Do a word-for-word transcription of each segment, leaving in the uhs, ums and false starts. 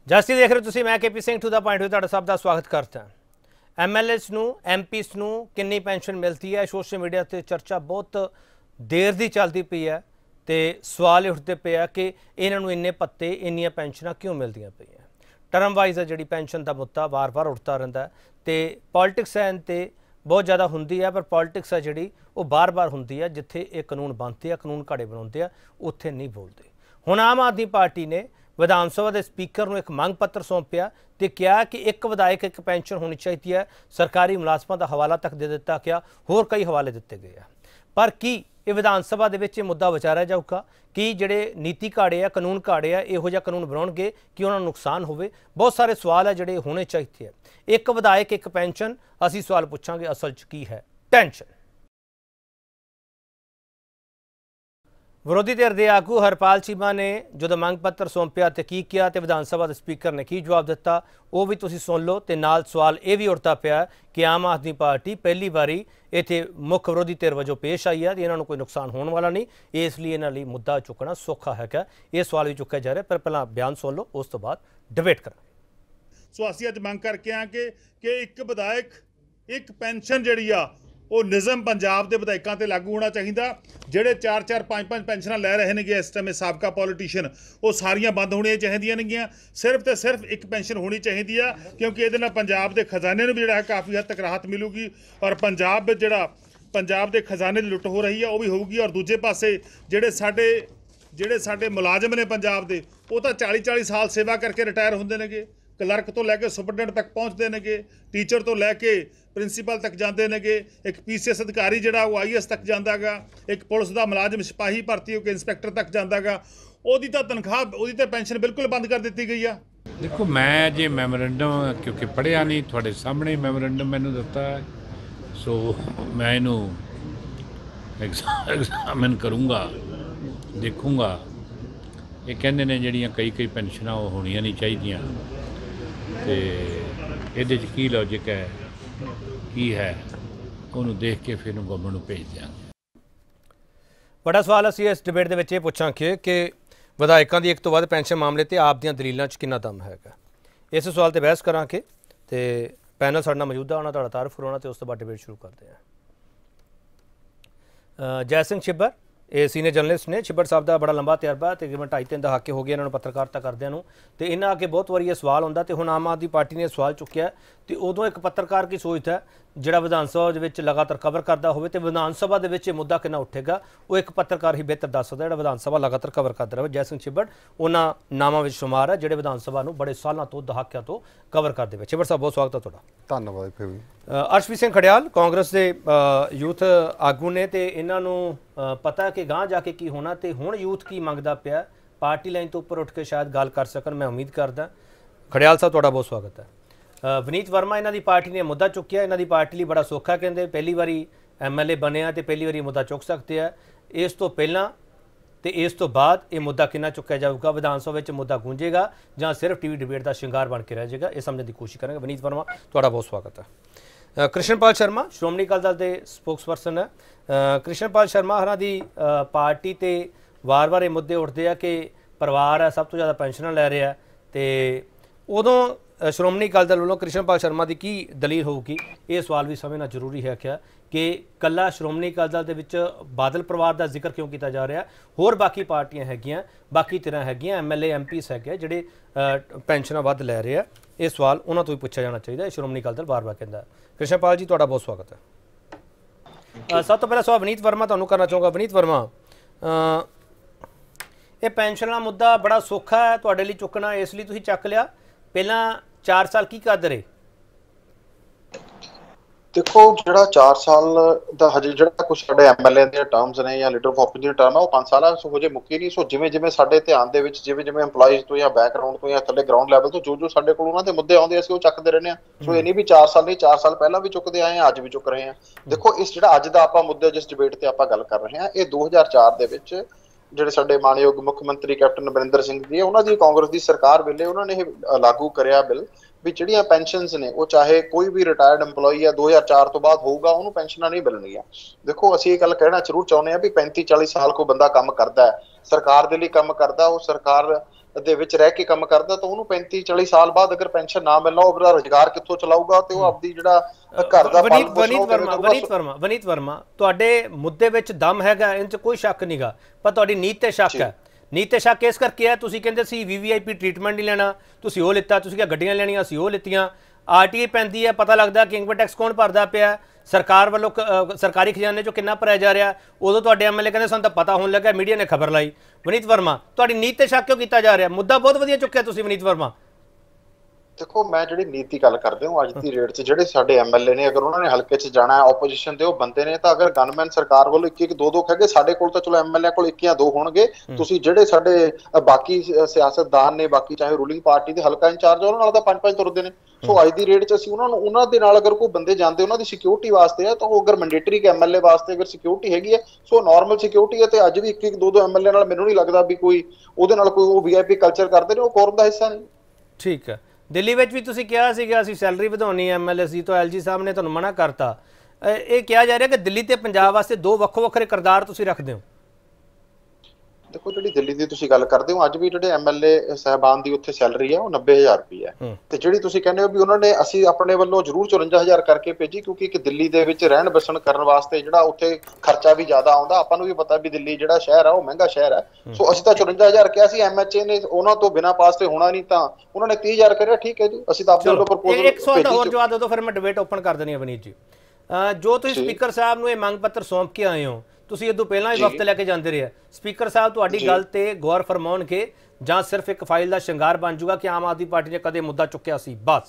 जस्ती देख रहे हो तुसीं, मैं K P Singh to the point तुहाडा सब दा स्वागत करता हां। एम एल एस नूं एम पीस नूं किन्नी पेंशन मिलती है, सोशल मीडिया ते चर्चा बहुत देर दी चलती पई है ते सवाल उठते पे है कि इन्हां नूं इन्ने भत्ते इन्नियां पेंशनां क्यों मिलदियां पईयां। टर्म वाइज जिहड़ी पेंशन दा मुद्दा बार बार उठता रहिंदा है ते पॉलिटिक्स है ते बहुत ज़्यादा हुंदी है, पर पॉलिटिक्स है जिहड़ी वो बार बार हुंदी है। जिथे ये कानून बनते हैं, कानून घाड़े बनाउंदे आ, उत्थे नहीं बोलते। हुण आम आदमी पार्टी ने विधान सभा के स्पीकर को एक मंग पत्र सौंपिया तो क्या कि एक विधायक एक पेंशन होनी चाहिए है। सरकारी मुलाजमान का हवाला तक दे दिता गया, होर कई हवाले दिते गए हैं। पर की ये विधान सभा के मुद्दा विचारिया जाऊगा कि जोड़े नीति घाड़े आ, कानून घाड़े आ, इहो जिहा कानून बनाउणगे कि उन्होंने नुकसान होवे। बहुत सारे सवाल है जोड़े होने चाहिए है। एक विधायक एक पेंशन, असीं सवाल पूछांगे असल च की है टेंशन। विरोधी धिर के आगू हरपाल चीमा ने जो मंग पत्र सौंपिया तो की किया तो विधान सभा के स्पीकर ने की जवाब दिता, वो भी तुसीं सुन लो। तो नाल सवाल ये भी उठता पाया कि आम आदमी पार्टी पहली बारी इत्थे मुख विरोधी धिर वजों पेश आई है, इन्होंने कोई नुकसान होने वाला नहीं, इसलिए इन्हां लई मुद्दा चुकना सौखा है। ये सवाल भी चुकया जा रहा है, पर पहला बयान सुन लो, उस तो बाद डिबेट करांगे। सो असीं अज मंग करके आ कि कि एक विधायक एक पेंशन जिहड़ी आ वो निज़म पंजाब के विधायकों पर लागू होना चाहिए। जोड़े चार चार पाँच पाँच पेंशन लै रहे हैं इस टाइम साबका पॉलिटिशियन, वो सारियां बंद होनी चाहिए नगियां। सिर्फ तो सिर्फ एक पेंशन होनी चाहिए आ, क्योंकि ये पंजाब के खजाने भी जोड़ा काफ़ी हद तक राहत मिलूगी और पंजाब जोड़ा पंजाब के खजाने की लुट हो रही है वो भी होगी। और दूजे पासे जोड़े साडे जोड़े साडे मुलाजम ने पंजाब के, वो तो चाली चाली साल सेवा करके रिटायर होंदे नेगे। क्लर्क तो लैके सुपरडेंट तक पहुँचते हैं, टीचर तो लैके प्रिंसीपल तक जाते हैं, एक पी सी एस अधिकारी जोड़ा वो आई एस तक जाता गा, एक पुलिस का मुलाजम सिपाही भर्ती होकर इंस्पैक्टर तक जाता गा, उसकी तो तनख्वाह उसकी तो पेंशन बिल्कुल बंद कर दी गई है। देखो मैं जे मैमोरेंडम क्योंकि पढ़िया नहीं, थोड़े सामने मैमोरेंडम मैंने दिता है, सो मैं इनू एग्जामिन करूँगा, देखूँगा। ये कहते हैं जड़ियाँ कई कई पेंशन वो होनिया नहीं चाहिए, तो ये की लॉजिक है की है उन्होंने देख के फिर गवर्नमेंट भेज देंगे। बड़ा सवाल असीं इस डिबेट के ये पूछांगे कि विधायकों की एक तो वध पेंशन मामले ते आप दी दलीलों च कितना दम है। इस सवाल पर बहस करांगे तो पैनल साडे नाल मौजूद है, उन्होंने तुहाडा तारुफ करवाउणा ते उस तो बाद डिबेट शुरू करते हैं। जय सिंह छिब्बर ये सीनियर जर्नलिस्ट ने। छिब्बर साहब का बड़ा लंबा तजर्बा, तकरीबन ढाई तीन दहाके हो गए इन्होंने पत्रकारिता करदे नूं, तो इन्हां अगे बहुत वारी सवाल आउंदा ते हुण आम आदमी पार्टी ने सवाल चुक्या तो उदों एक पत्रकार की सोच है जिहड़ा विधान सभा दे विच लगातार कवर करता होवे ते विधान सभा दे विच मुद्दा कितना उठेगा वो एक पत्रकार ही बेहतर दस सकदा जिहड़ा विधान सभा लगातार कवर करता रहे। जय सिंह छिब्बर उन्हां नामां विच शुमार है जिहड़े विधान सभा नूं बड़े सालों तो दहाकिਆਂ तो कवर करते पे। छिब्बर साहब बहुत स्वागत है तुहाडा। धन्यवाद। फिर भी अर्शप्रीत सिंह खड़ियाल कांग्रेस के यूथ आगू ने ते इन्हां नूं पता कि गांह जाके की होना, तो हुण यूथ की मंगदा पिया, पार्टी लाइन तो उपर उठ के शायद गल कर सकन, मैं उम्मीद करदा। खड़ियाल साहब तुहाडा बहुत स्वागत है। विनीत वर्मा इन्हां दी पार्टी ने मुद्दा चुक्या, इन्हां दी पार्टी लई बड़ा सौखा, कहंदे पहली बारी एम एल ए बनिया तो पहली बारी मुद्दा चुक सकते हैं। इस तो पहलां तो इस तो बाद ये मुद्दा कितना चुक्या जाऊगा, विधान सभा में मुद्दा गूंजेगा जां सिर्फ टी वी डिबेट का शिंगार बन के रह जाएगा, ये समझने की कोशिश करेंगे। विनीत वर्मा तुहाडा बहुत स्वागत है। कृष्णपाल शर्मा श्रोमणी अकाली दल के स्पोक्स पर्सन है। कृष्णपाल शर्मा हरां दी पार्टी ते वार वार ये मुद्दे उठते हैं कि परिवार है सब तो ज़्यादा पेंशन लै रहा है, तो उदों श्रोमणी अकाली दल वालों कृष्णपाल शर्मा की की दलील होगी, ये सवाल भी समझना जरूरी है क्या कि कला श्रोमणी अकाली दल दे विच बादल परिवार का जिक्र क्यों किया जा रहा है, होर बाकी पार्टियां हैगियां बाकी धिरां हैगियां M L A M Ps है जिहड़े पेंशनां वध लै रहे हैं, ये Sवाल उन्हां तो भी पूछा जाना चाहिए। श्रोमणी अकाली दल बार बार कहता है। कृष्णपाल जी तुहाडा बहुत स्वागत है। सब तो पहला सवाल विनीत वर्मा तुहानूं करना चाहूँगा। विनीत वर्मा ये पेंशन का मुद्दा बड़ा सौखा है तुहाडे लई चुकना, इसलिए तुसीं चक लिया, पहला चार साल की करदे रहे? देखो जो चार साल का हजे जो कुछ साढ़े एम एल ए टर्म्स ने या लीडर ऑफ ऑपोजिशन टर्म है वो पांच साल हो जे मुक्की नहीं। सो जिमें जिमें साडे ध्यान दे विच जिमें जिमें एम्पलॉइज तो या बैकग्राउंड तो या थले ग्राउंड लैवल तो जो जो साडे कोल उन्हां दे मुद्दे आउंदे असीं वो चकदे रहने आ। सो ये नहीं भी चार साल नहीं, चार साल पहला भी चुकते आए हैं, अज भी चुक रहे हैं। देखो इस जो अज का आपां मुद्दे जिस डिबेट ते आपां गल कर रहे हैं ये दो हज़ार चार दे विच ਜਿਹੜੇ ਸਾਡੇ ਮਾਨਯੋਗ ਮੁੱਖ ਮੰਤਰੀ ਕੈਪਟਨ ਅਮਰਿੰਦਰ ਸਿੰਘ ਜੀ ਉਹਨਾਂ ਦੀ ਕਾਂਗਰਸ ਦੀ ਸਰਕਾਰ ਵੇਲੇ ਉਹਨਾਂ ਨੇ ਇਹ ਲਾਗੂ ਕਰਿਆ ਬਿੱਲ ਵੀ ਜਿਹੜੀਆਂ ਪੈਨਸ਼ਨਸ ਨੇ ਉਹ ਚਾਹੇ ਕੋਈ ਵੀ ਰਿਟਾਇਰਡ EMPLOYE ਆ ਦੋ ਹਜ਼ਾਰ ਚਾਰ ਤੋਂ ਬਾਅਦ ਹੋਊਗਾ ਉਹਨੂੰ ਪੈਨਸ਼ਨਾਂ ਨਹੀਂ ਮਿਲਣਗੀਆਂ। ਦੇਖੋ ਅਸੀਂ ਇਹ ਗੱਲ ਕਹਿਣਾ ਜ਼ਰੂਰ ਚਾਹੁੰਦੇ ਆ ਵੀ पैंतीस चालीस ਸਾਲ ਕੋਈ ਬੰਦਾ ਕੰਮ ਕਰਦਾ ਹੈ, ਸਰਕਾਰ ਦੇ ਲਈ ਕੰਮ ਕਰਦਾ, ਉਹ ਸਰਕਾਰ ਦੇ ਵਿੱਚ ਰਹਿ ਕੇ ਕੰਮ ਕਰਦਾ ਤਾਂ ਉਹਨੂੰ ਪੈਂਤੀ ਚਾਲੀ ਸਾਲ ਬਾਅਦ ਅਗਰ ਪੈਨਸ਼ਨ ਨਾ ਮਿਲਣਾ, ਉਹ ਆਪਣਾ ਰੁਜ਼ਗਾਰ ਕਿੱਥੋਂ ਚਲਾਊਗਾ ਤੇ ਉਹ ਆਪਦੀ ਜਿਹੜਾ ਘਰ ਦਾ ਵਨੀਤ ਵਨੀਤ ਵਰਮਾ ਵਨੀਤ ਵਰਮਾ ਵਨੀਤ ਵਰਮਾ ਤੁਹਾਡੇ ਮੁੱਦੇ ਵਿੱਚ ਦਮ ਹੈਗਾ, ਇਹਨਾਂ 'ਚ ਕੋਈ ਸ਼ੱਕ ਨਹੀਂਗਾ, ਪਰ ਤੁਹਾਡੀ ਨੀਤ ਤੇ ਸ਼ੱਕ ਹੈ। ਨੀਤ ਤੇ ਸ਼ੱਕ ਇਸ ਕਰਕੇ ਹੈ, ਤੁਸੀਂ ਕਹਿੰਦੇ ਸੀ ਵੀ ਵੀ ਆਈ ਪੀ ਟ੍ਰੀਟਮੈਂਟ ਨਹੀਂ ਲੈਣਾ, ਤੁਸੀਂ ਉਹ ਲਿੱਤਾ, ਤੁਸੀਂ ਕਿਹਾ ਗੱਡੀਆਂ ਲੈਣੀਆਂ ਅਸੀਂ ਉਹ ਲਿੱਤੀਆਂ, ਆਰ ਟੀ ਆਈ ਪੈਂਦੀ ਹੈ, ਪਤਾ ਲੱਗਦਾ ਕਿ ਇਨਕਮ ਟੈਕਸ ਕੌਣ ਭਰਦਾ ਪਿਆ, ਸਰਕਾਰ ਵੱਲੋਂ ਸਰਕਾਰੀ ਖਜ਼ਾਨੇ 'ਚੋਂ ਕਿੰਨਾ ਭਰਿਆ ਜਾ ਰਿਹਾ, ਉਦੋਂ ਤੁਹਾਡੇ ਐਮ ਐਲ ਏ ਕਹਿੰਦੇ ਸਾਨੂੰ ਤਾਂ ਪਤਾ ਹੋਣ ਲੱਗਾ, ਮੀਡੀਆ ਨੇ ਖਬਰ ਲਾਈ। ਵਨੀਤ ਵਰਮਾ ਤੁਹਾਡੀ ਨੀਤ ਤੇ ਸ਼ੱਕ ਕਿਉਂ ਕੀਤਾ ਜਾ ਰਿਹਾ? ਮੁੱਦਾ ਬਹੁਤ ਵਧੀਆ ਚੁੱਕਿਆ ਤੁਸੀਂ ਵਨੀਤ ਵਰਮਾ। ਦੇਖੋ ਮੈਂ ਜਿਹੜੀ ਨੀਤ ਦੀ ਗੱਲ ਕਰਦੇ ਹਾਂ ਅੱਜ ਦੀ ਰੇਟ 'ਚ ਜਿਹੜੇ ਸਾਡੇ ਐਮ ਐਲ ਏ ਨੇ, ਅਗਰ ਉਹਨਾਂ ਨੇ ਹਲਕੇ 'ਚ ਜਾਣਾ, ਆਪੋਜੀਸ਼ਨ ਦੇ ਉਹ ਬੰਦੇ ਨੇ, ਤਾਂ ਅਗਰ ਗਨਮੈਨ ਸਰਕਾਰ ਵੱਲੋਂ ਇੱਕ ਇੱਕ ਦੋ ਦੋ ਹੈਗੇ, ਸਾਡੇ ਕੋਲ ਤਾਂ ਚਲੋ ਐਮ ਐਲ ਏ ਕੋਲ ਇੱਕ ਜਾਂ ਦੋ ਹੋਣਗੇ, ਤੁਸੀਂ ਜਿਹੜੇ ਸਾਡੇ ਬਾਕੀ ਸਿਆਸਤਦਾਨ ਨੇ, ਬਾਕੀ ਚਾਹੇ ਰੂਲਿੰਗ ਪਾਰਟੀ ਦੇ ਹਲਕਾ ਇੰਚਾਰਜ, ਉਹਨਾਂ ਨਾਲ ਤਾਂ ਪੰਜ ਪੰਜ ਤੁਰਦੇ ਨੇ। ਸੋ ਅੱਜ ਦੀ ਰੇਟ 'ਚ ਅਸੀਂ ਉਹਨਾਂ ਨੂੰ, ਉਹਨਾਂ ਦੇ ਨਾਲ ਅਗਰ ਕੋਈ ਬੰਦੇ ਜਾਂਦੇ ਉਹਨਾਂ ਦੀ ਸਿਕਿਉਰਿਟੀ ਵਾਸਤੇ ਆ, ਤਾਂ ਉਹ ਅਗਰ ਮੈਂਡੇਟਰੀ ਕਿ ਐਮ ਐਲ ਏ ਵਾਸਤੇ ਅਗਰ ਸਿਕਿਉਰਿਟੀ ਹੈਗੀ ਹੈ, ਸੋ ਨਾਰਮਲ ਸਿਕਿਉਰਿਟੀ ਹੈ। ਤੇ ਅੱਜ ਵੀ ਇੱਕ ਇੱਕ ਦੋ ਦੋ ਐਮ ਐਲ ਏ ਨਾਲ ਮੈਨੂੰ ਨਹੀਂ ਲੱਗਦਾ ਵੀ ਕੋਈ ਉਹਦੇ ਨਾਲ ਕੋਈ ਉਹ ਵੀ ਆਈ ਪੀ ਕਲਚਰ ਕਰਦੇ ਨੇ, ਉਹ ਕੋਰਮ ਦਾ ਹਿੱਸਾ ਨਹੀਂ। ਠੀਕ ਹੈ। ਦਿੱਲੀ ਵਿੱਚ ਵੀ ਤੁਸੀਂ ਕਿਹਾ ਸੀਗਾ ਅਸੀਂ ਸੈਲਰੀ ਵਧਾਉਣੀ ਐਮ ਐਲ ਏ ਸੀ, ਤਾਂ ਐਲ ਜੀ ਸਾਹਿਬ ਨੇ ਤੁਹਾਨੂੰ ਮਨਾ ਕਰਤਾ। ਇਹ ਕਿਹਾ ਜਾ ਰਿਹਾ ਕਿ ਦਿੱਲੀ ਤੇ ਪੰਜਾਬ ਵਾਸਤੇ ਦੋ ਵੱਖੋ ਵੱਖਰੇ ਕਿਰਦਾਰ ਤੁਸੀਂ ਰੱਖਦੇ ਹੋ। ਦੇਖੋ ਜਿਹੜੀ ਦਿੱਲੀ ਦੀ ਤੁਸੀਂ ਗੱਲ ਕਰਦੇ ਹੋ, ਅੱਜ ਵੀ ਜਿਹੜੇ ਐਮ ਐਲ ਏ ਸਾਹਿਬਾਨ ਦੀ ਉੱਥੇ ਸੈਲਰੀ ਹੈ ਉਹ ਨੱਬੇ ਹਜ਼ਾਰ ਰੁਪਏ ਹੈ, ਤੇ ਜਿਹੜੀ ਤੁਸੀਂ ਕਹਿੰਦੇ ਹੋ ਵੀ ਉਹਨਾਂ ਨੇ ਅਸੀਂ ਆਪਣੇ ਵੱਲੋਂ ਜ਼ਰੂਰ ਚੁਰੰਜਾ ਹਜ਼ਾਰ ਕਰਕੇ ਭੇਜੀ, ਕਿਉਂਕਿ ਇੱਕ ਦਿੱਲੀ ਦੇ ਵਿੱਚ ਰਹਿਣ ਬਸਣ ਕਰਨ ਵਾਸਤੇ ਜਿਹੜਾ ਉੱਥੇ ਖਰਚਾ ਵੀ ਜ਼ਿਆਦਾ ਆਉਂਦਾ। ਆਪਾਂ ਨੂੰ ਵੀ ਪਤਾ ਵੀ ਦਿੱਲੀ ਜਿਹੜਾ ਸ਼ਹਿਰ ਹੈ ਉਹ ਮਹਿੰਗਾ ਸ਼ਹਿਰ ਹੈ। ਸੋ ਅਸੀਂ ਤਾਂ ਚੁਰੰਜਾ ਹਜ਼ਾਰ ਕਿਹਾ ਸੀ, ਐਮ ਐਚ ਏ ਨੇ ਉਹਨਾਂ ਤੋਂ ਬਿਨਾਂ ਪਾਸ ਤੇ ਹੋਣਾ ਨਹੀਂ, ਤਾਂ ਉਹਨਾਂ ਨੇ ਤੀਹ ਹਜ਼ਾਰ ਕਰਿਆ। ਠੀਕ ਹੈ ਜੀ, ਅਸੀਂ ਤਾਂ ਆਪਣੇ ਵੱਲੋਂ ਪ੍ਰਪੋਜ਼ਲ ਇੱਕ ਸਵਾਲ ਦਾ ਹੋਰ ਜਵਾਬ ਦੇ ਦਿਓ, ਫਿਰ ਮੈਂ ਡਿਬੇਟ ਓਪਨ ਕਰ ਦੇਣੀ ਹੈ। ਵਨੀਤ ਜੀ, ਜੋ ਤੁਸੀਂ ਸਪੀਕਰ ਸਾਹਿਬ ਨੂੰ ਇਹ ਮੰਗ ਪੱਤਰ ਸੌਂਪ ਕੇ ਆਏ ਹੋ, ਤੁਸੀਂ ਇਦੋਂ ਪਹਿਲਾਂ ਹੀ ਵਕਤ ਲੈ ਕੇ ਜਾਂਦੇ ਰਹੇ, ਸਪੀਕਰ ਸਾਹਿਬ ਤੁਹਾਡੀ ਗੱਲ ਤੇ ਗੌਰ ਫਰਮਾਉਣਗੇ ਜਾਂ ਸਿਰਫ ਇੱਕ ਫਾਈਲ ਦਾ ਸ਼ਿੰਗਾਰ ਬਣ ਜਾਊਗਾ ਕਿ ਆਮ ਆਦਮੀ ਪਾਰਟੀ ਨੇ ਕਦੇ ਮੁੱਦਾ ਚੁੱਕਿਆ ਸੀ ਬਸ?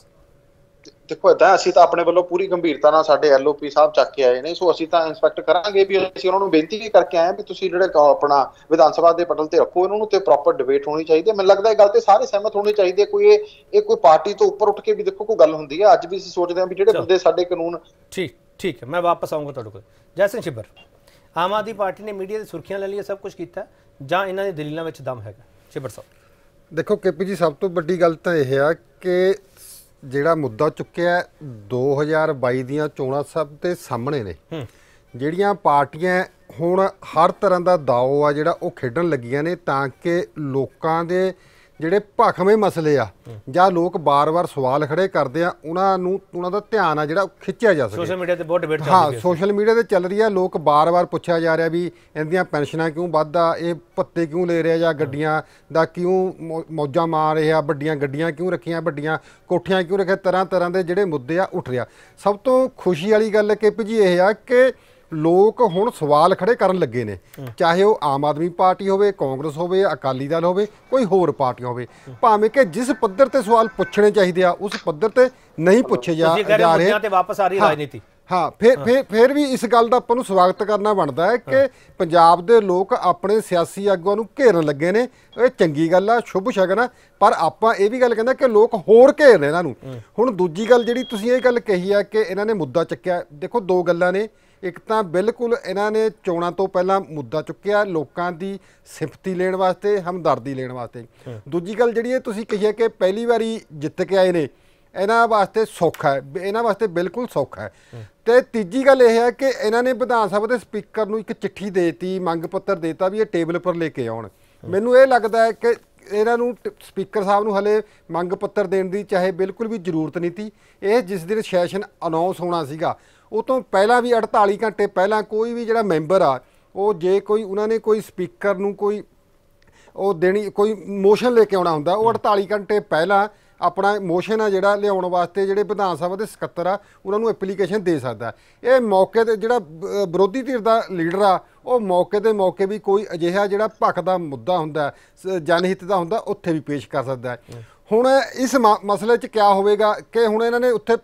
ਦੇਖੋ ਏਦਾਂ, ਅਸੀਂ ਤਾਂ ਆਪਣੇ ਵੱਲੋਂ ਪੂਰੀ ਗੰਭੀਰਤਾ ਨਾਲ ਸਾਡੇ ਐਲ ਓ ਪੀ ਸਾਹਿਬ ਚੱਕ ਕੇ ਆਏ ਨੇ, ਸੋ ਅਸੀਂ ਤਾਂ ਇੰਸਪੈਕਟ ਕਰਾਂਗੇ ਵੀ। ਅਸੀਂ ਉਹਨਾਂ ਨੂੰ ਬੇਨਤੀ ਵੀ ਕਰਕੇ ਆਏ ਵੀ ਤੁਸੀਂ ਜਿਹੜੇ ਆਪਣਾ ਵਿਧਾਨ ਸਭਾ ਦੇ ਪਟਲ ਤੇ ਰੱਖੋ ਇਹਨਾਂ ਨੂੰ, ਤੇ ਪ੍ਰੋਪਰ ਡਿਬੇਟ ਹੋਣੀ ਚਾਹੀਦੀ ਹੈ। ਮੈਨੂੰ ਲੱਗਦਾ ਇਹ ਗੱਲ ਤੇ ਸਾਰੇ ਸਹਿਮਤ ਹੋਣੇ ਚਾਹੀਦੇ। ਕੋਈ ਇਹ ਇਹ ਕੋਈ ਪਾਰਟੀ ਤੋਂ ਉੱਪਰ ਉੱਠ ਕੇ ਵੀ ਦੇਖੋ ਕੋਈ ਗੱਲ ਹੁੰਦੀ ਹੈ। ਅੱਜ ਵੀ ਅਸੀਂ ਸੋਚਦੇ ਹਾਂ ਵੀ ਜਿਹੜੇ ਬੰਦੇ ਸਾਡੇ ਕਾਨੂੰਨ। ਠੀਕ ਠੀਕ ਹੈ, ਮੈਂ ਵਾਪਸ ਆਊਂਗਾ ਤੁਹਾਡੇ ਕੋਲ। ਜੈ ਸਿੰਘ ਛਿੱਬਰ, ਆਮ ਆਦਮੀ ਪਾਰਟੀ ਨੇ ਮੀਡੀਆ ਦੀ ਸੁਰਖੀਆਂ ਲੈ ਲਈ, ਸਭ ਕੁਝ ਕੀਤਾ, ਜਾਂ ਇਹਨਾਂ ਦੇ ਦਲੀਲਾਂ ਵਿੱਚ ਦਮ ਹੈਗਾ? ਛਿੱਬਰ ਸਾਹਿਬ ਦੇਖੋ ਕੇਪੀ ਜੀ, ਸਭ ਤੋਂ ਵੱਡੀ ਗੱਲ ਤਾਂ ਇਹ ਆ ਕਿ ਜਿਹੜਾ ਮੁੱਦਾ ਚੁੱਕਿਆ ਦੋ ਹਜ਼ਾਰ ਬਾਈ ਦੀਆਂ ਚੋਣਾਂ ਸਭ ਦੇ ਸਾਹਮਣੇ ਨੇ। ਜਿਹੜੀਆਂ ਪਾਰਟੀਆਂ ਹੁਣ ਹਰ ਤਰ੍ਹਾਂ ਦਾ ਦਾਅ ਆ ਜਿਹੜਾ ਉਹ ਖੇਡਣ ਲੱਗੀਆਂ ਨੇ, ਤਾਂ ਕਿ ਲੋਕਾਂ ਦੇ ਜਿਹੜੇ ਭਖਵੇਂ ਮਸਲੇ ਆ ਜਾਂ ਲੋਕ ਬਾਰ-ਬਾਰ ਸਵਾਲ ਖੜੇ ਕਰਦੇ ਆ, ਉਹਨਾਂ ਨੂੰ ਉਹਨਾਂ ਦਾ ਧਿਆਨ ਆ ਜਿਹੜਾ ਖਿੱਚਿਆ ਜਾ ਸਕੇ। ਸੋਸ਼ਲ ਮੀਡੀਆ ਤੇ ਬਹੁਤ ਡਿਬੇਟ ਚੱਲ ਰਹੀ ਹੈ। ਹਾਂ, ਸੋਸ਼ਲ ਮੀਡੀਆ ਤੇ ਚੱਲ ਰਹੀ ਆ। ਲੋਕ ਬਾਰ-ਬਾਰ ਪੁੱਛਿਆ ਜਾ ਰਿਹਾ ਵੀ ਇਹਦੀਆਂ ਪੈਨਸ਼ਨਾਂ ਕਿਉਂ ਵੱਧਦਾ, ਇਹ ਭੱਤੇ ਕਿਉਂ ਲੈ ਰਿਹਾ, ਜਾਂ ਗੱਡੀਆਂ ਦਾ ਕਿਉਂ ਮੌਜਾਂ ਮਾਰ ਰਿਹਾ, ਵੱਡੀਆਂ ਗੱਡੀਆਂ ਕਿਉਂ ਰੱਖੀਆਂ, ਵੱਡੀਆਂ ਕੋਠੀਆਂ ਕਿਉਂ ਰੱਖੀਆਂ, ਤਰ੍ਹਾਂ ਤਰ੍ਹਾਂ ਦੇ ਜਿਹੜੇ ਮੁੱਦੇ ਆ ਉੱਠ ਰਿਹਾ। ਸਭ ਤੋਂ ਖੁਸ਼ੀ ਵਾਲੀ ਗੱਲ ਕਿ ਜੀ ਇਹ ਆ ਕਿ ਲੋਕ ਹੁਣ ਸਵਾਲ ਖੜੇ ਕਰਨ ਲੱਗੇ ਨੇ, ਚਾਹੇ ਉਹ ਆਮ ਆਦਮੀ ਪਾਰਟੀ ਹੋਵੇ, ਕਾਂਗਰਸ ਹੋਵੇ, ਅਕਾਲੀ ਦਲ ਹੋਵੇ, ਕੋਈ ਹੋਰ ਪਾਰਟੀ ਹੋਵੇ, ਭਾਵੇਂ ਕਿ ਜਿਸ ਪੱਧਰ ਤੇ ਸਵਾਲ ਪੁੱਛਣੇ ਚਾਹੀਦੇ ਆ ਉਸ ਪੱਧਰ ਤੇ ਨਹੀਂ ਪੁੱਛੇ ਜਾ ਰਹੇ ਤੇ ਵਾਪਸ ਆ ਰਹੀ ਰਾਜਨੀਤੀ। ਹਾਂ, ਫਿਰ ਫਿਰ ਫਿਰ ਵੀ ਇਸ ਗੱਲ ਦਾ ਆਪਾਂ ਨੂੰ ਸਵਾਗਤ ਕਰਨਾ ਬਣਦਾ ਹੈ ਕਿ ਪੰਜਾਬ ਦੇ ਲੋਕ ਆਪਣੇ ਸਿਆਸੀ ਆਗੂਆਂ ਨੂੰ ਘੇਰਨ ਲੱਗੇ ਨੇ। ਇਹ ਚੰਗੀ ਗੱਲ ਆ, ਸ਼ੁਭ ਸ਼ਗਨ ਆ, ਪਰ ਆਪਾਂ ਇਹ ਵੀ ਗੱਲ ਕਹਿੰਦੇ ਕਿ ਲੋਕ ਹੋਰ ਘੇਰ ਨੇ ਇਹਨਾਂ ਨੂੰ। ਹੁਣ ਦੂਜੀ ਗੱਲ ਜਿਹੜੀ ਤੁਸੀਂ ਇਹ ਗੱਲ ਕਹੀ ਆ ਕਿ ਇਹਨਾਂ ਨੇ ਮੁੱਦਾ ਚੱਕਿਆ, ਦੇਖੋ ਦੋ ਗੱਲਾਂ ਨੇ। ਇੱਕ ਤਾਂ ਬਿਲਕੁਲ ਇਹਨਾਂ ਨੇ ਚੋਣਾਂ ਤੋਂ ਪਹਿਲਾਂ ਮੁੱਦਾ ਚੁੱਕਿਆ ਲੋਕਾਂ ਦੀ ਸਿੰਪਥੀ ਲੈਣ ਵਾਸਤੇ, ਹਮਦਰਦੀ ਲੈਣ ਵਾਸਤੇ। ਦੂਜੀ ਗੱਲ ਜਿਹੜੀ ਇਹ ਤੁਸੀਂ ਕਹੀ ਹੈ ਕਿ ਪਹਿਲੀ ਵਾਰੀ ਜਿੱਤ ਕੇ ਆਏ ਨੇ, ਇਹਨਾਂ ਵਾਸਤੇ ਸੌਖਾ ਹੈ, ਇਹਨਾਂ ਵਾਸਤੇ ਬਿਲਕੁਲ ਸੌਖਾ ਹੈ। ਤੇ ਤੀਜੀ ਗੱਲ ਇਹ ਹੈ ਕਿ ਇਹਨਾਂ ਨੇ ਵਿਧਾਨ ਸਭਾ ਦੇ ਸਪੀਕਰ ਨੂੰ ਇੱਕ ਚਿੱਠੀ ਦੇਤੀ, ਮੰਗ ਪੱਤਰ ਦੇਤਾ ਵੀ ਇਹ ਟੇਬਲ ਪਰ ਲੈ ਕੇ ਆਉਣ। ਮੈਨੂੰ ਇਹ ਲੱਗਦਾ ਹੈ ਕਿ ਇਹਨਾਂ ਨੂੰ ਸਪੀਕਰ ਸਾਹਿਬ ਨੂੰ ਹਲੇ ਮੰਗ ਪੱਤਰ ਦੇਣ ਦੀ ਚਾਹੇ ਬਿਲਕੁਲ ਵੀ ਜ਼ਰੂਰਤ ਨਹੀਂ ਸੀ। ਇਹ ਜਿਸ ਦਿਨ ਸੈਸ਼ਨ ਅਨਾਉਂਸ ਹੋਣਾ ਸੀਗਾ ਉਹ ਤੋਂ ਪਹਿਲਾਂ ਵੀ ਅੜਤਾਲੀ ਘੰਟੇ ਪਹਿਲਾਂ ਕੋਈ ਵੀ ਜਿਹੜਾ ਮੈਂਬਰ ਆ, ਉਹ ਜੇ ਕੋਈ ਉਹਨਾਂ ਨੇ ਕੋਈ ਸਪੀਕਰ ਨੂੰ ਕੋਈ ਉਹ ਦੇਣੀ, ਕੋਈ ਮੋਸ਼ਨ ਲੈ ਕੇ ਆਉਣਾ ਹੁੰਦਾ, ਉਹ ਅੜਤਾਲੀ ਘੰਟੇ ਪਹਿਲਾਂ ਆਪਣਾ ਮੋਸ਼ਨ ਆ ਜਿਹੜਾ ਲਿਆਉਣ ਵਾਸਤੇ ਜਿਹੜੇ ਵਿਧਾਨ ਸਭਾ ਦੇ ਸਕੱਤਰ ਆ ਉਹਨਾਂ ਨੂੰ ਐਪਲੀਕੇਸ਼ਨ ਦੇ ਸਕਦਾ। ਇਹ ਮੌਕੇ 'ਤੇ ਜਿਹੜਾ ਵਿਰੋਧੀ ਧਿਰ ਦਾ ਲੀਡਰ ਆ ਉਹ ਮੌਕੇ ਦੇ ਮੌਕੇ ਵੀ ਕੋਈ ਅਜਿਹਾ ਜਿਹੜਾ ਭਖ ਦਾ ਮੁੱਦਾ ਹੁੰਦਾ, ਜਨਹਿੱਤ ਦਾ ਹੁੰਦਾ, ਉੱਥੇ ਵੀ ਪੇਸ਼ ਕਰ ਸਕਦਾ ਹੈ। ਹੁਣ ਇਸ ਮਸਲੇ 'ਚ ਕਿਆ ਹੋਵੇਗਾ ਕਿ ਹੁਣ ਇਹਨਾਂ ਨੇ ਉੱਥੇ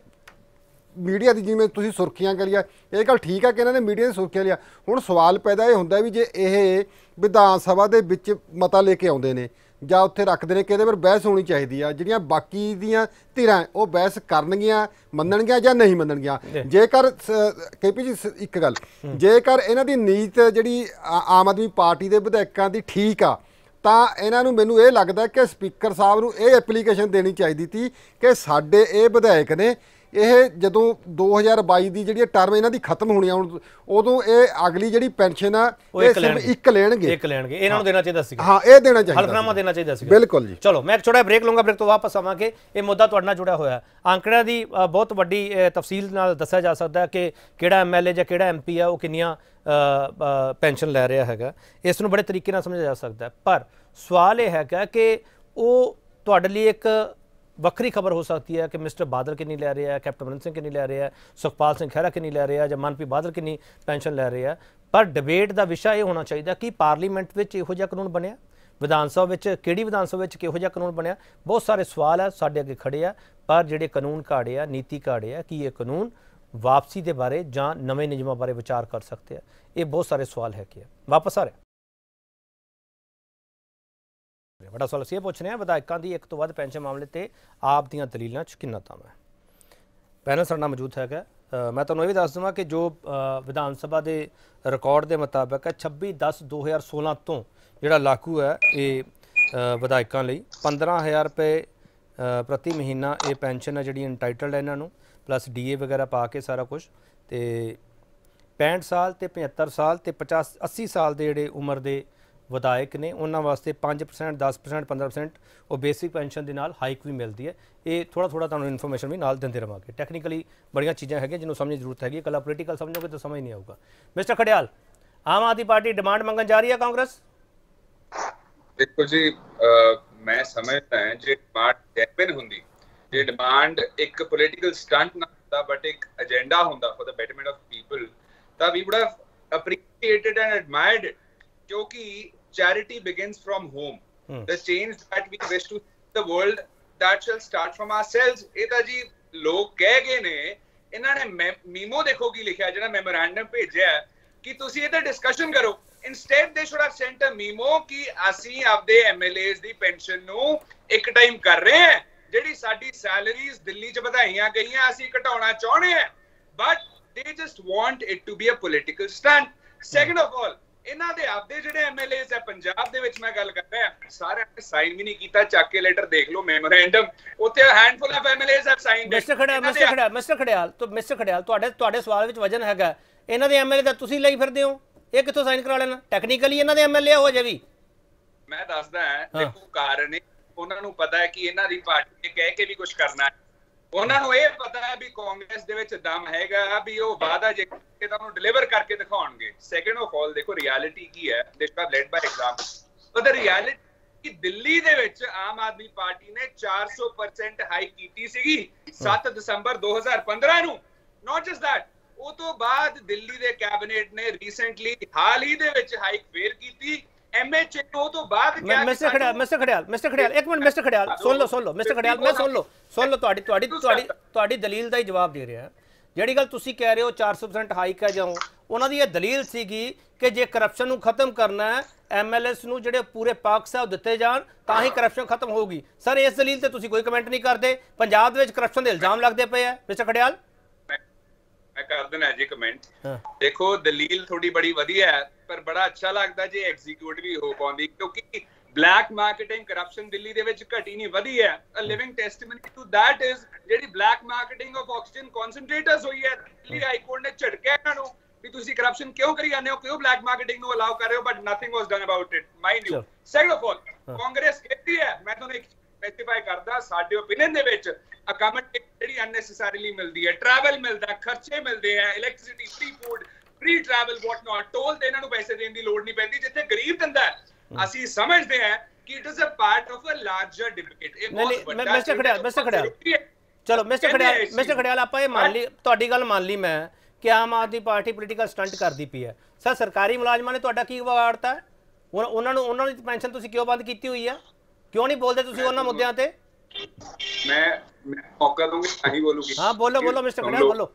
ਮੀਡੀਆ ਦੀ, ਜਿਵੇਂ ਤੁਸੀਂ ਸੁਰਖੀਆਂ ਕਰੀਆ, ਇਹ ਗੱਲ ਠੀਕ ਆ ਕਿ ਇਹਨਾਂ ਨੇ ਮੀਡੀਆ ਦੀ ਸੁਰਖੀਆਂ ਲਿਆ। ਹੁਣ ਸਵਾਲ ਪੈਦਾ ਇਹ ਹੁੰਦਾ ਵੀ ਜੇ ਇਹ ਵਿਧਾਨ ਸਭਾ ਦੇ ਵਿੱਚ ਮਤਾ ਲੈ ਕੇ ਆਉਂਦੇ ਨੇ ਜਾਂ ਉੱਥੇ ਰੱਖਦੇ ਨੇ ਕਿ ਇਹਦੇ ਪਰ ਬਹਿਸ ਹੋਣੀ ਚਾਹੀਦੀ ਆ, ਜਿਹੜੀਆਂ ਬਾਕੀ ਦੀਆਂ ਧਿਰਾਂ ਉਹ ਬਹਿਸ ਕਰਨਗੀਆਂ, ਮੰਨਣਗੀਆਂ ਜਾਂ ਨਹੀਂ ਮੰਨਣਗੀਆਂ। ਜੇਕਰ ਕੇਪੀ ਜੀ ਇੱਕ ਗੱਲ, ਜੇਕਰ ਇਹਨਾਂ ਦੀ ਨੀਤ ਜਿਹੜੀ ਆਮ ਆਦਮੀ ਪਾਰਟੀ ਦੇ ਵਿਧਾਇਕਾਂ ਦੀ ਠੀਕ ਆ, ਤਾਂ ਇਹਨਾਂ ਨੂੰ, ਮੈਨੂੰ ਇਹ ਲੱਗਦਾ ਕਿ ਸਪੀਕਰ ਸਾਹਿਬ ਨੂੰ ਇਹ ਐਪਲੀਕੇਸ਼ਨ ਦੇਣੀ ਚਾਹੀਦੀ ਸੀ ਕਿ ਸਾਡੇ ਇਹ ਵਿਧਾਇਕ ਨੇ, ਇਹ ਜਦੋਂ ਦੋ ਹਜ਼ਾਰ ਬਾਈ ਦੀ ਜਿਹੜੀ ਟਰਮ ਇਹਨਾਂ ਦੀ ਖਤਮ ਹੋਣੀ ਆ ਹੁਣ, ਉਦੋਂ ਇਹ ਅਗਲੀ ਜਿਹੜੀ ਪੈਨਸ਼ਨ ਆ ਇਹ ਸਿਰਫ ਇੱਕ ਲੈਣਗੇ ਇੱਕ ਲੈਣਗੇ ਇਹਨਾਂ ਨੂੰ ਦੇਣਾ ਚਾਹੀਦਾ ਸੀ। ਹਾਂ, ਇਹ ਦੇਣਾ ਚਾਹੀਦਾ, ਹਲਫਨਾਮਾ ਦੇਣਾ ਚਾਹੀਦਾ ਸੀ। ਬਿਲਕੁਲ ਜੀ। ਚਲੋ ਮੈਂ ਇੱਕ ਛੋਟਾ ਬ੍ਰੇਕ ਲਵਾਂਗਾ, ਬ੍ਰੇਕ ਤੋਂ ਵਾਪਸ ਆਵਾਂਗੇ। ਇਹ ਮੁੱਦਾ ਤੁਹਾਡੇ ਨਾਲ ਜੁੜਿਆ ਹੋਇਆ, ਅੰਕੜਿਆਂ ਦੀ ਬਹੁਤ ਵੱਡੀ ਤਫਸੀਲ ਨਾਲ ਦੱਸਿਆ ਜਾ ਸਕਦਾ ਕਿ ਕਿਹੜਾ ਐਮਐਲਏ ਜਾਂ ਕਿਹੜਾ ਐਮਪੀ ਆ ਉਹ ਕਿੰਨੀਆਂ ਪੈਨਸ਼ਨ ਲੈ ਰਿਹਾ ਹੈਗਾ, ਇਸ ਨੂੰ ਬੜੇ ਤਰੀਕੇ ਨਾਲ ਸਮਝਿਆ ਜਾ ਸਕਦਾ। ਪਰ ਸਵਾਲ ਇਹ ਹੈਗਾ ਕਿ ਉਹ ਤੁਹਾਡੇ ਲਈ ਇੱਕ ਵੱਖਰੀ ਖਬਰ ਹੋ ਸਕਦੀ ਹੈ ਕਿ ਮਿਸਟਰ ਬਾਦਲ ਕਿੰਨੀ ਲੈ ਰਿਹਾ ਹੈ, ਕੈਪਟਨ ਅਮਰਿੰਦਰ ਸਿੰਘ ਕਿੰਨੀ ਲੈ ਰਿਹਾ ਹੈ, ਸੁਖਪਾਲ ਸਿੰਘ ਖਹਿਰਾ ਕਿੰਨੀ ਲੈ ਰਿਹਾ ਜਾਂ ਮਨਪ੍ਰੀਤ ਬਾਦਲ ਕਿੰਨੀ ਪੈਨਸ਼ਨ ਲੈ ਰਿਹਾ। ਪਰ ਡਿਬੇਟ ਦਾ ਵਿਸ਼ਾ ਇਹ ਹੋਣਾ ਚਾਹੀਦਾ ਕਿ ਪਾਰਲੀਮੈਂਟ ਵਿੱਚ ਇਹੋ ਜਿਹਾ ਕਾਨੂੰਨ ਬਣਿਆ, ਵਿਧਾਨ ਸਭਾ ਵਿੱਚ ਕਿਹੜੀ ਵਿਧਾਨ ਸਭਾ ਵਿੱਚ ਕਿਹੋ ਜਿਹਾ ਕਾਨੂੰਨ ਬਣਿਆ। ਬਹੁਤ ਸਾਰੇ ਸਵਾਲ ਹੈ ਸਾਡੇ ਅੱਗੇ ਖੜੇ ਆ, ਪਰ ਜਿਹੜੇ ਕਾਨੂੰਨ ਘਾੜੇ ਆ, ਨੀਤੀ ਘਾੜੇ ਆ, ਕੀ ਇਹ ਕਾਨੂੰਨ ਵਾਪਸੀ ਦੇ ਬਾਰੇ ਜਾਂ ਨਵੇਂ ਨਿਯਮਾਂ ਬਾਰੇ ਵਿਚਾਰ ਕਰ ਸਕਦੇ ਆ, ਇਹ ਬਹੁਤ ਸਾਰੇ ਸਵਾਲ ਹੈ। ਕਿ ਵਾਪਸ ਆ ਰਿਹਾ ਬੜਾ ਸਵਾਲ ਅਸੀਂ ਇਹ ਪੁੱਛ ਰਹੇ ਹਾਂ, ਵਿਧਾਇਕਾਂ ਦੀ ਇੱਕ ਤੋਂ ਵੱਧ ਪੈਨਸ਼ਨ ਮਾਮਲੇ ਤੇ ਆਪ ਦੀਆਂ ਦਲੀਲਾਂ 'ਚ ਕਿੰਨਾ ਦਮ ਹੈ। ਪੈਨਲ ਸਾਡੇ ਨਾਲ ਮੌਜੂਦ ਹੈਗਾ। ਮੈਂ ਤੁਹਾਨੂੰ ਇਹ ਵੀ ਦੱਸ ਦੇਵਾਂ ਕਿ ਜੋ ਵਿਧਾਨ ਸਭਾ ਦੇ ਰਿਕਾਰਡ ਦੇ ਮੁਤਾਬਕ ਹੈ ਛੱਬੀ ਦਸ ਦੋ ਹਜ਼ਾਰ ਸੋਲਾਂ ਤੋਂ ਜਿਹੜਾ ਲਾਗੂ ਹੈ ਇਹ ਵਿਧਾਇਕਾਂ ਲਈ ਪੰਦਰਾਂ ਹਜ਼ਾਰ ਰੁਪਏ ਪ੍ਰਤੀ ਮਹੀਨਾ ਇਹ ਪੈਨਸ਼ਨ ਹੈ ਜਿਹੜੀ ਇੰਟਾਈਟਲਡ ਹੈ ਇਹਨਾਂ ਨੂੰ, ਪਲੱਸ ਡੀ ਏ ਵਗੈਰਾ ਪਾ ਕੇ ਸਾਰਾ ਕੁਛ। ਅਤੇ ਪੈਂਹਠ ਸਾਲ ਅਤੇ ਪਝੱਤਰ ਸਾਲ ਅਤੇ ਪਚਾਸ ਅੱਸੀ ਸਾਲ ਦੇ ਜਿਹੜੇ ਉਮਰ ਦੇ ਵਿਧਾਇਕ ਨੇ ਉਹਨਾਂ ਵਾਸਤੇ ਪੰਜ ਪਰਸੈਂਟ ਦਸ ਪਰਸੈਂਟ ਪੰਦਰਾਂ ਪਰਸੈਂਟ ਉਹ ਬੇਸਿਕ ਪੈਨਸ਼ਨ ਦੇ ਨਾਲ ਹਾਈਕ ਵੀ ਮਿਲਦੀ ਹੈ। ਇਹ ਥੋੜ੍ਹਾ ਥੋੜ੍ਹਾ ਤੁਹਾਨੂੰ ਇਨਫੋਰਮੇਸ਼ਨ ਵੀ ਨਾਲ ਦਿੰਦੇ ਰਹਾਂਗੇ। ਟੈਕਨੀਕਲੀ ਬੜੀਆਂ ਚੀਜ਼ਾਂ ਹੈਗੀਆਂ ਜਿਹਨੂੰ ਸਮਝਣ ਦੀ ਜ਼ਰੂਰਤ ਹੈਗੀ, ਇਕੱਲਾ ਪੋਲੀਟੀਕਲ ਸਮਝੋਗੇ ਤਾਂ ਸਮਝ ਨਹੀਂ ਆਊਗਾ। Mister Khadial, Aam Aadmi Party demand ਮੰਗਣ ਜਾ ਰਹੀ ਹੈ ਕਾਂਗਰਸ? ਦੇਖੋ ਜੀ, ਮੈਂ ਸਮਝਦਾ ਹਾਂ ਜੇ ਡਿਮਾਂਡ ਜੈਨੂਇਨ ਹੁੰਦੀ, ਜੇ ਡਿਮਾਂਡ ਇੱਕ ਪੋਲੀਟੀਕਲ ਸਟੰਟ ਨਾ ਹੁੰਦਾ ਬਟ ਇੱਕ ਏਜੰਡਾ ਹੁੰਦਾ for the betterment of people, ਤਾਂ we would have appreciated and admired it. ਕਿਉਂਕਿ charity begins from home. hmm. The change that we wish to see the world, that shall start from ourselves. ਇਹ ਤਾਂ ਜੀ ਲੋਕ ਕਹਿ ਗਏ ਨੇ, ਇਹਨਾਂ ਨੇ ਮੀਮੋ ਦੇਖੋ ਕੀ ਲਿਖਿਆ, ਜਿਹੜਾ ਮੈਮੋਰੈਂਡਮ ਭੇਜਿਆ ਕਿ ਤੁਸੀਂ ਇਹਦਾ ਡਿਸਕਸ਼ਨ ਕਰੋ। Instead they should have sent a memo ਕਿ ਅਸੀਂ ਆਪਦੇ ਐਮਐਲਏਜ਼ ਦੀ ਪੈਨਸ਼ਨ ਨੂੰ ਇੱਕ ਟਾਈਮ ਕਰ ਰਹੇ ਹਾਂ, ਜਿਹੜੀ ਸਾਡੀ ਸੈਲਰੀਜ਼ ਦਿੱਲੀ 'ਚ ਵਧਾਈਆਂ ਗਈਆਂ ਅਸੀਂ ਘਟਾਉਣਾ ਚਾਹੁੰਦੇ ਹਾਂ, but they just want it to be a political stunt. Second of all, ਇਹਨਾਂ ਦੇ ਆਪਦੇ ਜਿਹੜੇ ਐਮਐਲਏਜ਼ ਹੈ ਪੰਜਾਬ ਦੇ ਵਿੱਚ, ਮੈਂ ਗੱਲ ਕਰ ਰਿਹਾ, ਸਾਰਿਆਂ ਨੇ ਸਾਈਨ ਵੀ ਨਹੀਂ ਕੀਤਾ। ਚੱਕ ਕੇ ਲੈਟਰ ਦੇਖ ਲਓ ਮੈਮੋਰੈਂਡਮ, ਉੱਥੇ handful of MLAs have signed. Mister Khadial mister Khadial mister Khadial ਤੋਂ ਮਿਸਟਰ ਖੜਿਆਲ ਤੁਹਾਡੇ ਤੁਹਾਡੇ ਸਵਾਲ ਵਿੱਚ ਵਜਨ ਹੈਗਾ, ਇਹਨਾਂ ਦੇ ਐਮਐਲਏ ਦਾ ਤੁਸੀਂ ਲਈ ਫਿਰਦੇ ਹੋ, ਇਹ ਕਿੱਥੋਂ ਸਾਈਨ ਕਰਾ ਲੈਣਾ? ਟੈਕਨੀਕਲੀ ਇਹਨਾਂ ਦੇ ਐਮਐਲਏ ਹੋ ਜੇ ਵੀ। ਮੈਂ ਦੱਸਦਾ ਹਾਂ, ਦੇਖੋ ਕਾਰਨ ਉਹਨਾਂ ਨੂੰ ਪਤਾ ਹੈ ਕਿ ਇਹਨਾਂ ਦੀ ਪਾਰਟੀ ਨੇ ਕਹਿ ਕੇ ਵੀ ਕੁਝ ਕਰਨਾ ਹੈ। ਉਹਨਾਂ ਨੂੰ ਇਹ ਪਤਾ ਹੈ ਵੀ ਕਾਂਗਰਸ ਦੇ ਵਿੱਚ ਦਮ ਹੈਗਾ ਵੀ ਉਹ ਵਾਅਦਾ ਜੇ ਕਿ ਤੁਹਾਨੂੰ ਡਿਲੀਵਰ ਕਰਕੇ ਦਿਖਾਉਣਗੇ। ਸੈਕੰਡ ਆਫ ਆਲ, ਦੇਖੋ ਰਿਐਲਿਟੀ ਕੀ ਹੈ, this was led by example. But the reality ਕਿ ਦਿੱਲੀ ਦੇ ਵਿੱਚ ਆਮ ਆਦਮੀ ਪਾਰਟੀ ਨੇ ਚਾਰ ਸੌ ਪਰਸੈਂਟ ਹਾਈਕ ਕੀਤੀ ਸੀਗੀ ਸੱਤ ਦਸੰਬਰ ਦੋ ਹਜ਼ਾਰ ਪੰਦਰਾਂ ਨੂੰ। ਨਾਟ ਜਸਟ ਦੈਟ, ਉਹ ਤੋਂ ਬਾਅਦ ਦਿੱਲੀ ਦੇ ਕੈਬਨਿਟ ਨੇ ਰੀਸੈਂਟਲੀ ਹਾਲ ਹੀ ਦੇ ਵਿੱਚ ਹਾਈਕ ਫੇਰ ਕੀਤੀ। ਐਮਐਚਏ ਉਹ ਤੋਂ ਬਾਅਦ ਕਿਹਾ mister Khadial mister Khadial mister Khadial ਇੱਕ ਮਿੰਟ ਮਿਸਟਰ ਖੜਿਆਲ ਸੁਣ ਲਓ ਸੁਣ ਲਓ ਮਿਸਟਰ ਖੜਿਆਲ ਮੈਂ ਸੁਣ ਲਓ ਸੁਣ ਲਓ ਤੁਹਾਡੀ ਤੁਹਾਡੀ ਤੁਹਾਡੀ ਤੁਹਾਡੀ ਦਲੀਲ ਦਾ ਹੀ ਜਵਾਬ ਦੇ ਰਿਹਾ। ਜਿਹੜੀ ਗੱਲ ਤੁਸੀਂ ਕਹਿ ਰਹੇ ਹੋ ਚਾਰ ਸੌ ਪਰਸੈਂਟ ਹਾਈਕ ਹੈ ਜਾਂ ਉਹਨਾਂ ਦੀ ਇਹ ਦਲੀਲ ਸੀਗੀ ਕਿ ਜੇ ਕਰਪਸ਼ਨ ਨੂੰ ਖਤਮ ਕਰਨਾ ਹੈ, ਐਮਐਲਏਸ ਨੂੰ ਜਿਹੜੇ ਪੂਰੇ ਪਾਕ ਸਾਹਿਬ ਦਿੱਤੇ ਜਾਣ ਤਾਂ ਹੀ ਕਰਪਸ਼ਨ ਖਤਮ ਹੋਊਗੀ। ਸਰ ਇਸ ਦਲੀਲ ਤੇ ਤੁਸੀਂ ਕੋਈ ਕਮੈਂਟ ਨਹੀਂ ਕਰਦੇ। ਪੰਜਾਬ ਦੇ ਵਿੱਚ ਕਰਪਸ਼ਨ ਦੇ ਇਲਜ਼ਾਮ ਲੱਗਦੇ ਪਏ ਆ। ਮਿਸਟਰ ਖੜਿਆਲ ਮੈਂ ਕਰ ਦੇਣਾ ਜੀ ਕਮੈਂਟ। ਦੇਖੋ ਦਲੀਲ ਥੋੜੀ ਬੜੀ ਵਧੀਆ ਹੈ, ਪਰ ਬੜਾ ਅੱਛਾ ਲੱਗਦਾ ਜੇ ਐਗਜ਼ੀਕਿਊਟ ਵੀ ਹੋ ਪਾਉਂਦੀ, ਕਿਉਂਕਿ ਬਲੈਕ ਮਾਰਕੀਟਿੰਗ ਕਰਪਸ਼ਨ ਦਿੱਲੀ ਦੇ ਵਿੱਚ ਘਟੀ ਨਹੀਂ ਵਧੀ ਹੈ। A living testimony to that is ਜਿਹੜੀ black marketing of oxygen concentrators ਹੋਈ ਹੈ। ਦਿੱਲੀ ਹਾਈ ਕੋਰਟ ਨੇ ਝਟਕਿਆ ਇਹਨਾਂ ਨੂੰ ਵੀ ਤੁਸੀਂ ਕਰਪਸ਼ਨ ਕਿਉਂ ਕਰੀ ਜਾਂਦੇ ਹੋ, ਕਿਉਂ ਬਲੈਕ ਮਾਰਕੀਟਿੰਗ ਨੂੰ ਅਲਾਉ ਕਰ ਰਹੇ ਹੋ, but nothing was done about it mind you. Second of all, Congress ਕਹਿੰਦੀ ਹੈ, ਮੈਂ ਤੁਹਾਨੂੰ ਇੱਕ ਸਪੈਸੀਫਾਈ ਕਰਦਾ, ਸਾਡੇ ਓਪੀਨੀਅਨ ਦੇ ਵਿੱਚ ਅਕਾਮਡੇਸ਼ਨ ਜਿਹੜੀ ਅਨਨੈਸੈਸਰੀਲੀ ਮਿਲਦੀ ਹੈ, ਟਰੈਵਲ ਮਿਲਦਾ, ਖਰਚੇ ਮਿਲਦੇ ਆ, electricity, free food, free travel, what not, toll ਤੇ ਇਹਨਾਂ ਨੂੰ ਪੈਸੇ ਦੇਣ ਦੀ ਲੋੜ ਨਹੀਂ ਪੈਂਦੀ ਜਿੱਥੇ ਗਰੀਬ ਦਿੰਦਾ। ਅਸੀਂ ਸਮਝਦੇ ਹਾਂ ਕਿ it is a part of a larger debate. ਇਹ ਬਹੁਤ ਵੱਡਾ ਮਿਸਟਰ ਖੜਿਆਲ ਮਿਸਟਰ ਖੜਿਆਲ ਚਲੋ ਮਿਸਟਰ ਖੜਿਆਲ ਮਿਸਟਰ ਖੜਿਆਲ ਆਪਾਂ ਇਹ ਮੰਨ ਲਈ, ਤੁਹਾਡੀ ਗੱਲ ਮੰਨ ਲਈ ਮੈਂ ਕਿ Aam Aadmi Party political stunt ਕਰਦੀ ਪਈ ਹੈ। ਸਰ ਸਰਕਾਰੀ ਮੁਲਾਜ਼ਮਾਂ ਨੇ ਤੁਹਾਡਾ ਕੀ ਵਿਗਾੜਤਾ? ਉਹਨਾਂ ਨੂੰ ਉਹਨਾਂ ਦੀ ਪੈਨਸ਼ਨ ਤੁਸੀਂ ਕਿਉਂ ਬੰਦ ਕੀਤੀ ਹੋਈ ਆ? ਕਿਉਂ ਨਹੀਂ ਬੋਲਦੇ ਤੁਸੀਂ ਉਹਨਾਂ ਮੁੱਦਿਆਂ ਤੇ? ਮੈਂ ਮੌਕਾ ਦੂੰਗੀ ਤਾਂ ਹੀ ਬੋਲੂਗੀ। ਹਾਂ ਬੋਲੋ ਬੋਲੋ ਮਿਸਟਰ ਖੜਿਆਲ ਬੋਲੋ।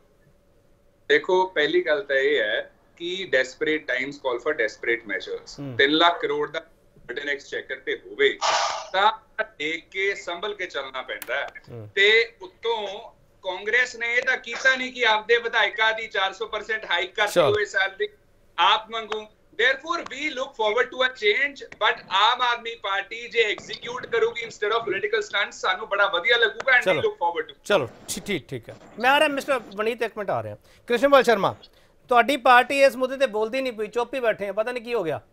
ਦੇਖੋ ਪਹਿਲੀ ਗੱਲ ਤਾਂ ਇਹ ਹੈ ਕਿ desperate times call for desperate measures. ਤਿੰਨ ਲੱਖ ਕਰੋੜ ਦਾ ਬਟਨ ਐਕਸਚੇਕਰ ਤੇ ਹੋਵੇ ਤਾਂ ਦੇਖ ਕੇ ਸੰਭਲ ਕੇ ਚੱਲਣਾ ਪੈਂਦਾ। ਤੇ ਉੱਤੋਂ ਕਾਂਗਰਸ ਨੇ ਇਹ ਤਾਂ ਕੀਤਾ ਨਹੀਂ ਕਿ ਆਪਦੇ ਵਿਧਾਇਕਾਂ ਦੀ ਚਾਰ ਸੌ ਪਰਸੈਂਟ ਹਾਈਕ ਕਰਦੀ ਹੋਏ ਸੈਲਰੀ ਆਪ ਮੰਗੂ। therefore we look forward to a change, but Aam Aadmi Party je execute karoogi instead of political stunts sanu bada vadiya laguga and we look forward to. ਚਲੋ ਠੀਕ ਠੀਕ ਹੈ। ਮੈਂ ਆ ਰਿਹਾ ਮਿਸਟਰ ਵਨੀਤ, ਇੱਕ ਮਿੰਟ ਆ ਰਿਹਾ। ਕ੍ਰਿਸ਼ਨਪਾਲ ਸ਼ਰਮਾ, ਤੁਹਾਡੀ ਪਾਰਟੀ ਇਸ ਮੁੱਦੇ ਤੇ ਬੋਲਦੀ ਨਹੀਂ ਪਈ, ਚੁੱਪ ਹੀ ਬੈਠੇ ਆ, ਪਤਾ ਨਹੀਂ ਕੀ ਹੋ ਗਿਆ।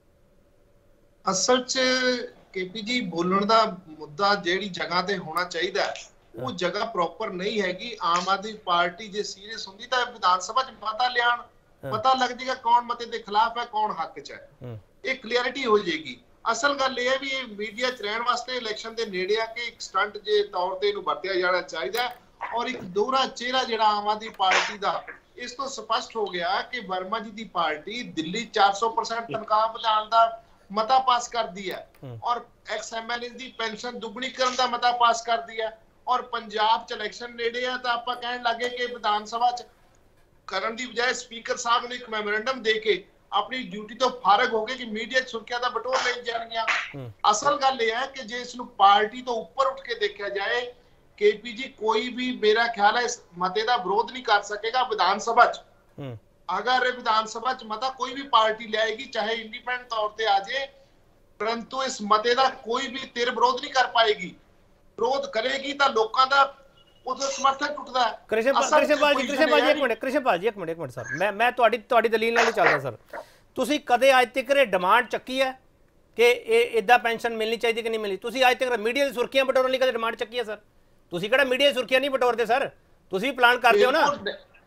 ਅਸਲ 'ਚ ਕੇਪੀ ਜੀ ਬੋਲਣ ਦਾ ਮੁੱਦਾ ਜਿਹੜੀ ਜਗ੍ਹਾ ਤੇ ਹੋਣਾ ਚਾਹੀਦਾ ਉਹ ਜਗ੍ਹਾ ਪ੍ਰੋਪਰ ਨਹੀਂ ਹੈਗੀ। ਆਮ ਆਦਮੀ ਪਾਰਟੀ ਜੇ ਸੀਰੀਅਸ ਹੁੰਦੀ ਤਾਂ ਵਿਧਾਨ ਸਭਾ 'ਚ ਮਤਾ ਲਿਆਣ, ਪਤਾ ਲੱਗ ਜਾਏਗਾ ਕੌਣ ਮਤੇ ਦੇ ਖਿਲਾਫ ਹੈ ਕੌਣ ਹੱਕ 'ਚ ਹੈ, ਇਹ ਕਲੀਅਰਿਟੀ ਹੋ ਜਾਏਗੀ। ਅਸਲ ਗੱਲ ਇਹ ਹੈ ਵੀ ਇਹ ਮੀਡੀਆ 'ਚ ਰਹਿਣ ਵਾਸਤੇ ਇਲੈਕਸ਼ਨ ਦੇ ਨੇੜੇ ਆ ਕੇ ਇੱਕ ਸਟੰਟ ਜੇ ਤੌਰ ਤੇ ਇਹਨੂੰ ਵਰਤਿਆ ਜਾਣਾ ਚਾਹੀਦਾ, ਔਰ ਇੱਕ ਦੋਹਰਾ ਚਿਹਰਾ ਜਿਹੜਾ ਆਮ ਆਦਮੀ ਪਾਰਟੀ ਦਾ ਇਸ ਤੋਂ ਸਪਸ਼ਟ ਹੋ ਗਿਆ ਕਿ ਵਰਮਾ ਜੀ ਦੀ ਪਾਰਟੀ ਦਿੱਲੀ ਚਾਰ ਸੌ ਪਰਸੈਂਟ ਤਨਖਾਹ ਵਧਾਉਣ ਦਾ ਮਤਾ ਪਾਸ ਕਰਦੀ ਹੈ, ਔਰ ਐਕਸ ਐਮਐਲਏ ਦੀ ਪੈਨਸ਼ਨ ਦੁੱਗਣੀ ਕਰਨ ਦਾ ਮਤਾ ਪਾਸ ਕਰਦੀ ਹੈ, ਔਰ ਪੰਜਾਬ 'ਚ ਇਲੈਕਸ਼ਨ ਨੇੜੇ ਆ ਤਾਂ ਆਪਾਂ ਕਹਿਣ ਲੱਗੇ ਕਿ ਵਿਧਾਨ ਸਭਾ 'ਚ ਕਰਨ ਦੀ ਬਜਾਏ ਸਪੀਕਰ ਸਾਹਿਬ ਨੂੰ ਇੱਕ ਮੈਮੋਰੈਂਡਮ ਦੇ ਕੇ ਆਪਣੀ ਡਿਊਟੀ ਤੋਂ ਫਾਰਗ ਹੋ ਗਏ ਕਿ ਮੀਡੀਆ 'ਚ ਸੁਰੱਖਿਆ ਦਾ ਬਟੋਰ ਲਈ ਜਾਣਗੀਆਂ। ਅਸਲ ਗੱਲ ਇਹ ਹੈ ਕਿ ਜੇ ਇਸ ਨੂੰ ਪਾਰਟੀ ਤੋਂ ਉੱਪਰ ਉੱਠ ਕੇ ਦੇਖਿਆ ਜਾਏ, ਕੇਪੀ ਜੀ ਕੋਈ ਵੀ ਮੇਰਾ ਖਿਆਲ ਹੈ ਇਸ ਮਤੇ ਦਾ ਵਿਰੋਧ ਨਹੀਂ ਕਰ ਸਕੇਗਾ ਵਿਧਾਨ ਸਭਾ 'ਚ। ਅਗਰ ਵਿਧਾਨ ਸਭਾ 'ਚ ਮਤਾ ਕੋਈ ਵੀ ਪਾਰਟੀ ਲਿਆਏਗੀ, ਚਾਹੇ ਇੰਡੀਪੈਂਡੈਂਟ ਤੌਰ ਤੇ ਆ ਜਾਏ, ਪਰੰਤੂ ਇਸ ਮਤੇ ਦਾ ਕੋਈ ਵੀ ਧਿਰ ਵਿਰੋਧ ਨਹੀਂ ਕਰ ਪਾਏਗੀ। ਵਿਰੋਧ ਕਰੇਗੀ ਤਾਂ ਲੋਕਾਂ ਦਾ ਉਹਦਾ ਸਮਰਥਨ ਟੁੱਟਦਾ ਹੈ। ਕ੍ਰਿਸ਼ਨਪਾਲ ਕ੍ਰਿਸ਼ਨਪਾਲ ਜੀ ਕ੍ਰਿਸ਼ਨਪਾਲ ਜੀ ਇੱਕ ਮਿੰਟ ਕ੍ਰਿਸ਼ਨਪਾਲ ਜੀ ਇੱਕ ਮਿੰਟ ਇੱਕ ਮਿੰਟ ਸਰ, ਮੈਂ ਮੈਂ ਤੁਹਾਡੀ ਤੁਹਾਡੀ ਦਲੀਲ ਨਾਲ ਹੀ ਚੱਲਦਾ ਸਰ। ਤੁਸੀਂ ਕਦੇ ਅੱਜ ਤੱਕ ਇਹ ਡਿਮਾਂਡ ਚੱਕੀ ਹੈ ਕਿ ਇਹ ਇਦਾਂ ਪੈਨਸ਼ਨ ਮਿਲਣੀ ਚਾਹੀਦੀ ਕਿ ਨਹੀਂ ਮਿਲਣੀ? ਤੁਸੀਂ ਅੱਜ ਤੱਕ ਮੀਡੀਆ ਦੀ ਸੁਰੱਖਿਆ ਬਟੋਰਨ ਲਈ ਕਦੇ ਡਿਮਾਂਡ ਚੱਕੀ ਹੈ ਸਰ? ਤੁਸੀਂ ਕਿਹੜਾ ਮੀਡੀਆ ਦੀ ਸੁਰੱਖਿਆ ਨਹੀਂ ਬਟੋਰਦੇ ਸਰ, ਤੁਸੀਂ ਪਲਾਨ ਕਰਦੇ ਹੋ ਨਾ।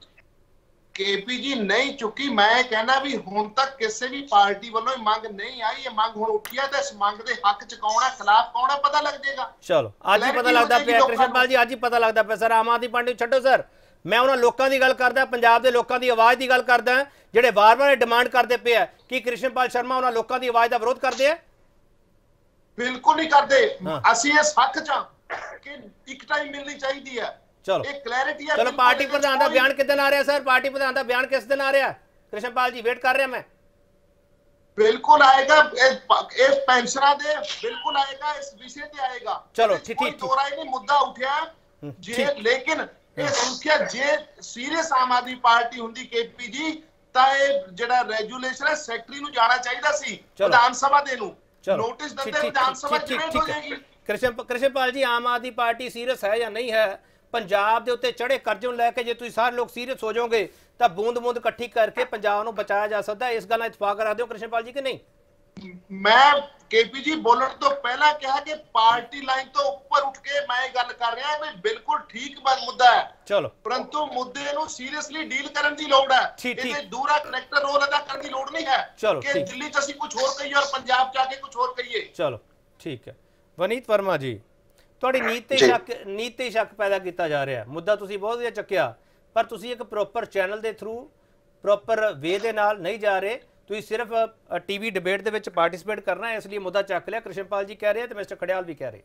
ਕੇਪੀ ਜੀ ਨਹੀਂ ਚੁੱਕੀ, ਮੈਂ ਕਹਿੰਦਾ ਵੀ ਹੁਣ ਤੱਕ ਕਿਸੇ ਵੀ ਪਾਰਟੀ ਵੱਲੋਂ ਇਹ ਮੰਗ ਨਹੀਂ ਆਈ, ਇਹ ਮੰਗ ਹੁਣ ਉੱਠੀ ਹੈ ਤੇ ਇਸ ਮੰਗ ਦੇ ਹੱਕ 'ਚ ਕੌਣ ਹੈ ਖਿਲਾਫ ਕੌਣ ਹੈ ਪਤਾ ਲੱਗ ਜਾਏਗਾ। ਚਲੋ ਅੱਜ ਹੀ ਪਤਾ ਲੱਗਦਾ ਪਿਆ ਕ੍ਰਿਸ਼ਨਪਾਲ ਜੀ, ਅੱਜ ਹੀ ਪਤਾ ਲੱਗਦਾ ਪਿਆ ਸਰ। ਆਮ ਆਦਮੀ ਪਾਰਟੀ ਛੱਡੋ ਸਰ, ਮੈਂ ਉਹਨਾਂ ਲੋਕਾਂ ਦੀ ਗੱਲ ਕਰਦਾ, ਪੰਜਾਬ ਦੇ ਲੋਕਾਂ ਦੀ ਆਵਾਜ਼ ਦੀ ਗੱਲ ਕਰਦਾ ਜਿਹੜੇ ਵਾਰ-ਵਾਰ ਡਿਮਾਂਡ ਕਰਦੇ ਪਏ ਆ ਕਿ ਕ੍ਰਿਸ਼ਨਪਾਲ ਸ਼ਰਮਾ ਉਹਨਾਂ ਲੋਕਾਂ ਦੀ ਆਵਾਜ਼ ਦਾ ਵਿਰੋਧ ਕਰਦੇ ਆ। ਬਿਲਕੁਲ ਨਹੀਂ ਕਰਦੇ, ਅਸੀਂ ਇਸ ਹੱਕ 'ਚ ਕਿ ਇੱਕ ਟਾਈਮ ਮਿਲਣੀ ਚਾਹੀਦੀ ਹੈ। ਚਲੋ ਇਹ ਕਲੈਰਿਟੀ ਹੈ। ਚਲੋ ਪਾਰਟੀ ਪ੍ਰਧਾਨ ਦਾ ਬਿਆਨ ਕਿਦਨ ਆ ਰਿਹਾ ਸਰ? ਪਾਰਟੀ ਪ੍ਰਧਾਨ ਦਾ ਬਿਆਨ ਕਿਸ ਦਿਨ ਆ ਰਿਹਾ? ਕ੍ਰਿਸ਼ਨਪਾਲ ਜੀ ਵੇਟ ਕਰ ਰਿਹਾ ਮੈਂ। ਬਿਲਕੁਲ ਆਏਗਾ, ਇਸ ਪੈਨਸ਼ਨਾਂ ਦੇ ਬਿਲਕੁਲ ਆਏਗਾ, ਇਸ ਵਿਸ਼ੇ ਤੇ ਆਏਗਾ। ਚਲੋ ਠੀਕ ਠੀਕ ਦੋ ਰਾਏ ਨੇ ਮੁੱਦਾ ਉਠਿਆ ਜੇ, ਲੇਕਿਨ ਇਹ ਸੁਰੱਖਿਆ ਜੇ ਸੀਰੀਅਸ ਆਮ ਆਦਮੀ ਪਾਰਟੀ ਹੁੰਦੀ ਕੇਪੀ ਜੀ ਤਾਂ ਇਹ ਜਿਹੜਾ ਰੈਗੂਲੇਸ਼ਨ ਹੈ ਸੈਕਟਰੀ ਨੂੰ ਜਾਣਾ ਚਾਹੀਦਾ ਸੀ, ਵਿਧਾਨ ਸਭਾ ਦੇ ਨੂੰ ਨੋਟਿਸ ਦਿੰਦੇ ਵਿਧਾਨ ਸਭਾ ਡਿਬੇਟ ਹੋ ਜਾਏਗੀ। ਕ੍ਰਿਸ਼ਨ ਕ੍ਰਿਸ਼ਨਪਾਲ ਜੀ ਆਮ ਆਦਮੀ ਪਾਰਟੀ ਸੀਰੀਅਸ ਹੈ ਜਾਂ ਨਹੀਂ ਹੈ? ਪੰਜਾਬ ਦੇ ਉੱਤੇ ਚੜੇ ਕਰਜ਼ੇ ਨੂੰ ਲੈ ਕੇ ਜੇ ਤੁਸੀਂ ਸਾਰੇ ਲੋਕ ਸੀਰੀਅਸ ਹੋ ਜਾਓਗੇ ਤਾਂ ਬੂੰਦ ਬੂੰਦ ਇਕੱਠੀ ਕਰਕੇ ਪੰਜਾਬ ਨੂੰ ਬਚਾਇਆ ਜਾ ਸਕਦਾ। ਇਸ ਗੱਲ ਨਾਲ ਇਤਫਾਕ ਰੱਖਦੇ ਹੋ ਕ੍ਰਿਸ਼ਨਪਾਲ ਜੀ ਕਿ ਨਹੀਂ? ਮੈਂ ਕੇਪੀ ਜੀ ਬੋਲਣ ਤੋਂ ਪਹਿਲਾਂ ਕਿਹਾ ਕਿ ਪਾਰਟੀ ਲਾਈਨ ਤੋਂ ਉੱਪਰ ਉੱਠ ਕੇ ਮੈਂ ਇਹ ਗੱਲ ਕਰ ਰਿਹਾ ਵੀ ਬਿਲਕੁਲ ਠੀਕ ਮੁੱਦਾ ਹੈ। ਚਲੋ ਪਰੰਤੂ ਮੁੱਦੇ ਨੂੰ ਸੀਰੀਅਸਲੀ ਡੀਲ ਕਰਨ ਦੀ ਲੋੜ ਹੈ, ਇਹਦੇ ਦੂਰਾ ਕਰੈਕਟਰ ਰੋਲ ਅਦਾ ਕਰਨ ਦੀ ਲੋੜ ਨਹੀਂ ਹੈ ਕਿ ਦਿੱਲੀ 'ਚ ਅਸੀਂ ਕੁਝ ਹੋਰ ਕਹੀਏ ਔਰ ਪੰਜਾਬ 'ਚ ਆ ਕੇ ਕੁਝ ਹੋਰ ਕਹੀਏ। ਚਲੋ ਠੀਕ ਹੈ। ਵਨੀਤ ਵਰਮਾ ਜੀ, ਤੁਹਾਡੀ ਨੀਤ ਤੇ ਸ਼ੱਕ ਨੀਤ ਤੇ ਸ਼ੱਕ ਪੈਦਾ ਕੀਤਾ ਜਾ ਰਿਹਾ, ਮੁੱਦਾ ਤੁਸੀਂ ਬਹੁਤ ਵਧੀਆ ਚੱਕਿਆ, ਪਰ ਤੁਸੀਂ ਇੱਕ ਪ੍ਰੋਪਰ ਚੈਨਲ ਦੇ ਥਰੂ ਪ੍ਰੋਪਰ ਵੇ ਦੇ ਨਾਲ ਨਹੀਂ ਜਾ ਰਹੇ। ਤੁਸੀਂ ਸਿਰਫ ਟੀਵੀ ਡਿਬੇਟ ਦੇ ਵਿੱਚ ਪਾਰਟਿਸਿਪੇਟ ਕਰਨਾ, ਇਸ ਲਈ ਮੁੱਦਾ ਚੱਕ ਲਿਆ। ਕ੍ਰਿਸ਼ਨਪਾਲ ਜੀ ਕਹਿ ਰਹੇ ਤੇ ਮਿਸਟਰ ਖੜਿਆਲ ਵੀ ਕਹਿ ਰਹੇ।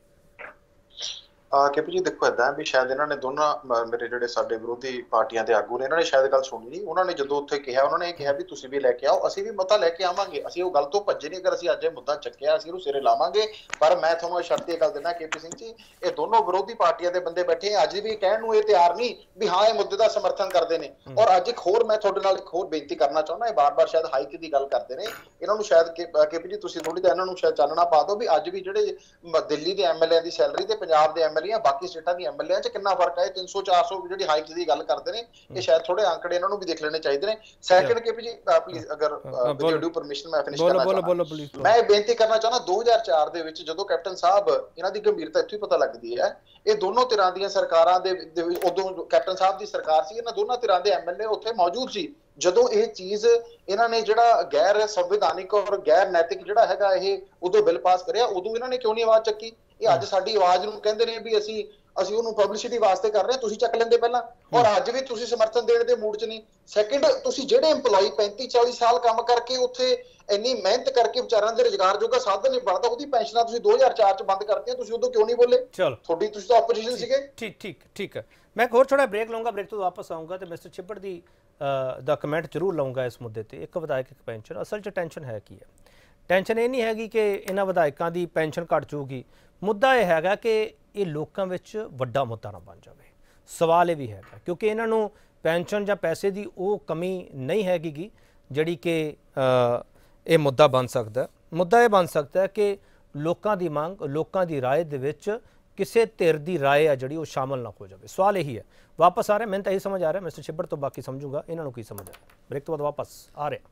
ਕੇਪੀ ਜੀ ਦੇਖੋ ਏਦਾਂ ਵੀ ਸ਼ਾਇਦ ਇਹਨਾਂ ਨੇ ਦੋਨਾਂ ਮੇਰੇ ਜਿਹੜੇ ਸਾਡੇ ਵਿਰੋਧੀ ਪਾਰਟੀਆਂ ਦੇ ਆਗੂ ਨੇ ਇਹਨਾਂ ਨੇ ਸ਼ਾਇਦ ਗੱਲ ਸੁਣੀ ਨਹੀਂ। ਉਹਨਾਂ ਨੇ ਜਦੋਂ ਉੱਥੇ ਕਿਹਾ, ਉਹਨਾਂ ਨੇ ਇਹ ਕਿਹਾ ਵੀ ਤੁਸੀਂ ਵੀ ਲੈ ਕੇ ਆਓ, ਅਸੀਂ ਵੀ ਮਤਾ ਲੈ ਕੇ ਆਵਾਂਗੇ, ਅਸੀਂ ਉਹ ਗੱਲ ਤੋਂ ਭੱਜੇ ਨਹੀਂ। ਅਗਰ ਅਸੀਂ ਅੱਜ ਇਹ ਮੁੱਦਾ ਚੱਕਿਆ ਅਸੀਂ ਉਹਨੂੰ ਸਿਰੇ ਲਾਵਾਂਗੇ। ਪਰ ਮੈਂ ਤੁਹਾਨੂੰ ਸ਼ਰਤ ਇਹ ਗੱਲ ਦਿੰਦਾ ਕੇਪੀ ਸਿੰਘ ਜੀ, ਇਹ ਦੋਨੋਂ ਵਿਰੋਧੀ ਪਾਰਟੀਆਂ ਦੇ ਬੰਦੇ ਬੈਠੇ ਅੱਜ ਵੀ ਕਹਿਣ ਨੂੰ ਇਹ ਤਿਆਰ ਨਹੀਂ ਵੀ ਹਾਂ ਇਹ ਮੁੱਦੇ ਦਾ ਸਮਰਥਨ ਕਰਦੇ ਨੇ। ਔਰ ਅੱਜ ਇੱਕ ਹੋਰ ਮੈਂ ਤੁਹਾਡੇ ਨਾਲ ਇੱਕ ਹੋਰ ਬੇਨਤੀ ਕਰਨਾ ਚਾਹੁੰਦਾ, ਇਹ ਬਾਰ-ਬਾਰ ਸ਼ਾਇਦ ਹਾਈਕ ਦੀ ਗੱਲ ਕਰਦੇ ਨੇ, ਇਹਨਾਂ ਨੂੰ ਸ਼ਾਇਦ ਕੇਪੀ ਜੀ ਤੁਸੀਂ ਥੋੜੀ ਜਿਹਾ ਇਹਨਾਂ ਨੂੰ ਸ਼ਾਇਦ ਚਾਨਣਾ ਪਾ ਦਿਓ ਵੀ ਅੱਜ ਵੀ ਜਿਹੜੇ ਦਿੱਲੀ ਦੇ ਐਮਐਲਏ ਦੀ ਸੈਲਰੀ ਤੇ ਪੰਜਾਬ ਦੇ ਐਮਐਲਏ ਬਾਕੀ ਸਟੇਟਾਂ ਦੀ ਐਮਐਲਏ 'ਚ ਕਿੰਨਾ ਫਰਕ ਹੈ। ਤਿੰਨ ਸੌ ਚਾਰ ਸੌ ਜਿਹੜੀ ਹਾਈਕ ਦੀ ਗੱਲ ਕਰਦੇ ਨੇ, ਇਹ ਸ਼ਾਇਦ ਥੋੜੇ ਅੰਕੜੇ ਇਹਨਾਂ ਨੂੰ ਵੀ ਦੇਖ ਲੈਣੇ ਚਾਹੀਦੇ ਨੇ। ਸੈਕੰਡ ਕੇਪੀ ਜੀ ਪਲੀਜ਼ ਅਗਰ ਵਿਦ ਡਿਊ ਪਰਮਿਸ਼ਨ ਮੈਂ ਫਿਨਿਸ਼ ਕਰਨਾ ਚਾਹੁੰਦਾ। ਮੈਂ ਇਹ ਬੇਨਤੀ ਕਰਨਾ ਚਾਹੁੰਦਾ ਦੋ ਹਜ਼ਾਰ ਚਾਰ ਦੇ ਵਿੱਚ ਜਦੋਂ ਕੈਪਟਨ ਸਾਹਿਬ, ਇਹਨਾਂ ਦੀ ਗੰਭੀਰਤਾ ਇੱਥੋਂ ਹੀ ਪਤਾ ਲੱਗਦੀ ਹੈ, ਇਹ ਦੋਨੋਂ ਧਿਰਾਂ ਦੀਆਂ ਸਰਕਾਰਾਂ ਦੇ ਉਦੋਂ ਕੈਪਟਨ ਸਾਹਿਬ ਦੀ ਸਰਕਾਰ ਸੀ, ਇਹਨਾਂ ਦੋਨਾਂ ਧਿਰਾਂ ਦੇ ਐਮਐਲਏ ਉੱਥੇ ਮੌਜੂਦ ਸੀ ਜਦੋਂ ਇਹ ਚੀਜ਼ ਇਹਨਾਂ ਨੇ ਜਿਹੜਾ ਗੈਰ ਸੰਵਿਧਾਨਿਕ ਔਰ ਗੈਰ ਨੈਤਿਕ ਜਿਹੜਾ ਹੈਗਾ ਇਹ ਉਦੋਂ ਬਿੱਲ ਪਾਸ ਕਰਿਆ, ਉਦੋਂ ਇਹਨਾਂ ਨੇ ਕਿਉਂ ਨਹੀਂ ਆਵਾਜ਼ ਚੱਕੀ? ਇਹ ਅੱਜ ਸਾਡੀ ਆਵਾਜ਼ ਨੂੰ ਕਹਿੰਦੇ ਨੇ ਵੀ ਅਸੀਂ ਅਸੀਂ ਉਹਨੂੰ ਪਬਲਿਸਿਟੀ ਵਾਸਤੇ ਕਰ ਰਹੇ ਹਾਂ, ਤੁਸੀਂ ਚੱਕ ਲੈਂਦੇ ਪਹਿਲਾਂ। ਔਰ ਅੱਜ ਵੀ ਤੁਸੀਂ ਸਮਰਥਨ ਦੇਣ ਦੇ ਮੂਡ 'ਚ ਨਹੀਂ। ਸੈਕਿੰਡ, ਤੁਸੀਂ ਜਿਹੜੇ EMPLOYE ਪੈਂਤੀ ਚਾਲੀ ਸਾਲ ਕੰਮ ਕਰਕੇ ਉੱਥੇ ਇੰਨੀ ਮਿਹਨਤ ਕਰਕੇ ਵਿਚਾਰਿਆਂ ਦੇ ਰੁਜ਼ਗਾਰ ਜੋਗਾ ਸਾਧਨ ਨਹੀਂ ਬਣਦਾ, ਉਹਦੀ ਪੈਨਸ਼ਨਾਂ ਤੁਸੀਂ ਦੋ ਹਜ਼ਾਰ ਚਾਰ 'ਚ ਬੰਦ ਕਰਤੀਆਂ, ਤੁਸੀਂ ਉਦੋਂ ਕਿਉਂ ਨਹੀਂ ਬੋਲੇ? ਚਲੋ ਤੁਹਾਡੀ ਤੁਸੀਂ ਤਾਂ ਆਪੋਜੀਸ਼ਨ ਸੀਗੇ। ਠੀਕ ਠੀਕ ਠੀਕ ਹੈ। ਮੈਂ ਹੋਰ ਥੋੜਾ ਬ੍ਰੇਕ ਲਵਾਂਗਾ, ਬ੍ਰੇਕ ਤੋਂ ਵਾਪਸ ਆਊਂਗਾ ਤੇ ਮਿਸਟਰ ਛਿੱਬੜ ਦੀ ਦਾ ਕਮੈਂਟ ਜ਼ਰੂਰ ਲਵਾਂਗਾ ਇਸ ਮੁੱਦੇ ਤੇ। ਇੱਕ ਵਿਧਾਇਕ ਇੱਕ ਪੈਨਸ਼ਨ, ਅਸਲ 'ਚ ਟੈਨਸ਼ਨ ਹੈ ਕੀ ਹੈ? ਟੈਨਸ਼ਨ ਇਹ ਨਹੀਂ ਹੈਗੀ ਕਿ ਇਹਨਾਂ ਵਿਧਾਇਕਾਂ ਦੀ ਪੈਨਸ਼ਨ ਘੱਟ ਜਾਊਗੀ, ਮੁੱਦਾ ਇਹ ਹੈਗਾ ਕਿ ਇਹ ਲੋਕਾਂ ਵਿੱਚ ਵੱਡਾ ਮੁੱਦਾ ਨਾ ਬਣ ਜਾਵੇ। ਸਵਾਲ ਇਹ ਵੀ ਹੈਗਾ ਕਿਉਂਕਿ ਇਹਨਾਂ ਨੂੰ ਪੈਨਸ਼ਨ ਜਾਂ ਪੈਸੇ ਦੀ ਉਹ ਕਮੀ ਨਹੀਂ ਹੈਗੀ ਜਿਹੜੀ ਕਿ ਇਹ ਮੁੱਦਾ ਬਣ ਸਕਦਾ। ਮੁੱਦਾ ਇਹ ਬਣ ਸਕਦਾ ਕਿ ਲੋਕਾਂ ਦੀ ਮੰਗ, ਲੋਕਾਂ ਦੀ ਰਾਏ ਦੇ ਵਿੱਚ ਕਿਸੇ ਧਿਰ ਦੀ ਰਾਏ ਆ ਜਿਹੜੀ ਉਹ ਸ਼ਾਮਲ ਨਾ ਹੋ ਜਾਵੇ। ਸਵਾਲ ਇਹੀ ਹੈ। ਵਾਪਸ ਆ ਰਿਹਾ, ਮੈਨੂੰ ਤਾਂ ਇਹੀ ਸਮਝ ਆ ਰਿਹਾ, ਮਿਸਟਰ ਛਿੱਬੜ ਤੋਂ ਬਾਕੀ ਸਮਝੂਗਾ ਇਹਨਾਂ ਨੂੰ ਕੀ ਸਮਝ ਆ ਰਿਹਾ। ਬ੍ਰੇਕ ਤੋਂ ਬਾਅਦ ਵਾਪਸ ਆ ਰਿਹਾ।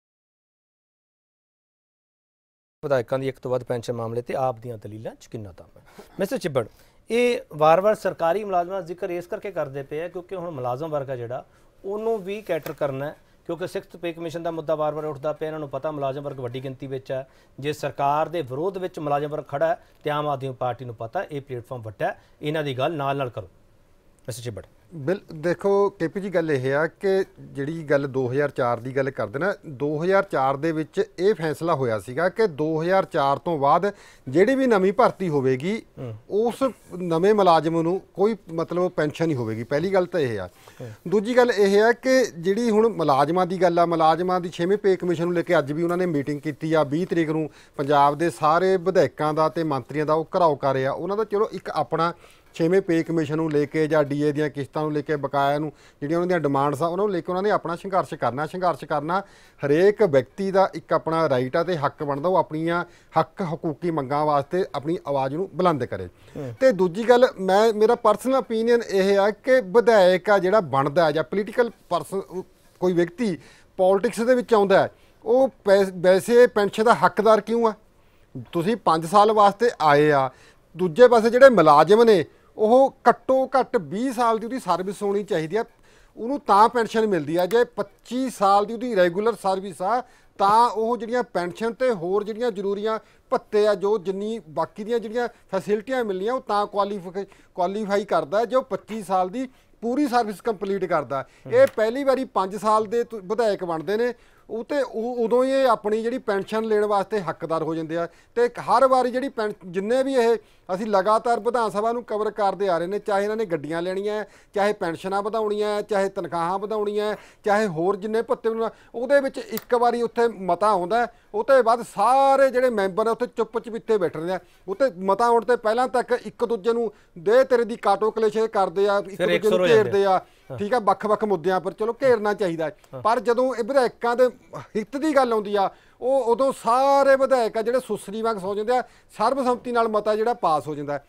ਵਿਧਾਇਕਾਂ ਦੀ ਇੱਕ ਤੋਂ ਵੱਧ ਪੈਨਸ਼ਨ ਮਾਮਲੇ ਤੇ ਆਪ ਦੀਆਂ ਦਲੀਲਾਂ ਯਕੀਨਾਂ ਤਾਮ ਹੈ। ਮਿਸਟਰ ਛਿੱਬੜ, ਇਹ ਵਾਰ-ਵਾਰ ਸਰਕਾਰੀ ਮੁਲਾਜ਼ਮਾਂ ਦਾ ਜ਼ਿਕਰ ਇਸ ਕਰਕੇ ਕਰਦੇ ਪਏ ਆ ਕਿਉਂਕਿ ਹੁਣ ਮੁਲਾਜ਼ਮ ਵਰਗ ਆ ਜਿਹੜਾ ਉਹਨੂੰ ਵੀ ਕੈਟਰ ਕਰਨਾ ਹੈ, ਕਿਉਂਕਿ ਸਿਕਸਥ ਪੇ ਕਮਿਸ਼ਨ ਦਾ ਮੁੱਦਾ ਵਾਰ-ਵਾਰ ਉੱਠਦਾ ਪਿਆ। ਇਹਨਾਂ ਨੂੰ ਪਤਾ ਮੁਲਾਜ਼ਮ ਵਰਗ ਵੱਡੀ ਗਿਣਤੀ ਵਿੱਚ ਹੈ। ਜੇ ਸਰਕਾਰ ਦੇ ਵਿਰੋਧ ਵਿੱਚ ਮੁਲਾਜ਼ਮ ਵਰਗ ਖੜਾ ਹੈ ਤੇ ਆਮ ਆਦਮੀ ਪਾਰਟੀ ਨੂੰ ਪਤਾ ਇਹ ਪਲੇਟਫਾਰਮ ਵੱਡਾ ਹੈ, ਇਹਨਾਂ ਦੀ ਗੱਲ ਨਾਲ ਨਾਲ ਕਰੋ। ਮਿਸਟਰ ਛਿੱਬੜ, ਬਿਲ ਦੇਖੋ ਕੇਪੀ ਜੀ, ਗੱਲ ਇਹ ਆ ਕਿ ਜਿਹੜੀ ਗੱਲ ਦੋ ਹਜ਼ਾਰ ਚਾਰ ਦੀ ਗੱਲ ਕਰਦੇ ਨਾ, ਦੋ ਹਜ਼ਾਰ ਚਾਰ ਦੇ ਵਿੱਚ ਇਹ ਫੈਸਲਾ ਹੋਇਆ ਸੀਗਾ ਕਿ ਦੋ ਹਜ਼ਾਰ ਚਾਰ ਤੋਂ ਬਾਅਦ ਜਿਹੜੀ ਵੀ ਨਵੀਂ ਭਰਤੀ ਹੋਵੇਗੀ ਉਸ ਨਵੇਂ ਮੁਲਾਜ਼ਮ ਨੂੰ ਕੋਈ ਮਤਲਬ ਪੈਨਸ਼ਨ ਨਹੀਂ ਹੋਵੇਗੀ। ਪਹਿਲੀ ਗੱਲ ਤਾਂ ਇਹ ਆ। ਦੂਜੀ ਗੱਲ ਇਹ ਆ ਕਿ ਜਿਹੜੀ ਹੁਣ ਮੁਲਾਜ਼ਮਾਂ ਦੀ ਗੱਲ ਆ, ਮੁਲਾਜ਼ਮਾਂ ਦੀ ਛੇਵੇਂ ਪੇ ਕਮਿਸ਼ਨ ਨੂੰ ਲੈ ਕੇ ਅੱਜ ਵੀ ਉਹਨਾਂ ਨੇ ਮੀਟਿੰਗ ਕੀਤੀ ਆ। ਵੀਹ ਤਰੀਕ ਨੂੰ ਪੰਜਾਬ ਦੇ ਸਾਰੇ ਵਿਧਾਇਕਾਂ ਦਾ ਤੇ ਮੰਤਰੀਆਂ ਦਾ ਉਹ ਘਰਾਓ ਕਰ ਰਿਹਾ। ਉਹਨਾਂ ਦਾ ਚਲੋ ਇੱਕ ਆਪਣਾ ਛੇਵੇਂ ਪੇ ਕਮਿਸ਼ਨ ਨੂੰ ਲੈ ਕੇ ਜਾਂ ਡੀਏ ਦੀਆਂ ਕਿਸ਼ਤਾਂ ਨੂੰ ਲੈ ਕੇ, ਬਕਾਇਆ ਨੂੰ ਜਿਹੜੀਆਂ ਉਹਨਾਂ ਦੀਆਂ ਡਿਮਾਂਡਸ ਆ ਉਹਨਾਂ ਨੂੰ ਲੈ ਕੇ ਉਹਨਾਂ ਨੇ ਆਪਣਾ ਸੰਘਰਸ਼ ਕਰਨਾ। ਸੰਘਰਸ਼ ਕਰਨਾ ਹਰੇਕ ਵਿਅਕਤੀ ਦਾ ਇੱਕ ਆਪਣਾ ਰਾਈਟ ਆ ਤੇ ਹੱਕ ਬਣਦਾ ਉਹ ਆਪਣੀਆਂ ਹੱਕ ਹਕੂਕੀ ਮੰਗਾਂ ਵਾਸਤੇ ਆਪਣੀ ਆਵਾਜ਼ ਨੂੰ ਬੁਲੰਦ ਕਰੇ। ਤੇ ਦੂਜੀ ਗੱਲ, ਮੈਂ ਮੇਰਾ ਪਰਸਨਲ ਓਪੀਨੀਅਨ ਇਹ ਆ ਕਿ ਵਿਧਾਇਕ ਆ ਜਿਹੜਾ ਬਣਦਾ ਜਾਂ ਪੋਲੀਟੀਕਲ ਪਰਸਨ ਕੋਈ ਵਿਅਕਤੀ ਪੋਲਿਟਿਕਸ ਦੇ ਵਿੱਚ ਆਉਂਦਾ ਹੈ, ਉਹ ਵੈਸੇ ਪੈਨਸ਼ਨ ਦਾ ਹੱਕਦਾਰ ਕਿਉਂ ਆ? ਤੁਸੀਂ ਪੰਜ ਸਾਲ ਵਾਸਤੇ ਆਏ ਆ। ਦੂਜੇ ਪਾਸੇ ਜਿਹੜੇ ਮੁਲਾਜ਼ਮ ਨੇ ਉਹ ਘੱਟੋ ਘੱਟ ਵੀਹ ਸਾਲ ਦੀ ਉਹਦੀ ਸਰਵਿਸ ਹੋਣੀ ਚਾਹੀਦੀ ਆ, ਉਹਨੂੰ ਤਾਂ ਪੈਨਸ਼ਨ ਮਿਲਦੀ ਆ। ਜੇ ਪੱਚੀ ਸਾਲ ਦੀ ਉਹਦੀ ਰੈਗੂਲਰ ਸਰਵਿਸ ਆ ਤਾਂ ਉਹ ਜਿਹੜੀਆਂ ਪੈਨਸ਼ਨ ਤੇ ਹੋਰ ਜਿਹੜੀਆਂ ਜ਼ਰੂਰੀਆਂ ਭੱਤੇ ਆ, ਜੋ ਜਿੰਨੀ ਬਾਕੀ ਦੀਆਂ ਜਿਹੜੀਆਂ ਫੈਸਿਲਿਟੀਆਂ ਮਿਲਣੀਆਂ ਉਹ ਤਾਂ ਕੁਆਲੀਫਾਈ ਕੁਆਲੀਫਾਈ ਕਰਦਾ ਜੋ ਪੱਚੀ ਸਾਲ ਦੀ ਪੂਰੀ ਸਰਵਿਸ ਕੰਪਲੀਟ ਕਰਦਾ। ਇਹ ਪਹਿਲੀ ਵਾਰੀ ਪੰਜ ਸਾਲ ਦੇ ਵਿਧਾਇਕ ਬਣਦੇ ਨੇ, ਉਹ ਤੇ ਉਦੋਂ ਹੀ ਇਹ ਆਪਣੀ ਜਿਹੜੀ ਪੈਨਸ਼ਨ ਲੈਣ ਵਾਸਤੇ ਹੱਕਦਾਰ ਹੋ ਜਾਂਦੇ ਆ। ਤੇ ਹਰ ਵਾਰੀ ਜਿਹੜੀ ਪੈਨ ਜਿੰਨੇ ਵੀ ਇਹ ਅਸੀਂ ਲਗਾਤਾਰ ਵਿਧਾਨ ਸਭਾ ਨੂੰ ਕਵਰ ਕਰਦੇ ਆ ਰਹੇ ਨੇ, ਚਾਹੇ ਇਹਨਾਂ ਨੇ ਗੱਡੀਆਂ ਲੈਣੀਆਂ, ਚਾਹੇ ਪੈਨਸ਼ਨਾਂ ਵਧਾਉਣੀਆਂ, ਚਾਹੇ ਤਨਖਾਹਾਂ ਵਧਾਉਣੀਆਂ, ਚਾਹੇ ਹੋਰ ਜਿੰਨੇ ਭੱਤੇ ਬਣਾਉਣਾ, ਉਹਦੇ ਵਿੱਚ ਇੱਕ ਵਾਰੀ ਉੱਥੇ ਮਤਾ ਆਉਂਦਾ, ਉਹ ਤੋਂ ਬਾਅਦ ਸਾਰੇ ਜਿਹੜੇ ਮੈਂਬਰ ਨੇ ਉੱਥੇ ਚੁੱਪ ਚਪੀਤੇ ਬੈਠਦੇ ਆ। ਉੱਥੇ ਮਤਾ ਆਉਣ ਤੋਂ ਪਹਿਲਾਂ ਤੱਕ ਇੱਕ ਦੂਜੇ ਨੂੰ ਦੇ ਤੇਰੇ ਦੀ ਕਾਟੋ ਕਲੇਸ਼ੇ ਕਰਦੇ ਆ, ਇੱਕ ਦੂਜੇ ਨੂੰ ਘੇਰਦੇ ਆ। ਠੀਕ ਆ, ਵੱਖ-ਵੱਖ ਮੁੱਦਿਆਂ ਪਰ ਚਲੋ ਘੇਰਨਾ ਚਾਹੀਦਾ, ਪਰ ਜਦੋਂ ਇਹ ਵਿਧਾਇਕਾਂ ਦੇ ਹਿੱਤ ਦੀ ਗੱਲ ਆਉਂਦੀ ਆ ਉਹ ਉਦੋਂ ਸਾਰੇ ਵਿਧਾਇਕ ਆ ਜਿਹੜੇ ਸੁਸਰੀ ਵਾਂਗ ਸੌ ਜਾਂਦੇ ਆ, ਸਰਬਸੰਮਤੀ ਨਾਲ ਮਤਾ ਜਿਹੜਾ ਪਾਸ ਹੋ ਜਾਂਦਾ।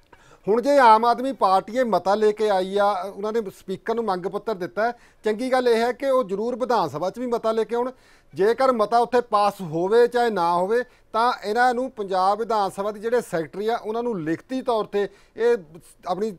ਹੁਣ ਜੇ ਆਮ ਆਦਮੀ ਪਾਰਟੀ ਇਹ ਮਤਾ ਲੈ ਕੇ ਆਈ ਆ, ਉਹਨਾਂ ਨੇ ਸਪੀਕਰ ਨੂੰ ਮੰਗ ਪੱਤਰ ਦਿੱਤਾ, ਚੰਗੀ ਗੱਲ ਇਹ ਹੈ ਕਿ ਉਹ ਜ਼ਰੂਰ ਵਿਧਾਨ ਸਭਾ 'ਚ ਵੀ ਮਤਾ ਲੈ ਕੇ ਆਉਣ। ਜੇਕਰ ਮਤਾ ਉੱਥੇ ਪਾਸ ਹੋਵੇ ਚਾਹੇ ਨਾ ਹੋਵੇ ਤਾਂ ਇਹਨਾਂ ਨੂੰ ਪੰਜਾਬ ਵਿਧਾਨ ਸਭਾ ਦੇ ਜਿਹੜੇ ਸੈਕਟਰੀ ਆ ਉਹਨਾਂ ਨੂੰ ਲਿਖਤੀ ਤੌਰ ਤੇ ਇਹ ਆਪਣੀ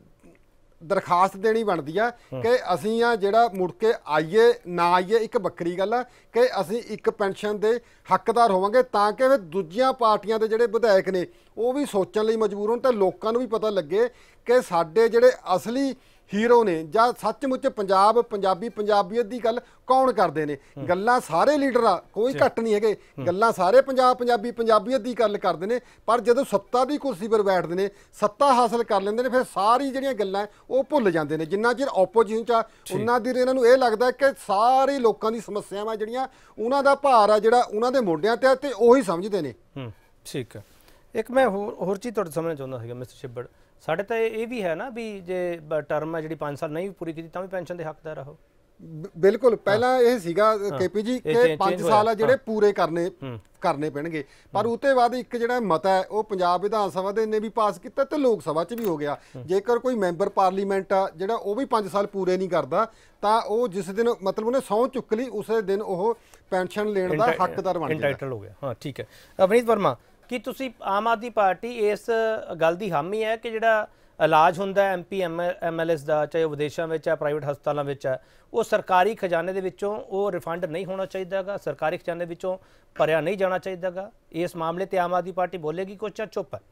ਦਰਖਾਸਤ ਦੇਣੀ ਬਣਦੀ ਆ ਕਿ ਅਸੀਂ ਆ ਜਿਹੜਾ ਮੁੜ ਕੇ ਆਈਏ ਨਾ ਆਈਏ ਇੱਕ ਵੱਖਰੀ ਗੱਲ ਆ, ਕਿ ਅਸੀਂ ਇੱਕ ਪੈਨਸ਼ਨ ਦੇ ਹੱਕਦਾਰ ਹੋਵਾਂਗੇ ਤਾਂ ਕਿ ਫਿਰ ਦੂਜੀਆਂ ਪਾਰਟੀਆਂ ਦੇ ਜਿਹੜੇ ਵਿਧਾਇਕ ਨੇ ਉਹ ਵੀ ਸੋਚਣ ਲਈ ਮਜਬੂਰ ਹੋਣ ਤੇ ਲੋਕਾਂ ਨੂੰ ਵੀ ਪਤਾ ਲੱਗੇ ਕਿ ਸਾਡੇ ਜਿਹੜੇ ਅਸਲੀ ਹੀਰੋ ਨੇ ਜਾਂ ਸੱਚਮੁੱਚ ਪੰਜਾਬ ਪੰਜਾਬੀ ਪੰਜਾਬੀਅਤ ਦੀ ਗੱਲ ਕੌਣ ਕਰਦੇ ਨੇ। ਗੱਲਾਂ ਸਾਰੇ ਲੀਡਰ ਆ, ਕੋਈ ਘੱਟ ਨਹੀਂ ਹੈਗੇ, ਗੱਲਾਂ ਸਾਰੇ ਪੰਜਾਬ ਪੰਜਾਬੀ ਪੰਜਾਬੀਅਤ ਦੀ ਗੱਲ ਕਰਦੇ ਨੇ, ਪਰ ਜਦੋਂ ਸੱਤਾ ਦੀ ਕੁਰਸੀ 'ਪਰ ਬੈਠਦੇ ਨੇ, ਸੱਤਾ ਹਾਸਲ ਕਰ ਲੈਂਦੇ ਨੇ, ਫਿਰ ਸਾਰੀ ਜਿਹੜੀਆਂ ਗੱਲਾਂ ਉਹ ਭੁੱਲ ਜਾਂਦੇ ਨੇ। ਜਿੰਨਾ ਚਿਰ ਆਪੋਜੀਸ਼ਨ 'ਚ ਆ ਉਹਨਾਂ ਦੀ ਇਹਨਾਂ ਨੂੰ ਇਹ ਲੱਗਦਾ ਕਿ ਸਾਰੇ ਲੋਕਾਂ ਦੀ ਸਮੱਸਿਆਵਾਂ ਜਿਹੜੀਆਂ ਉਹਨਾਂ ਦਾ ਭਾਰ ਆ ਜਿਹੜਾ ਉਹਨਾਂ ਦੇ ਮੋਢਿਆਂ ਤੇ ਤੇ ਉਹੀ ਸਮਝਦੇ ਨੇ। ਠੀਕ ਹੈ। ਇੱਕ ਮੈਂ ਹੋਰ ਹੋਰ ਚੀਜ਼ ਤੁਹਾਡੇ ਸਾਹਮਣੇ ਚਾਹੁੰਦਾ ਸੀਗਾ ਮਿਸਟਰ ਛਿੱਬੜ, ਸਾਡੇ ਤਾਂ ਇਹ ਵੀ ਹੈ ਨਾ ਵੀ ਜੇ ਟਰਮ ਹੈ ਜਿਹੜੀ ਪੰਜ ਸਾਲ ਨਹੀਂ ਪੂਰੀ ਕੀਤੀ ਤਾਂ ਵੀ ਪੈਨਸ਼ਨ ਦੇ ਹੱਕਦਾਰ ਰਹੋ। ਬਿਲਕੁਲ, ਪਹਿਲਾਂ ਇਹ ਸੀਗਾ ਕੇਪੀ ਜੀ ਕਿ ਪੰਜ ਸਾਲ ਆ ਜਿਹੜੇ ਪੂਰੇ ਕਰਨੇ ਕਰਨੇ ਪੈਣਗੇ, ਪਰ ਉਹ ਤੋਂ ਬਾਅਦ ਇੱਕ ਜਿਹੜਾ ਮਤਾ ਹੈ ਉਹ ਪੰਜਾਬ ਵਿਧਾਨ ਸਭਾ ਦੇ ਨੇ ਵੀ ਪਾਸ ਕੀਤਾ ਤੇ ਲੋਕ ਸਭਾ 'ਚ ਵੀ ਹੋ ਗਿਆ। ਜੇਕਰ ਕੋਈ ਮੈਂਬਰ ਪਾਰਲੀਮੈਂਟ ਆ ਜਿਹੜਾ ਉਹ ਵੀ ਪੰਜ ਸਾਲ ਪੂਰੇ ਨਹੀਂ ਕਰਦਾ ਤਾਂ ਉਹ ਜਿਸ ਦਿਨ ਮਤਲਬ ਉਹਨੇ ਸਹੁੰ ਚੁੱਕ ਲਈ ਉਸੇ ਦਿਨ ਉਹ ਪੈਨਸ਼ਨ ਲੈਣ ਦਾ ਹੱਕਦਾਰ ਬਣ ਇੰਟਾਈਟਲ ਹੋ ਗਿਆ। ਹਾਂ ਠੀਕ ਹੈ। ਅਵਨੀਤ ਵਰਮਾ, ਕੀ ਤੁਸੀਂ ਆਮ ਆਦਮੀ ਪਾਰਟੀ ਇਸ ਗੱਲ ਦੀ ਹਾਮੀ ਹੈ ਕਿ ਜਿਹੜਾ ਇਲਾਜ ਹੁੰਦਾ M P M M L S ਦਾ, ਚਾਹੇ ਉਹ ਵਿਦੇਸ਼ਾਂ ਵਿੱਚ ਹੈ, ਪ੍ਰਾਈਵੇਟ ਹਸਪਤਾਲਾਂ ਵਿੱਚ ਹੈ, ਉਹ ਸਰਕਾਰੀ ਖਜ਼ਾਨੇ ਦੇ ਵਿੱਚੋਂ ਉਹ ਰਿਫੰਡ ਨਹੀਂ ਹੋਣਾ ਚਾਹੀਦਾ ਗਾ, ਸਰਕਾਰੀ ਖਜ਼ਾਨੇ ਵਿੱਚੋਂ ਭਰਿਆ ਨਹੀਂ ਜਾਣਾ ਚਾਹੀਦਾ ਗਾ? ਇਸ ਮਾਮਲੇ ਤੇ ਆਮ ਆਦਮੀ ਪਾਰਟੀ ਬੋਲੇਗੀ ਕੁਛ ਜਾਂ ਚੁੱਪ ਹੈ?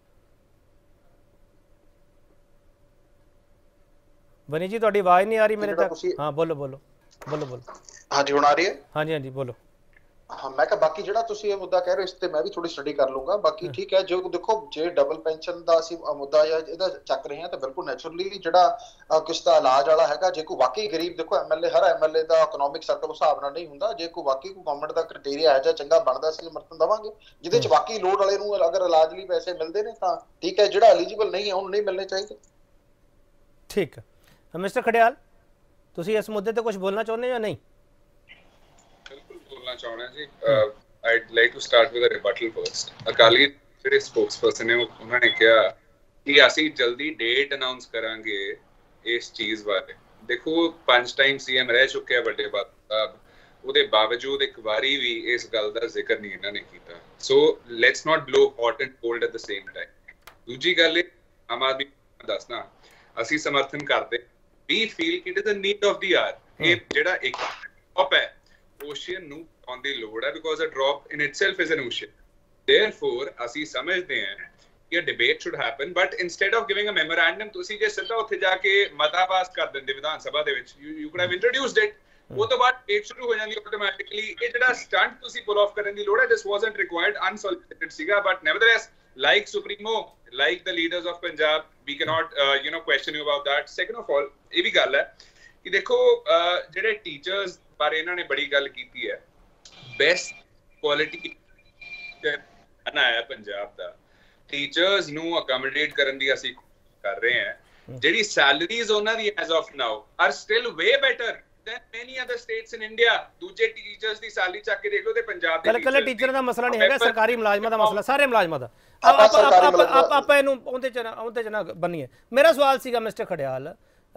ਵਨੀ ਜੀ ਤੁਹਾਡੀ ਆਵਾਜ਼ ਨਹੀਂ ਆ ਰਹੀ ਮੇਰੇ ਤੱਕ। ਹਾਂ ਬੋਲੋ ਬੋਲੋ ਬੋਲੋ ਬੋਲੋ। ਹਾਂਜੀ ਹੁਣ ਆ ਰਹੀ ਹੈ? ਹਾਂਜੀ ਹਾਂਜੀ ਬੋਲੋ। ਹਾਂ, ਮੈਂ ਕਿਹਾ ਬਾਕੀ ਜਿਹੜਾ ਤੁਸੀਂ ਇਹ ਮੁੱਦਾ ਕਹਿ ਰਹੇ ਹੋ ਇਸ ਤੇ ਮੈਂ ਵੀ ਥੋੜੀ ਸਟੱਡੀ ਕਰ ਲੂੰਗਾ। ਬਾਕੀ ਠੀਕ ਹੈ, ਜੋ ਦੇਖੋ ਜੇ ਡਬਲ ਪੈਨਸ਼ਨ ਦਾ ਅਸੀਂ ਮੁੱਦਾ ਜਾਂ ਇਹਦਾ ਚੱਕ ਰਹੇ ਹਾਂ ਤਾਂ ਬਿਲਕੁਲ ਨੈਚੁਰਲੀ ਜਿਹੜਾ ਕਿਸ ਦਾ ਇਲਾਜ ਵਾਲਾ ਹੈਗਾ, ਜੇ ਕੋਈ ਵਾਕਈ ਗਰੀਬ, ਦੇਖੋ ਐਮਐਲਏ ਹਰ ਐਮਐਲਏ ਦਾ ਇਕਨੋਮਿਕ ਸਰਕਲ ਉਸ ਹਿਸਾਬ ਨਾਲ ਨਹੀਂ ਹੁੰਦਾ, ਜੇ ਕੋਈ ਵਾਕਈ ਕੋਈ ਗਵਰਨਮੈਂਟ ਦਾ ਕ੍ਰਾਈਟੇਰੀਆ ਹੈ ਜਾਂ ਚੰਗਾ ਬਣਦਾ ਅਸੀਂ ਸਮਰਥਨ ਦੇਵਾਂਗੇ। ਜਿਹਦੇ ਚ ਵਾਕਈ ਲੋੜ ਵਾਲੇ ਨੂੰ ਅਗਰ ਇਲਾਜ ਲਈ ਪੈਸੇ ਮਿਲਦੇ ਨੇ ਤਾਂ ਠੀਕ ਹੈ, ਜਿਹੜਾ ਐਲੀਜੀਬਲ ਨਹੀਂ ਹੈ ਉਹਨੂੰ ਨਹੀਂ ਮਿਲਣੇ ਚਾਹੀਦੇ। ਠੀਕ ਹੈ। ਮਿਸਟਰ ਖੜਿਆਲ, ਤੁਸੀਂ ਇਸ ਮੁੱਦੇ ਤੇ ਕੁਝ ਬੋਲਣਾ ਚਾਹੁੰਦੇ ਹੋ ਜਾਂ ਨਹੀਂ? ਬਿਲਕੁਲ ਬੋਲਣਾ ਚਾਹੁੰਦੇ ਜੀ। I'd like to start with a rebuttal first. Akali ਜਿਹੜੇ spokesperson ਨੇ ਉਹਨਾਂ ਨੇ ਕਿਹਾ ਕਿ ਅਸੀਂ ਜਲਦੀ ਡੇਟ ਅਨਾਉਂਸ ਕਰਾਂਗੇ ਇਸ ਚੀਜ਼ ਬਾਰੇ। ਦੇਖੋ ਪੰਜ ਟਾਈਮ ਸੀਐਮ ਰਹਿ ਚੁੱਕੇ ਆ ਵੱਡੇ ਬਾਦਲ ਸਾਹਿਬ, ਉਹਦੇ ਬਾਵਜੂਦ ਇੱਕ ਵਾਰੀ ਵੀ ਇਸ ਗੱਲ ਦਾ ਜ਼ਿਕਰ ਨਹੀਂ ਇਹਨਾਂ ਨੇ ਕੀਤਾ। So let's not blow hot and cold at the same time. ਦੂਜੀ ਗੱਲ ਆਮ ਆਦਮੀ ਦੱਸਣਾ ਅਸੀਂ ਸਮਰਥਨ ਕਰਦੇ, ਵੀ ਫੀਲ ਕਿ it is a need of the hour. ਇਹ ਜਿਹੜਾ ਇੱਕ ਡ੍ਰੌਪ ਹੈ ਓਸ਼ੀਅਨ ਨੂੰ ਪਾਉਣ ਦੀ ਲੋੜ ਹੈ, because a drop in itself is an ocean. Therefore ਅਸੀਂ ਸਮਝਦੇ ਹਾਂ ਕਿ debate should happen, but instead of giving a memorandum ਤੁਸੀਂ ਜੇ ਸਿੱਧਾ ਉੱਥੇ ਜਾ ਕੇ ਮਤਾ ਪਾਸ ਕਰ ਦਿੰਦੇ ਵਿਧਾਨ ਸਭਾ ਦੇ ਵਿੱਚ, you could have introduced it, ਉਹ ਤੋਂ ਬਾਅਦ ਡਿਬੇਟ ਸ਼ੁਰੂ ਹੋ ਜਾਂਦੀ ਆਟੋਮੈਟਿਕਲੀ। ਇਹ ਜਿਹੜਾ ਸਟੰਟ ਤੁਸੀਂ ਪੁਲ ਆਫ ਕਰਨ ਦੀ ਲੋੜ ਹੈ, ਦਿਸ ਵਾਜ਼ਨਟ ਰਿਕੁਆਇਰਡ, ਅਨਸੋਲਿਸਿਟਡ ਸੀਗਾ। But nevertheless, like Supremo, like the leaders of Punjab, we cannot uh, you know question you about that. Second of all, ਇਹ ਵੀ ਗੱਲ ਹੈ ਕਿ ਦੇਖੋ ਜਿਹੜੇ ਟੀਚਰਸ ਬਾਰੇ ਇਹਨਾਂ ਨੇ ਬੜੀ ਗੱਲ ਕੀਤੀ ਹੈ, ਬੈਸਟ ਕੁਆਲਿਟੀ ਬਣਾਇਆ ਪੰਜਾਬ ਦਾ, ਟੀਚਰਸ ਨੂੰ ਅਕਮੋਡੇਟ ਕਰਨ ਦੀ ਅਸੀਂ ਕਰ ਰਹੇ ਹਾਂ। ਜਿਹੜੀ ਸੈਲਰੀਜ਼ ਉਹਨਾਂ ਦੀ as of now are still way better than many other states in India। ਦੂਜੇ ਟੀਚਰਸ ਦੀ ਸੈਲਰੀ ਚੱਕ ਕੇ ਦੇਖ ਲਓ ਤੇ ਪੰਜਾਬ ਦੇ ਕੱਲੇ ਟੀਚਰ ਦਾ ਮਸਲਾ ਨਹੀਂ ਹੈਗਾ, ਸਰਕਾਰੀ ਮੁਲਾਜ਼ਮਾਂ ਦਾ ਮਸਲਾ, ਸਾਰੇ ਮੁਲਾਜ਼ਮਾਂ ਦਾ। ਆਪਾਂ ਇਹਨੂੰ ਉਹਦੇ ਚ ਉਹਦੇ ਚ ਨਾ ਬੰਨੀਏ। ਮੇਰਾ ਸਵਾਲ ਸੀਗਾ ਮਿਸਟਰ ਖੜਿਆਲ,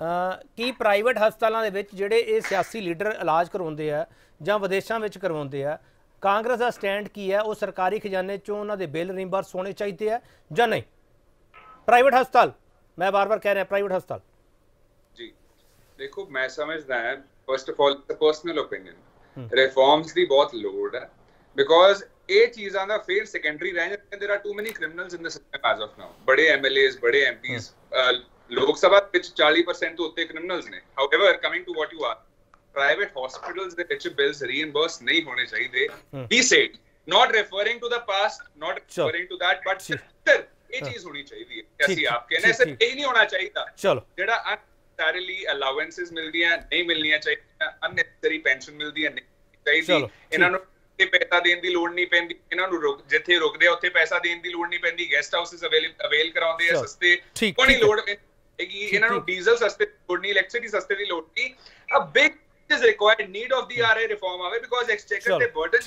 ਕੀ ਪ੍ਰਾਈਵੇਟ ਹਸਪਤਾਲਾਂ ਦੇ ਵਿੱਚ ਜਿਹੜੇ ਇਹ ਸਿਆਸੀ ਲੀਡਰ ਇਲਾਜ ਕਰਵਾਉਂਦੇ ਆ ਜਾਂ ਵਿਦੇਸ਼ਾਂ ਵਿੱਚ ਕਰਵਾਉਂਦੇ ਆ, ਕਾਂਗਰਸ ਦਾ ਸਟੈਂਡ ਕੀ ਹੈ? ਉਹ ਸਰਕਾਰੀ ਖਜ਼ਾਨੇ ਚੋਂ ਉਹਨਾਂ ਦੇ ਬਿੱਲ ਰੀਇੰਬਰਸ ਹੋਣੇ ਚਾਹੀਦੇ ਆ ਜਾਂ ਨਹੀਂ? ਪ੍ਰਾਈਵੇਟ ਹਸਪਤਾਲ, ਮੈਂ ਬਾਰ ਬਾਰ ਕਹਿ ਰਿਹਾ ਪ੍ਰਾਈਵੇਟ ਹਸਪਤਾਲ। ਜੀ ਦੇਖੋ, ਮੈਂ ਸਮਝਦਾ ਹਾਂ first of all personal opinion, reforms ਦੀ ਬਹੁਤ ਲੋੜ ਹੈ, ਬਿਕੋਜ਼ ਇਹ ਚੀਜ਼ਾਂ ਦਾ ਫਿਰ ਸੈਕੰਡਰੀ ਰਹਿ ਜਾਂਦੇ। There are too many criminals in the system as of now. ਬੜੇ ਐਮਐਲਏਸ, ਬੜੇ ਐਮਪੀਸ, ਲੋਕ ਸਭਾ ਵਿੱਚ ਚਾਲੀ ਪਰਸੈਂਟ ਤੋਂ ਉੱਤੇ ਕ੍ਰਿਮੀਨਲਸ ਨੇ। However, coming to what you are, private hospitals ਦੇ ਵਿੱਚ ਬਿਲਸ ਰੀਇੰਬਰਸ ਨਹੀਂ ਹੋਣੇ ਚਾਹੀਦੇ। Be said, not referring to the past, not referring to that, but sister ਇਹ ਚੀਜ਼ ਹੋਣੀ ਚਾਹੀਦੀ ਹੈ। ਅਸੀਂ ਆਪ ਕਹਿੰਦੇ ਸਰ ਇਹ ਨਹੀਂ ਹੋਣਾ ਚਾਹੀਦਾ ਜਿਹੜਾ ਅਨਨੈਸੈਰੀਲੀ ਅਲਾਉੈਂਸਸ ਮਿਲਦੀਆਂ ਨਹੀਂ ਮਿਲਣੀਆਂ ਚਾਹੀਦੀਆਂ, ਅਨਨੈਸੈਰੀ ਪੈਨਸ਼ਨ ਮਿਲਦੀਆਂ ਨਹੀਂ ਚਾਹੀਦੀ। ਇਹਨਾਂ ਨੂੰ ਪੈਸਾ ਦੇਣ ਦੀ ਲੋੜ ਨਹੀਂ ਪੈਂਦੀ, ਇਹਨਾਂ ਨੂੰ ਰੁਕ ਜਿੱਥੇ ਰੁਕਦੇ ਆ ਉੱਥੇ ਪੈਸਾ ਦੇਣ ਦੀ ਲੋੜ ਨਹੀਂ ਪੈਂਦੀ। ਗੈਸਟ ਹਾਊਸਸ ਅਵੇਲ ਅਵੇਲ ਕਰਾਉਂਦੇ ਆ ਸਸਤੇ, ਕੋਈ ਲੋੜ ਹੈਗੀ ਇਹਨਾਂ ਨੂੰ ਡੀਜ਼ਲ ਸਸਤੇ ਦੀ ਲੋੜ ਨਹੀਂ, ਇਲੈਕਟ੍ਰਿਸਿਟੀ ਸਸਤੇ ਦੀ ਲੋੜ ਨਹੀਂ। A big is required, need of the R A reform ਆਵੇ, because exchequer ਤੇ burden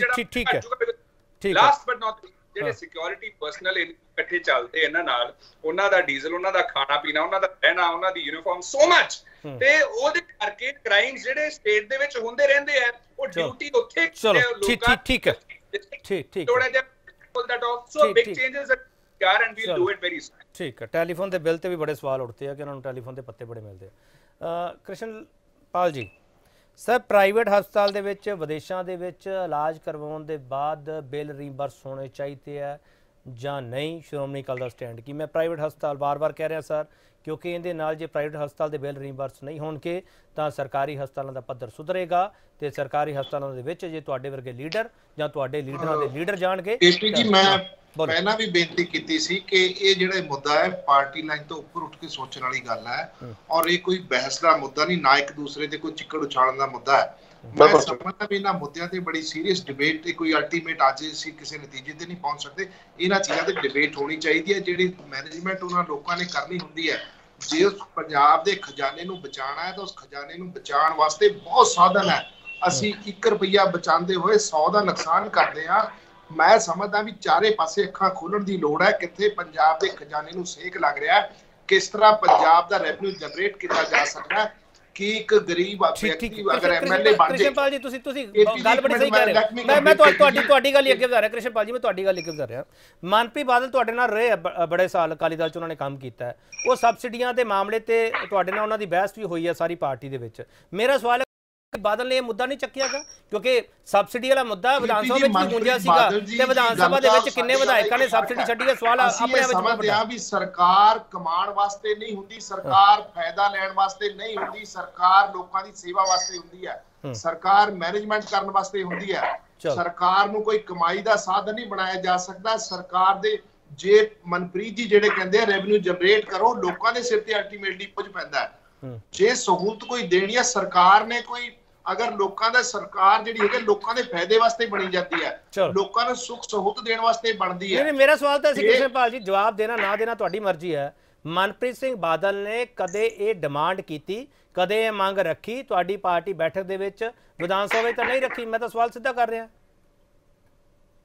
ਜਿਹੜਾ ਲਾਸਟ ਬਟ ਨਾਟ ਜਿਹੜੇ ਸਿਕਿਉਰਿਟੀ ਪਰਸਨਲ ਇਕੱਠੇ ਚੱਲਦੇ ਇਹਨਾਂ ਨਾਲ, ਉਹਨਾਂ ਦਾ ਡੀਜ਼ਲ, ਉਹਨਾਂ ਦਾ ਖਾਣਾ ਪੀਣਾ, ਉਹਨਾਂ ਦਾ ਰਹਿਣਾ, ਉਹਨਾਂ ਦੀ ਯੂਨੀਫਾਰਮ, ਸੋ ਮਚ, ਤੇ ਉਹਦੇ ਕਰਕੇ ਕ੍ਰਾਈਮਸ ਜਿਹੜੇ ਸਟੇਟ ਦੇ ਵਿੱਚ ਹੁੰਦੇ ਰਹਿੰਦੇ ਆ, ਉਹ ਡਿਊਟੀ ਉੱਥੇ ਲੋਕਾਂ ਠੀਕ ਹੈ ਠੀਕ ਠੀਕ ਥੋੜਾ ਜਿਹਾ pull that off. So big changes are and we'll do it very soon. ਠੀਕ ਹੈ। ਟੈਲੀਫੋਨ ਦੇ ਬਿੱਲ ਤੇ ਵੀ ਬੜੇ ਸਵਾਲ ਉੱਠਦੇ ਆ ਕਿ ਉਹਨਾਂ ਨੂੰ ਟੈਲੀਫੋਨ ਦੇ ਪੱਤੇ ਬੜੇ ਮਿਲਦੇ ਆ। ਕ੍ਰਿਸ਼ਨ ਪਾਲ ਜੀ, ਸਰ ਪ੍ਰਾਈਵੇਟ ਹਸਪਤਾਲ ਦੇ ਵਿੱਚ ਵਿਦੇਸ਼ਾਂ ਦੇ ਵਿੱਚ ਇਲਾਜ ਕਰਵਾਉਣ ਦੇ ਬਾਅਦ ਬਿੱਲ ਰੀਇੰਬਰਸ ਹੋਣੇ ਚਾਹੀਦੇ ਆ ਜਾਂ ਨਹੀਂ? ਸ਼੍ਰੋਮਣੀ ਅਕਾਲੀ ਦਾ ਸਟੈਂਡ ਕੀ? ਮੈਂ ਪ੍ਰਾਈਵੇਟ ਹਸਪਤਾਲ ਵਾਰ-ਵਾਰ ਕਹਿ ਰਿਹਾ ਸਰ, ਕਿਉਂਕਿ ਇਹਦੇ ਨਾਲ ਜੇ ਪ੍ਰਾਈਵੇਟ ਹਸਪਤਾਲ ਦੇ ਬਿੱਲ ਰੀਇੰਬਰਸ ਨਹੀਂ ਹੋਣਗੇ ਤਾਂ ਸਰਕਾਰੀ ਹਸਪਤਾਲਾਂ ਦਾ ਪੱਧਰ ਸੁਧਰੇਗਾ, ਤੇ ਸਰਕਾਰੀ ਹਸਪਤਾਲਾਂ ਦੇ ਵਿੱਚ ਜੇ ਤੁਹਾਡੇ ਵਰਗੇ ਲੀਡਰ ਜਾਂ ਤੁਹਾਡੇ ਲੀਡਰਾਂ ਦੇ ਲੀਡਰ ਜਾਣਗੇ। ਜੀ ਮੈਂ ਪਹਿਲਾਂ ਵੀ ਬੇਨਤੀ ਕੀਤੀ ਸੀ ਕਿ ਇਹ ਜਿਹੜਾ ਮੁੱਦਾ ਹੈ ਪਾਰਟੀ ਲਾਈਨ ਤੋਂ ਉੱਪਰ ਉੱਠ ਕੇ ਸੋਚਣ ਵਾਲੀ ਗੱਲ ਹੈ, ਔਰ ਇਹ ਕੋਈ ਬਹਿਸ ਦਾ ਮੁੱਦਾ ਨਹੀਂ, ਨਾ ਇੱਕ ਦੂਸਰੇ ਤੇ ਕੋਈ ਚਿੱਕੜ ਉਛਾਲਣ ਦਾ ਮੁੱਦਾ ਹੈ। ਮੈਂ ਸਮਝਦਾ ਵੀ ਇਹਨਾਂ ਮੁੱਦਿਆਂ ਤੇ ਬੜੀ ਸੀਰੀਅਸ ਡਿਬੇਟ ਤੇ ਕੋਈ ਅਲਟੀਮੇਟ ਅੱਜ ਅਸੀਂ ਕਿਸੇ ਨਤੀਜੇ ਤੇ ਨਹੀਂ ਪਹੁੰਚ ਸਕਦੇ। ਇਹਨਾਂ ਚੀਜ਼ਾਂ ਤੇ ਡਿਬੇਟ ਹੋਣੀ ਚਾਹੀਦੀ ਹੈ। ਜਿਹੜੀ ਮੈਨੇਜਮੈਂਟ ਉਹਨਾਂ ਲੋਕਾਂ ਨੇ ਕਰਨੀ ਹੁੰਦੀ ਹੈ, ਜੇ ਉਸ ਪੰਜਾਬ ਦੇ ਖਜ਼ਾਨੇ ਨੂੰ ਬਚਾਉਣਾ ਹੈ ਤਾਂ ਉਸ ਖਜ਼ਾਨੇ ਨੂੰ ਬਚਾਉਣ ਵਾਸਤੇ ਬਹੁਤ ਸਾਧਨ ਹੈ। ਅਸੀਂ ਇੱਕ ਰੁਪਈਆ ਬਚਾਉਂਦੇ ਹੋਏ ਸੌ ਦਾ ਨੁਕਸਾਨ ਕਰਦੇ ਹਾਂ। ਮੈਂ ਸਮਝਦਾ ਵੀ ਚਾਰੇ ਪਾਸੇ ਅੱਖਾਂ ਖੋਲਣ ਦੀ ਲੋੜ ਹੈ। ਕਿੱਥੇ ਪੰਜਾਬ ਦੇ ਖਜ਼ਾਨੇ ਨੂੰ ਸੇਕ ਲੱਗ ਰਿਹਾ, ਕਿਸ ਤਰ੍ਹਾਂ ਪੰਜਾਬ ਦਾ ਰੈਵਨਿਊ ਜਨਰੇਟ ਕੀਤਾ ਜਾ ਸਕਦਾ, ਕਿ ਇੱਕ ਗਰੀਬ ਵਿਅਕਤੀ ਅਗਰ ਐਮਐਲਏ ਬਣ ਜਾਏ। ਕ੍ਰਿਸ਼ਨਪਾਲ ਜੀ, ਤੁਸੀਂ ਤੁਸੀਂ ਗੱਲ ਬੜੀ ਸਹੀ ਕਹਿ ਰਹੇ ਹੋ। ਮੈਂ ਮੈਂ ਤੁਹਾਡੀ ਤੁਹਾਡੀ ਗੱਲ ਅੱਗੇ ਵਧਾ ਰਿਹਾ ਕ੍ਰਿਸ਼ਨਪਾਲ ਜੀ, ਮੈਂ ਤੁਹਾਡੀ ਗੱਲ ਅੱਗੇ ਵਧਾ ਰਿਹਾ। ਮਨਪ੍ਰੀਤ ਬਾਦਲ ਤੁਹਾਡੇ ਨਾਲ ਰਹੇ ਬੜੇ ਸਾਲ, ਅਕਾਲੀ ਦਲ 'ਚ ਉਹਨਾਂ ਨੇ ਕੰਮ ਕੀਤਾ ਹੈ। ਉਹ ਸਬਸਿਡੀਆਂ ਦੇ ਮਾਮਲੇ ਤੇ ਤੁਹਾਡੇ ਨਾਲ ਉਹਨਾਂ ਦੀ ਬਹਿਸ ਵੀ ਹੋਈ ਹੈ ਸਾਰੀ ਪਾਰਟੀ ਦੇ ਵਿੱਚ। ਮੇਰਾ ਸਵਾਲ ਹੈ, ਬਾਦਲ ਨੇ ਇਹ ਮੁੱਦਾ ਨਹੀਂ ਚੱਕਿਆਗਾ? ਕਿਉਂਕਿ ਸਬਸਿਡੀ ਵਾਲਾ ਮੁੱਦਾ ਵਿਧਾਨ ਸਭਾ ਵਿੱਚ ਵੀ ਗੂੰਜਿਆ ਸੀਗਾ, ਤੇ ਵਿਧਾਨ ਸਭਾ ਦੇ ਵਿੱਚ ਕਿੰਨੇ ਵਿਧਾਇਕਾਂ ਨੇ ਸਬਸਿਡੀ ਛੱਡੀ ਹੈ? ਸਵਾਲ ਆਪਣੇ ਵਿੱਚ ਸਮਝਦੇ ਆ ਵੀ ਸਰਕਾਰ ਕਮਾਉਣ ਵਾਸਤੇ ਨਹੀਂ ਹੁੰਦੀ, ਸਰਕਾਰ ਫਾਇਦਾ ਲੈਣ ਵਾਸਤੇ ਨਹੀਂ ਹੁੰਦੀ, ਸਰਕਾਰ ਲੋਕਾਂ ਦੀ ਸੇਵਾ ਵਾਸਤੇ ਹੁੰਦੀ ਹੈ, ਸਰਕਾਰ ਮੈਨੇਜਮੈਂਟ ਕਰਨ ਵਾਸਤੇ ਹੁੰਦੀ ਹੈ। ਸਰਕਾਰ ਨੂੰ ਕੋਈ ਕਮਾਈ ਦਾ ਸਾਧਨ ਨਹੀਂ ਬਣਾਇਆ ਜਾ ਸਕਦਾ। ਸਰਕਾਰ ਦੇ ਜੇ ਮਨਪ੍ਰੀਤ ਜੀ ਜਿਹੜੇ ਕਹਿੰਦੇ ਆ ਰੈਵਨਿਊ ਜਨਰੇਟ ਕਰੋ, ਲੋਕਾਂ ਦੇ ਸਿਰ ਤੇ ਅਲਟੀਮੇਟਲੀ ਪੁੱਜ ਪੈਂਦਾ ਹੈ। ਜੇ ਸਹੂਲਤ ਕੋਈ ਦੇਣੀ ਹੈ ਸਰਕਾਰ ਨੇ, ਕੋਈ ਅਗਰ ਲੋਕਾਂ ਦਾ ਸਰਕਾਰ ਜਿਹੜੀ ਹੈਗੀ ਲੋਕਾਂ ਦੇ ਫਾਇਦੇ ਵਾਸਤੇ ਬਣੀ ਜਾਂਦੀ ਹੈ, ਲੋਕਾਂ ਨੂੰ ਸੁੱਖ ਸਹੂਲਤ ਦੇਣ ਵਾਸਤੇ ਬਣਦੀ ਹੈ। ਨਹੀਂ, ਮੇਰਾ ਸਵਾਲ ਤਾਂ ਸੀ ਕ੍ਰਿਸ਼ਨਪਾਲ ਜੀ, ਜਵਾਬ ਦੇਣਾ ਨਾ ਦੇਣਾ ਤੁਹਾਡੀ ਮਰਜ਼ੀ ਹੈ। ਮਨਪ੍ਰੀਤ ਸਿੰਘ ਬਾਦਲ ਨੇ ਕਦੇ ਇਹ ਡਿਮਾਂਡ ਕੀਤੀ, ਕਦੇ ਇਹ ਮੰਗ ਰੱਖੀ ਤੁਹਾਡੀ ਪਾਰਟੀ ਬੈਠਕ ਦੇ ਵਿੱਚ? ਵਿਧਾਨ ਸਭਾ ਵਿੱਚ ਤਾਂ ਨਹੀਂ ਰੱਖੀ। ਮੈਂ ਤਾਂ ਸਵਾਲ ਸਿੱਧਾ ਕਰ ਰਿਹਾ।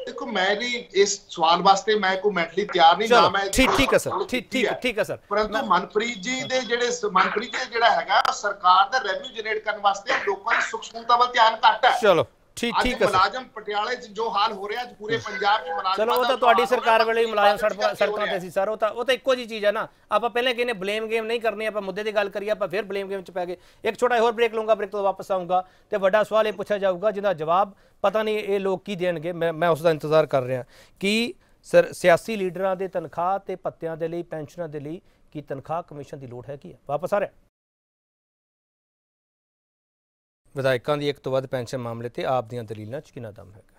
देखो मेरी इस सवाल वास्ते मैं कोई मैंटली तैयार नहीं ना मैं ठीक ठीक है सर ठीक ठीक ठीक है सर परंतु मनप्रीत जी ਦੇ ਜਿਹੜੇ मनप्रीत जी ਜਿਹੜਾ ਹੈਗਾ ਸਰਕਾਰ ਦਾ ਰੈਵਨਿਊ ਜਨਰੇਟ ਕਰਨ ਵਾਸਤੇ ਲੋਕਾਂ ਦੀ ਸੁੱਖ ਸਹੂਲਤਾਂ ਵੱਲ ਧਿਆਨ ਘੱਟ ਹੈ ਚਲੋ ਠੀਕ ਠੀਕ ਹੈ ਮੁਲਾਜ਼ਮ ਪਟਿਆਲੇ 'ਚ ਜੋ ਹਾਲ ਹੋ ਰਿਹਾ ਅੱਜ ਪੂਰੇ ਪੰਜਾਬ 'ਚ ਮੁਲਾਜ਼ਮ ਚਲੋ ਉਹ ਤਾਂ ਤੁਹਾਡੀ ਸਰਕਾਰ ਵੇਲੇ ਹੀ ਮੁਲਾਜ਼ਮ ਸੜਕਾਂ ਸੜਕਾਂ ਤੇ ਸੀ ਸਰ ਉਹ ਤਾਂ ਉਹ ਤਾਂ ਇੱਕੋ ਜੀ ਚੀਜ਼ ਹੈ ਨਾ ਆਪਾਂ ਪਹਿਲਾਂ ਕਹਿੰਦੇ ਬਲੇਮ ਗੇਮ ਨਹੀਂ ਕਰਨੀ ਆਪਾਂ ਮੁੱਦੇ ਦੀ ਗੱਲ ਕਰੀਏ ਆਪਾਂ ਫਿਰ ਬਲੇਮ ਗੇਮ 'ਚ ਪੈ ਗਏ ਇੱਕ ਛੋਟਾ ਹੋਰ ਬ੍ਰੇਕ ਲਵਾਂਗਾ ਬ੍ਰੇਕ ਤੋਂ ਵਾਪਸ ਆਊਂਗਾ ਤੇ ਵੱਡਾ ਸਵਾਲ ਇਹ ਪੁੱਛਿਆ ਜਾਊਗਾ ਜਿਹਦਾ ਜਵਾਬ ਪਤਾ ਨਹੀਂ ਇਹ ਲੋਕ ਕੀ ਦੇਣਗੇ ਮੈਂ ਮੈਂ ਉਸ ਦਾ ਇੰਤਜ਼ਾਰ ਕਰ ਰਿਹਾ ਕਿ ਸਰ ਸਿਆਸੀ ਲੀਡਰਾਂ ਦੇ ਤਨਖਾਹ ਤੇ ਭੱਤਿਆਂ ਦੇ ਲਈ ਪੈਨਸ਼ਨਾਂ ਦੇ ਲਈ ਕੀ ਤਨਖਾਹ ਕਮਿਸ਼ਨ ਦੀ ਲੋੜ ਹੈ ਕੀ ਹੈ ਵਾਪਸ ਆ ਰਿਹਾ ਵਿਧਾਇਕਾਂ ਦੀ ਇੱਕ ਤੋਂ ਵੱਧ ਪੈਨਸ਼ਨ ਮਾਮਲੇ ਤੇ ਆਪ ਦੀਆਂ ਦਲੀਲਾਂ 'ਚ ਕਿੰਨਾ ਦਮ ਹੈਗਾ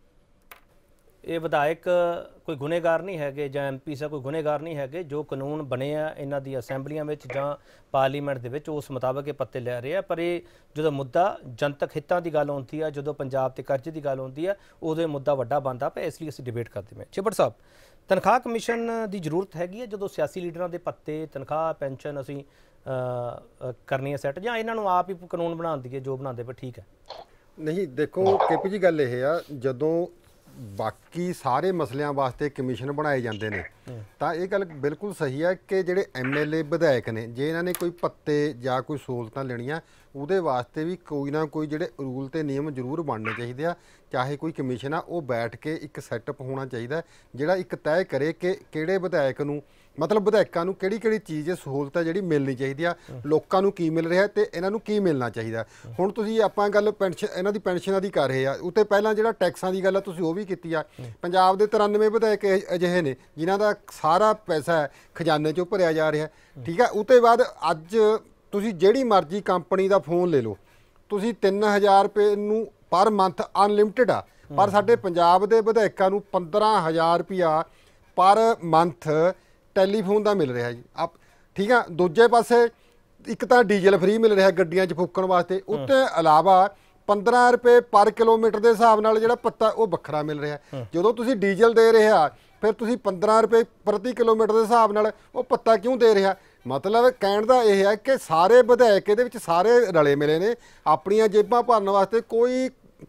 ਇਹ ਵਿਧਾਇਕ ਕੋਈ ਗੁਨੇਗਾਰ ਨਹੀਂ ਹੈਗੇ ਜਾਂ ਐਮਪੀ ਸਾ ਕੋਈ ਗੁਨੇਗਾਰ ਨਹੀਂ ਹੈਗੇ ਜੋ ਕਾਨੂੰਨ ਬਣੇ ਆ ਇਹਨਾਂ ਦੀ ਅਸੈਂਬਲੀਆਂ ਵਿੱਚ ਜਾਂ ਪਾਰਲੀਮੈਂਟ ਦੇ ਵਿੱਚ ਉਸ ਮੁਤਾਬਕ ਇਹ ਪੱਤੇ ਲੈ ਰਹੇ ਆ ਪਰ ਇਹ ਜਦੋਂ ਮੁੱਦਾ ਜਨਤਕ ਹਿੱਤਾਂ ਦੀ ਗੱਲ ਆਉਂਦੀ ਆ ਜਦੋਂ ਪੰਜਾਬ ਤੇ ਕਰਜ਼ੇ ਦੀ ਗੱਲ ਆਉਂਦੀ ਆ ਉਦੋਂ ਇਹ ਮੁੱਦਾ ਵੱਡਾ ਬਣਦਾ ਪਿਆ ਇਸ ਲਈ ਅਸੀਂ ਡਿਬੇਟ ਕਰਦੇ ਹਾਂ ਛਿੱਬੜ ਸਾਹਿਬ ਤਨਖਾਹ ਕਮਿਸ਼ਨ ਦੀ ਜ਼ਰੂਰਤ ਹੈਗੀ ਹੈ ਜਦੋਂ ਸਿਆਸੀ ਲੀਡਰਾਂ ਦੇ ਪੱਤੇ ਤਨਖਾਹ ਪੈਨਸ਼ਨ ਅਸੀਂ ਕਰਨੀ ਹੈ ਸੈੱਟ ਜਾਂ ਇਹਨਾਂ ਨੂੰ ਆਪ ਹੀ ਕਾਨੂੰਨ ਬਣਾ ਦਈਏ ਜੋ ਬਣਾਉਂਦੇ ਪਏ ਠੀਕ ਹੈ ਨਹੀਂ ਦੇਖੋ ਕੇਪੀ ਜੀ ਗੱਲ ਇਹ ਆ ਜਦੋਂ ਬਾਕੀ ਸਾਰੇ ਮਸਲਿਆਂ ਵਾਸਤੇ ਕਮਿਸ਼ਨ ਬਣਾਏ ਜਾਂਦੇ ਨੇ ਤਾਂ ਇਹ ਗੱਲ ਬਿਲਕੁਲ ਸਹੀ ਹੈ ਕਿ ਜਿਹੜੇ ਐਮਐਲਏ ਵਿਧਾਇਕ ਨੇ ਜੇ ਇਹਨਾਂ ਨੇ ਕੋਈ ਪੱਤੇ ਜਾਂ ਕੋਈ ਸਹੂਲਤਾਂ ਲੈਣੀਆਂ ਉਹਦੇ ਵਾਸਤੇ ਵੀ ਕੋਈ ਨਾ ਕੋਈ ਜਿਹੜੇ ਰੂਲ ਤੇ ਨਿਯਮ ਜ਼ਰੂਰ ਬਣਨੇ ਚਾਹੀਦੇ ਆ ਚਾਹੇ ਕੋਈ ਕਮਿਸ਼ਨ ਆ ਉਹ ਬੈਠ ਕੇ ਇੱਕ ਸੈਟਅਪ ਹੋਣਾ ਚਾਹੀਦਾ ਜਿਹੜਾ ਇੱਕ ਤੈਅ ਕਰੇ ਕਿ ਕਿਹੜੇ ਵਿਧਾਇਕ ਨੂੰ ਮਤਲਬ ਵਿਧਾਇਕਾਂ ਨੂੰ ਕਿਹੜੀ ਕਿਹੜੀ ਚੀਜ਼ ਸਹੂਲਤ ਹੈ ਜਿਹੜੀ ਮਿਲਣੀ ਚਾਹੀਦੀ ਆ ਲੋਕਾਂ ਨੂੰ ਕੀ ਮਿਲ ਰਿਹਾ ਤੇ ਇਹਨਾਂ ਨੂੰ ਕੀ ਮਿਲਣਾ ਚਾਹੀਦਾ ਹੁਣ ਤੁਸੀਂ ਆਪਾਂ ਗੱਲ ਪੈਨਸ਼ਨ ਇਹਨਾਂ ਦੀ ਪੈਨਸ਼ਨਾਂ ਦੀ ਕਰ ਰਹੇ ਆ ਉੱਤੇ ਪਹਿਲਾਂ ਜਿਹੜਾ ਟੈਕਸਾਂ ਦੀ ਗੱਲ ਆ ਤੁਸੀਂ ਉਹ ਵੀ ਕੀਤੀ ਆ ਪੰਜਾਬ ਦੇ ਤਰਾਨਵੇਂ ਵਿਧਾਇਕ ਅਜਿਹੇ ਨੇ ਜਿਨ੍ਹਾਂ ਦਾ ਸਾਰਾ ਪੈਸਾ ਖਜ਼ਾਨੇ 'ਚੋਂ ਭਰਿਆ ਜਾ ਰਿਹਾ ਠੀਕ ਆ ਉਹਦੇ ਬਾਅਦ ਅੱਜ ਤੁਸੀਂ ਜਿਹੜੀ ਮਰਜ਼ੀ ਕੰਪਨੀ ਦਾ ਫੋਨ ਲੈ ਲਓ ਤੁਸੀਂ ਤਿੰਨ ਹਜ਼ਾਰ ਰੁਪਏ ਨੂੰ ਪਰ ਮੰਥ ਅਨਲਿਮਟਿਡ ਆ ਪਰ ਸਾਡੇ ਪੰਜਾਬ ਦੇ ਵਿਧਾਇਕਾਂ ਨੂੰ ਪੰਦਰਾਂ ਹਜ਼ਾਰ ਰੁਪਇਆ ਪਰ ਮੰਥ ਟੈਲੀਫੋਨ ਦਾ ਮਿਲ ਰਿਹਾ ਜੀ ਆਪ ਠੀਕ ਆ ਦੂਜੇ ਪਾਸੇ ਇੱਕ ਤਾਂ ਡੀਜ਼ਲ ਫ੍ਰੀ ਮਿਲ ਰਿਹਾ ਗੱਡੀਆਂ 'ਚ ਫੂਕਣ ਵਾਸਤੇ ਉੱਤੇ ਇਲਾਵਾ ਪੰਦਰਾਂ ਰੁਪਏ ਪਰ ਕਿਲੋਮੀਟਰ ਦੇ ਹਿਸਾਬ ਨਾਲ ਜਿਹੜਾ ਪੱਤਾ ਉਹ ਵੱਖਰਾ ਮਿਲ ਰਿਹਾ ਜਦੋਂ ਤੁਸੀਂ ਡੀਜ਼ਲ ਦੇ ਰਿਹਾ ਫਿਰ ਤੁਸੀਂ ਪੰਦਰਾਂ ਰੁਪਏ ਪ੍ਰਤੀ ਕਿਲੋਮੀਟਰ ਦੇ ਹਿਸਾਬ ਨਾਲ ਉਹ ਪੱਤਾ ਕਿਉਂ ਦੇ ਰਿਹਾ ਮਤਲਬ ਕਹਿਣ ਦਾ ਇਹ ਹੈ ਕਿ ਸਾਰੇ ਵਿਧਾਇਕ ਇਹਦੇ ਵਿੱਚ ਸਾਰੇ ਰਲੇ ਮਿਲੇ ਨੇ ਆਪਣੀਆਂ ਜੇਬਾਂ ਭਰਨ ਵਾਸਤੇ ਕੋਈ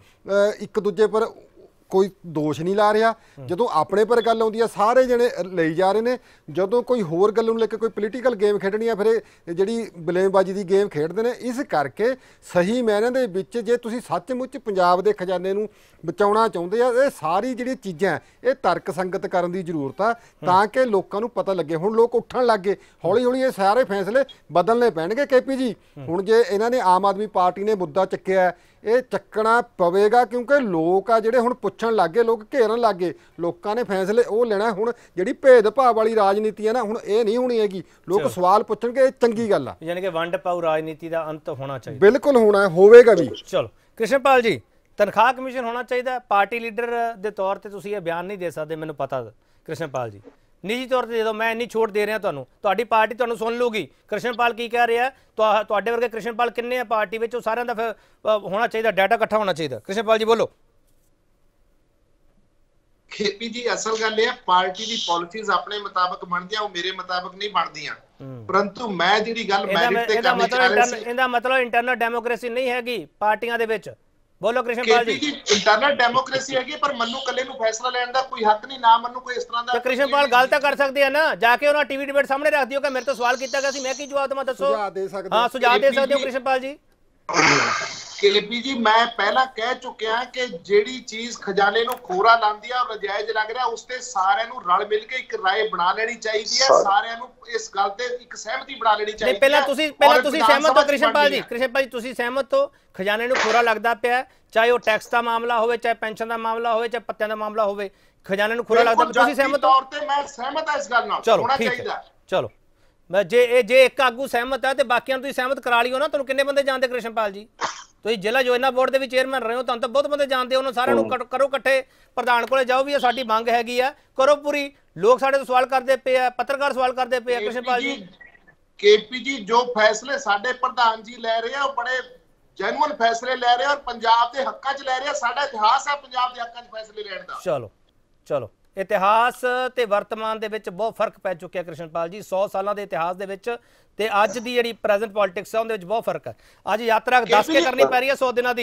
ਇੱਕ ਦੂਜੇ ਪਰ ਕੋਈ ਦੋਸ਼ ਨਹੀਂ ਲਾ ਰਿਹਾ ਜਦੋਂ ਆਪਣੇ ਪਰ ਗੱਲ ਆਉਂਦੀ ਆ ਸਾਰੇ ਜਣੇ ਲਈ ਜਾ ਰਹੇ ਨੇ ਜਦੋਂ ਕੋਈ ਹੋਰ ਗੱਲ ਨੂੰ ਲੈ ਕੇ ਕੋਈ ਪੋਲੀਟੀਕਲ ਗੇਮ ਖੇਡਣੀ ਆ ਫਿਰ ਇਹ ਜਿਹੜੀ ਬਲੇਮਬਾਜ਼ੀ ਦੀ ਗੇਮ ਖੇਡਦੇ ਨੇ ਇਸ ਕਰਕੇ ਸਹੀ ਮਾਇਨੇ ਦੇ ਵਿੱਚ ਜੇ ਤੁਸੀਂ ਸੱਚਮੁੱਚ ਪੰਜਾਬ ਦੇ ਖਜ਼ਾਨੇ ਨੂੰ ਬਚਾਉਣਾ ਚਾਹੁੰਦੇ ਆ ਇਹ ਸਾਰੀ ਜਿਹੜੀ ਚੀਜ਼ਾਂ ਇਹ ਤਰਕ ਸੰਗਤ ਕਰਨ ਦੀ ਜ਼ਰੂਰਤ ਆ ਤਾਂ ਕਿ ਲੋਕਾਂ ਨੂੰ ਪਤਾ ਲੱਗੇ ਹੁਣ ਲੋਕ ਉੱਠਣ ਲੱਗ ਗਏ ਹੌਲੀ ਹੌਲੀ ਇਹ ਸਾਰੇ ਫੈਸਲੇ ਬਦਲਣੇ ਪੈਣਗੇ ਕੇਪੀ ਜੀ ਹੁਣ ਜੇ ਇਹਨਾਂ ਨੇ ਆਮ ਆਦਮੀ ਪਾਰਟੀ ਨੇ ਮੁੱਦਾ ਚੱਕਿਆ ਇਹ ਚੱਕਣਾ ਪਵੇਗਾ ਕਿਉਂਕਿ ਲੋਕ ਆ ਜਿਹੜੇ ਹੁਣ ਪੁੱਛਣ ਲੱਗ ਗਏ ਲੋਕ ਘੇਰਨ ਲੱਗ ਗਏ ਲੋਕਾਂ ਨੇ ਫੈਸਲੇ ਉਹ ਲੈਣਾ ਹੁਣ ਜਿਹੜੀ ਭੇਦਭਾਵ ਵਾਲੀ ਰਾਜਨੀਤੀ ਹੈ ਨਾ ਹੁਣ ਇਹ ਨਹੀਂ ਹੋਣੀ ਹੈਗੀ ਲੋਕ ਸਵਾਲ ਪੁੱਛਣਗੇ ਇਹ ਚੰਗੀ ਗੱਲ ਆ ਯਾਨੀ ਕਿ ਵੰਡ ਪਾਉ ਰਾਜਨੀਤੀ ਦਾ ਅੰਤ ਹੋਣਾ ਚਾਹੀਦਾ ਬਿਲਕੁਲ ਹੋਣਾ ਹੋਵੇਗਾ ਵੀ ਚਲੋ ਕ੍ਰਿਸ਼ਨਪਾਲ ਜੀ ਤਨਖਾਹ ਕਮਿਸ਼ਨ ਹੋਣਾ ਚਾਹੀਦਾ ਪਾਰਟੀ ਲੀਡਰ ਦੇ ਤੌਰ ਤੇ ਤੁਸੀਂ ਇਹ ਬਿਆਨ ਨਹੀਂ ਦੇ ਸਕਦੇ ਮੈਨੂੰ ਪਤਾ ਕ੍ਰਿਸ਼ਨਪਾਲ ਜੀ ਨਿੱਜੀ ਤੌਰ ਤੇ ਜਦੋਂ ਮੈਂ ਇੰਨੀ ਛੋਟ ਦੇ ਰਿਹਾ ਤੁਹਾਨੂੰ ਤੁਹਾਡੀ ਪਾਰਟੀ ਤੁਹਾਨੂੰ ਸੁਣ ਲੂਗੀ ਕ੍ਰਿਸ਼ਨਪਾਲ ਕੀ ਕਹਿ ਰਿਹਾ ਤੁਹਾਡੇ ਵਰਗੇ ਕ੍ਰਿਸ਼ਨਪਾਲ ਕਿੰਨੇ ਆ ਪਾਰਟੀ ਵਿੱਚ ਉਹ ਸਾਰਿਆਂ ਦਾ ਫਿਰ ਹੋਣਾ ਚਾਹੀਦਾ ਡਾਟਾ ਇਕੱਠਾ ਹੋਣਾ ਚਾਹੀਦਾ ਕ੍ਰਿਸ਼ਨਪਾਲ ਜੀ ਬੋਲੋ ਖੇਪੀ ਜੀ ਅਸਲ ਗੱਲ ਇਹ ਹੈ ਪਾਰਟੀ ਦੀ ਪਾਲਿਸੀਜ਼ ਆਪਣੇ ਮੁਤਾਬਕ ਬਣਦੀਆਂ ਉਹ ਮੇਰੇ ਮੁਤਾਬਕ ਨਹੀਂ ਬਣਦੀਆਂ ਪਰੰਤੂ ਮੈਂ ਜਿਹੜੀ ਗੱਲ ਮੈਰਿਟ ਤੇ ਕਰਨੀ ਚਾਹ ਰਿਹਾ ਸੀ ਇਹਦਾ ਮਤਲਬ ਇੰਟਰਨਲ ਡੈਮੋਕ੍ਰੇਸੀ ਨਹੀਂ ਹੈਗੀ ਪਾਰਟੀਆਂ ਦੇ ਵਿੱਚ ਬੋਲੋ ਕ੍ਰਿਸ਼ਨਪਾਲ ਜੀ ਇੰਟਰਨਲ ਡੈਮੋਕ੍ਰੇਸੀ ਹੈਗੀ ਪਰ ਮੰਨੂ ਕੱਲੇ ਨੂੰ ਫੈਸਲਾ ਲੈਣ ਦਾ ਕੋਈ ਹੱਕ ਨਹੀਂ ਨਾ ਮੰਨੂ ਕੋਈ ਇਸ ਤਰ੍ਹਾਂ ਦਾ ਕ੍ਰਿਸ਼ਨਪਾਲ ਗੱਲ ਤਾਂ ਕਰ ਸਕਦੇ ਆ ਨਾ ਜਾ ਕੇ ਉਹਨਾਂ ਟੀਵੀ ਡਿਬੇਟ ਸਾਹਮਣੇ ਰੱਖ ਦਿਓ ਕਿ ਮੇਰੇ ਤੋਂ ਸਵਾਲ ਕੀਤਾ ਗਿਆ ਸੀ ਮੈਂ ਕੀ ਜਵਾਬ ਦਵਾਂ ਦੱਸੋ ਸੁਝਾਅ ਦੇ ਸਕਦੇ ਹਾਂ ਸੁਝਾਅ ਦੇ ਸਕਦੇ ਹੋ ਕ੍ਰਿਸ਼ਨਪਾਲ ਜੀ ਕੇਪੀ ਜੀ ਮੈਂ ਪਹਿਲਾਂ ਕਹਿ ਚੁੱਕਿਆ ਕਿ ਜਿਹੜੀ ਚੀਜ਼ ਖਜ਼ਾਨੇ ਨੂੰ ਖੋਰਾ ਲਾਂਦੀ ਆ ਔਰ ਨਜਾਇਜ਼ ਲੱਗ ਰਿਹਾ ਉਸ ਤੇ ਸਾਰਿਆਂ ਨੂੰ ਰਲ ਮਿਲ ਕੇ ਇੱਕ ਰਾਏ ਬਣਾ ਲੈਣੀ ਚਾਹੀਦੀ ਹੈ ਸਾਰਿਆਂ ਨੂੰ ਇਸ ਗੱਲ ਤੇ ਇੱਕ ਸਹਿਮਤੀ ਬਣਾ ਲੈਣੀ ਚਾਹੀਦੀ ਹੈ ਪਹਿਲਾਂ ਤੁਸੀਂ ਪਹਿਲਾਂ ਤੁਸੀਂ ਸਹਿਮਤ ਹੋ ਕ੍ਰਿਸ਼ਨਪਾਲ ਜੀ ਕ੍ਰਿਸ਼ਨਪਾਲ ਜੀ ਤੁਸੀਂ ਸਹਿਮਤ ਹੋ ਖਜ਼ਾਨੇ ਨੂੰ ਖੋਰਾ ਲੱਗਦਾ ਪਿਆ ਚਾਹੇ ਉਹ ਟੈਕਸ ਦਾ ਮਾਮਲਾ ਹੋਵੇ ਚਾਹੇ ਪੈਨਸ਼ਨ ਦਾ ਮਾਮਲਾ ਹੋਵੇ ਚਾਹੇ ਪੱਤਿਆਂ ਦਾ ਮਾਮਲਾ ਹੋਵੇ ਖਜ਼ਾਨੇ ਨੂੰ ਖੋਰਾ ਲੱਗਦਾ ਤੁਸੀਂ ਸਹਿਮਤ ਹੋ ਤੌਰ ਤੇ ਮੈਂ ਸਹਿਮਤ ਹਾਂ ਇਸ ਗੱਲ ਨਾਲ ਹੋਣਾ ਚਾਹੀਦਾ ਚਲੋ ਮੈਂ ਜੇ ਇਹ ਜੇ ਇੱਕ ਆਗੂ ਸਹਿਮਤ ਹੈ ਤੇ ਬਾਕੀਆਂ ਨੂੰ ਤੁਸੀਂ ਸਹਿਮਤ ਕਰਾ ਲਿਓ ਨਾ ਤੁਹਾਨੂੰ ਕਿੰਨੇ ਬੰਦੇ ਜਾਣਦੇ ਕ੍ਰਿਸ਼ਨਪਾਲ ਜੀ ਤੁਸੀਂ ਜ਼ਿਲ੍ਹਾ ਯੋਜਨਾ ਬੋਰਡ ਦੇ ਵੀ ਚੇਅਰਮੈਨ ਰਹੇ ਹੋ ਤੁਹਾਨੂੰ ਤਾਂ ਬਹੁਤ ਬੰਦੇ ਜਾਣਦੇ ਹੋ ਉਹਨਾਂ ਸਾਰਿਆਂ ਨੂੰ ਕਰੋ ਇਕੱਠੇ ਪ੍ਰਧਾਨ ਕੋਲੇ ਜਾਓ ਵੀ ਇਹ ਸਾਡੀ ਮੰਗ ਹੈਗੀ ਆ ਕਰੋ ਪੂਰੀ ਲੋਕ ਸਾਡੇ ਤੋਂ ਸਵਾਲ ਕਰਦੇ ਪਏ ਆ ਪੱਤਰਕਾਰ ਸਵਾਲ ਕਰਦੇ ਪਏ ਆ ਕ੍ਰਿਸ਼ਨਪਾਲ ਜੀ ਕੇਪੀ ਜੀ ਜੋ ਫੈਸਲੇ ਸਾਡੇ ਪ੍ਰਧਾਨ ਜੀ ਲੈ ਰਹੇ ਆ ਉਹ ਬੜੇ ਜੈਨੂਅਨ ਫੈਸਲੇ ਲੈ ਰਹੇ ਔਰ ਪੰਜਾਬ ਦੇ ਹੱਕਾਂ 'ਚ ਲੈ ਰਹੇ ਸਾਡਾ ਇਤਿਹਾਸ ਹੈ ਪੰਜਾਬ ਦੇ ਹੱਕਾਂ 'ਚ ਫੈਸਲੇ ਲੈਣ ਦਾ ਚਲੋ ਚਲੋ ਇਤਿਹਾਸ ਤੇ ਵਰਤਮਾਨ ਦੇ ਵਿੱਚ ਬਹੁਤ ਫਰਕ ਪੈ ਚੁੱਕਿਆ ਕ੍ਰਿਸ਼ਨਪਾਲ ਜੀ ਸੌ ਸਾਲਾਂ ਦੇ ਇਤਿਹਾਸ ਦੇ ਵਿੱਚ ਤੇ ਅੱਜ ਦੀ ਜਿਹੜੀ ਪ੍ਰੈਜ਼ੈਂਟ ਪੋਲਿਟਿਕਸ ਹੈ ਉਹਦੇ ਵਿੱਚ ਬਹੁਤ ਫਰਕ ਹੈ ਅੱਜ ਯਾਤਰਾ ਦੱਸ ਕੇ ਕਰਨੀ ਪੈ ਰਹੀ ਹੈ ਸੌ ਦਿਨਾਂ ਦੀ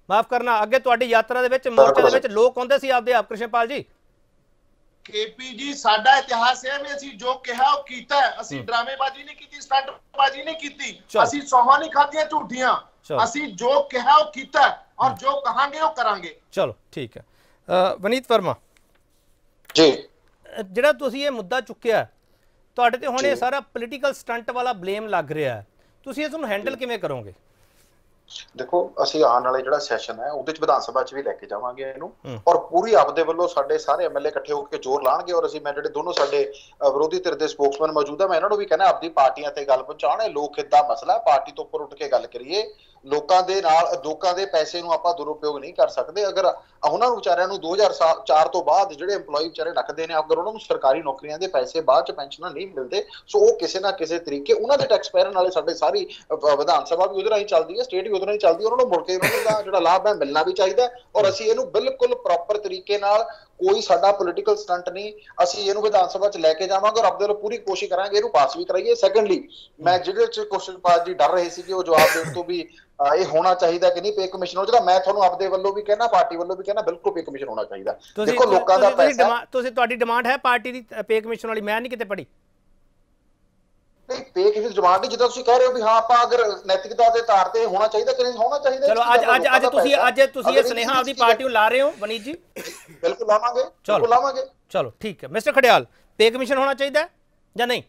ਮਾਫ ਕਰਨਾ ਅੱਗੇ ਤੁਹਾਡੀ ਯਾਤਰਾ ਦੇ ਵਿੱਚ ਮੋਰਚੇ ਦੇ ਵਿੱਚ ਲੋਕ ਆਉਂਦੇ ਸੀ ਆਪਦੇ ਆਪ ਕ੍ਰਿਸ਼ਨਪਾਲ ਜੀ? ਕੇਪੀ ਜੀ ਸਾਡਾ ਇਤਿਹਾਸ ਹੈ ਵੀ ਅਸੀਂ ਜੋ ਕਿਹਾ ਉਹ ਕੀਤਾ ਹੈ। ਅਸੀਂ ਡਰਾਮੇਬਾਜ਼ੀ ਨਹੀਂ ਕੀਤੀ, ਸਟੰਟਬਾਜ਼ੀ ਨਹੀਂ ਕੀਤੀ, ਅਸੀਂ ਸੌਹਾਂ ਨਹੀਂ ਖਾਧੀਆਂ ਝੂਠੀਆਂ। ਅਸੀਂ ਜੋ ਕਿਹਾ ਉਹ ਕੀਤਾ ਔਰ ਜੋ ਕਹਾਂਗੇ ਉਹ ਕਰਾਂਗੇ। ਚਲੋ ਠੀਕ ਹੈ। ਵਨੀਤ ਵਰਮਾ ਜੀ, ਜਿਹੜਾ ਤੁਸੀਂ ਇਹ ਮੁੱਦਾ ਚੁੱਕਿਆ ਤੁਹਾਡੇ ਤੇ ਹੁਣ ਇਹ ਸਾਰਾ ਪੋਲੀਟੀਕਲ ਸਟੰਟ ਵਾਲਾ ਬਲੇਮ ਲੱਗ ਰਿਹਾ ਹੈ, ਤੁਸੀਂ ਇਸ ਨੂੰ ਹੈਂਡਲ ਕਿਵੇਂ ਕਰੋਗੇ? ਦੇਖੋ ਅਸੀਂ ਆਉਣ ਵਾਲੇ ਜਿਹੜਾ ਸੈਸ਼ਨ ਹੈ ਉਹਦੇ ਚ ਵਿਧਾਨ ਸਭਾ ਚ ਵੀ ਲੈ ਕੇ ਜਾਵਾਂਗੇ ਇਹਨੂੰ, ਔਰ ਪੂਰੀ ਆਪਦੇ ਵੱਲੋਂ ਸਾਡੇ ਸਾਰੇ ਐਮਐਲਏ ਇਕੱਠੇ ਹੋ ਕੇ ਜ਼ੋਰ ਲਾਣਗੇ। ਔਰ ਅਸੀਂ ਮੈਂ ਜਿਹੜੇ ਦੋਨੋਂ ਸਾਡੇ ਵਿਰੋਧੀ ਧਿਰ ਦੇ ਸਪੋਕਸਮੈਨ ਮੌਜੂਦ ਆ, ਮੈਂ ਇਹਨਾਂ ਨੂੰ ਵੀ ਕਹਿਣਾ ਆਪਦੀ ਪਾਰਟੀਆਂ ਤੇ ਗੱਲ ਪਹੁੰਚਾਉਣ। ਇਹ ਲੋਕ ਹਿੱਤ ਦਾ ਮਸਲਾ, ਪਾਰਟੀ ਤੋਂ ਉੱਪਰ ਉੱਠ ਕੇ ਗੱਲ ਕਰੀਏ। ਲੋਕਾਂ ਦੇ ਨਾਲ ਲੋਕਾਂ ਦੇ ਪੈਸੇ ਨੂੰ ਆਪਾਂ ਦੁਰਉਪਯੋਗ ਨਹੀਂ ਕਰ ਸਕਦੇ। ਅਗਰ ਉਹਨਾਂ ਨੂੰ ਵਿਚਾਰਿਆਂ ਨੂੰ ਦੋ ਹਜ਼ਾਰ ਚਾਰ ਤੋਂ ਬਾਅਦ ਜਿਹੜੇ EMPLOYE ਵਿਚਾਰੇ ਰੱਖਦੇ ਨੇ, ਅਗਰ ਉਹਨਾਂ ਨੂੰ ਸਰਕਾਰੀ ਨੌਕਰੀਆਂ ਦੇ ਪੈਸੇ ਬਾਅਦ ਚ ਪੈਨਸ਼ਨਾਂ ਨਹੀਂ ਮਿਲਦੇ, ਸੋ ਉਹ ਕਿਸੇ ਨਾ ਕਿਸੇ ਤਰੀਕੇ ਉਹਨਾਂ ਦੇ ਟੈਕਸ ਪੈਰਨ ਵਾਲੇ ਸਾਡੇ ਸਾਰੀ ਵਿਧਾਨ ਸਭਾ ਵੀ ਉਹਦੇ ਰਾਹੀਂ ਚੱਲਦੀ ਹੈ, ਸਟੇਟ ਵੀ ਉਹਦੇ ਰਾਹੀਂ ਚੱਲਦੀ ਹੈ, ਉਹਨਾਂ ਨੂੰ ਮੁੜ ਕੇ ਉਹਨਾਂ ਦਾ ਜਿਹੜਾ ਲਾਭ ਹੈ ਮਿਲਣਾ ਵੀ ਚਾਹੀਦਾ। ਔਰ ਅਸੀਂ ਇਹਨੂੰ ਬਿਲਕੁਲ ਪ੍ਰੋਪਰ ਤਰੀਕੇ ਨਾਲ, ਕੋਈ ਸਾਡਾ ਪੋਲੀਟੀਕਲ ਸਟੰਟ ਨਹੀਂ, ਅਸੀਂ ਇਹਨੂੰ ਵਿਧਾਨ ਸਭਾ ਚ ਲੈ ਕੇ ਜਾਵਾਂਗੇ ਔਰ ਆਪਦੇ ਵੱਲੋਂ ਪੂਰੀ ਕੋਸ਼ਿਸ਼ ਕਰਾਂਗੇ ਇਹਨੂੰ ਪਾਸ ਵੀ ਕਰਾਈਏ। ਸੈਕੰਡਲੀ, ਮੈਂ ਜਿਹੜੇ ਚ ਕੁਐਸਚਨ ਪਾਸ ਜੀ ਡਰ ਰਹੇ ਸੀ ਕਿ ਉਹ ਜਵਾਬ ਦੇਣ ਤੋਂ ਵੀ ਇਹ ਹੋਣਾ ਚਾਹੀਦਾ ਕਿ ਨਹੀਂ ਪੇ ਕਮਿਸ਼ਨ, ਜਿਹੜਾ ਮੈਂ ਤੁਹਾਨੂੰ ਆਪਦੇ ਵੱਲੋਂ ਵੀ ਕਹਿਣਾ, ਪਾਰਟੀ ਵੱਲੋਂ ਵੀ ਕਹਿਣਾ, ਬਿਲਕੁਲ ਪੇ ਕਮਿਸ਼ਨ ਹੋਣਾ ਚਾਹੀਦਾ। ਦੇਖੋ ਲੋਕਾਂ ਦਾ ਪੈਸਾ, ਤੁਸੀਂ ਤੁਹਾਡੀ ਡਿਮਾਂਡ ਹੈ ਪਾਰਟੀ ਦੀ ਪੇ ਕਮਿਸ਼ਨ ਵਾਲੀ? ਮੈਂ ਨਹੀਂ ਕਿਤੇ ਪੜ੍ਹੀ। ਨਹੀਂ, ਪੇ ਕਮਿਸ਼ਨ ਡਿਮਾਂਡ ਨਹੀਂ, ਜਿੱਦਾਂ ਤੁਸੀਂ ਕਹਿ ਰਹੇ ਹੋ ਵੀ ਹਾਂ ਆਪਾਂ ਅਗਰ ਨੈਤਿਕਤਾ ਦੇ ਤਾਰ ਤੇ ਹੋਣਾ ਚਾਹੀਦਾ ਕਿ ਨਹੀਂ ਹੋਣਾ ਚਾਹੀਦਾ। ਚਲੋ ਅੱਜ ਅੱਜ ਅੱਜ ਤੁਸੀਂ ਅੱਜ ਤੁਸੀਂ ਇਹ ਸੁਨੇਹਾ ਆਪਦੀ ਪਾਰਟੀ ਨੂੰ ਲਾ ਰਹੇ ਹੋ ਵਨੀਤ ਜੀ? ਬਿਲਕੁਲ ਲਾਵਾਂਗੇ, ਬਿਲਕੁਲ ਲਾਵਾਂਗੇ। ਚਲੋ ਠੀਕ ਹੈ। ਮਿਸਟਰ ਖੜਿਆਲ, ਪੇ ਕਮਿਸ਼ਨ ਹੋਣਾ ਚਾਹੀਦਾ ਜਾਂ ਨਹੀਂ?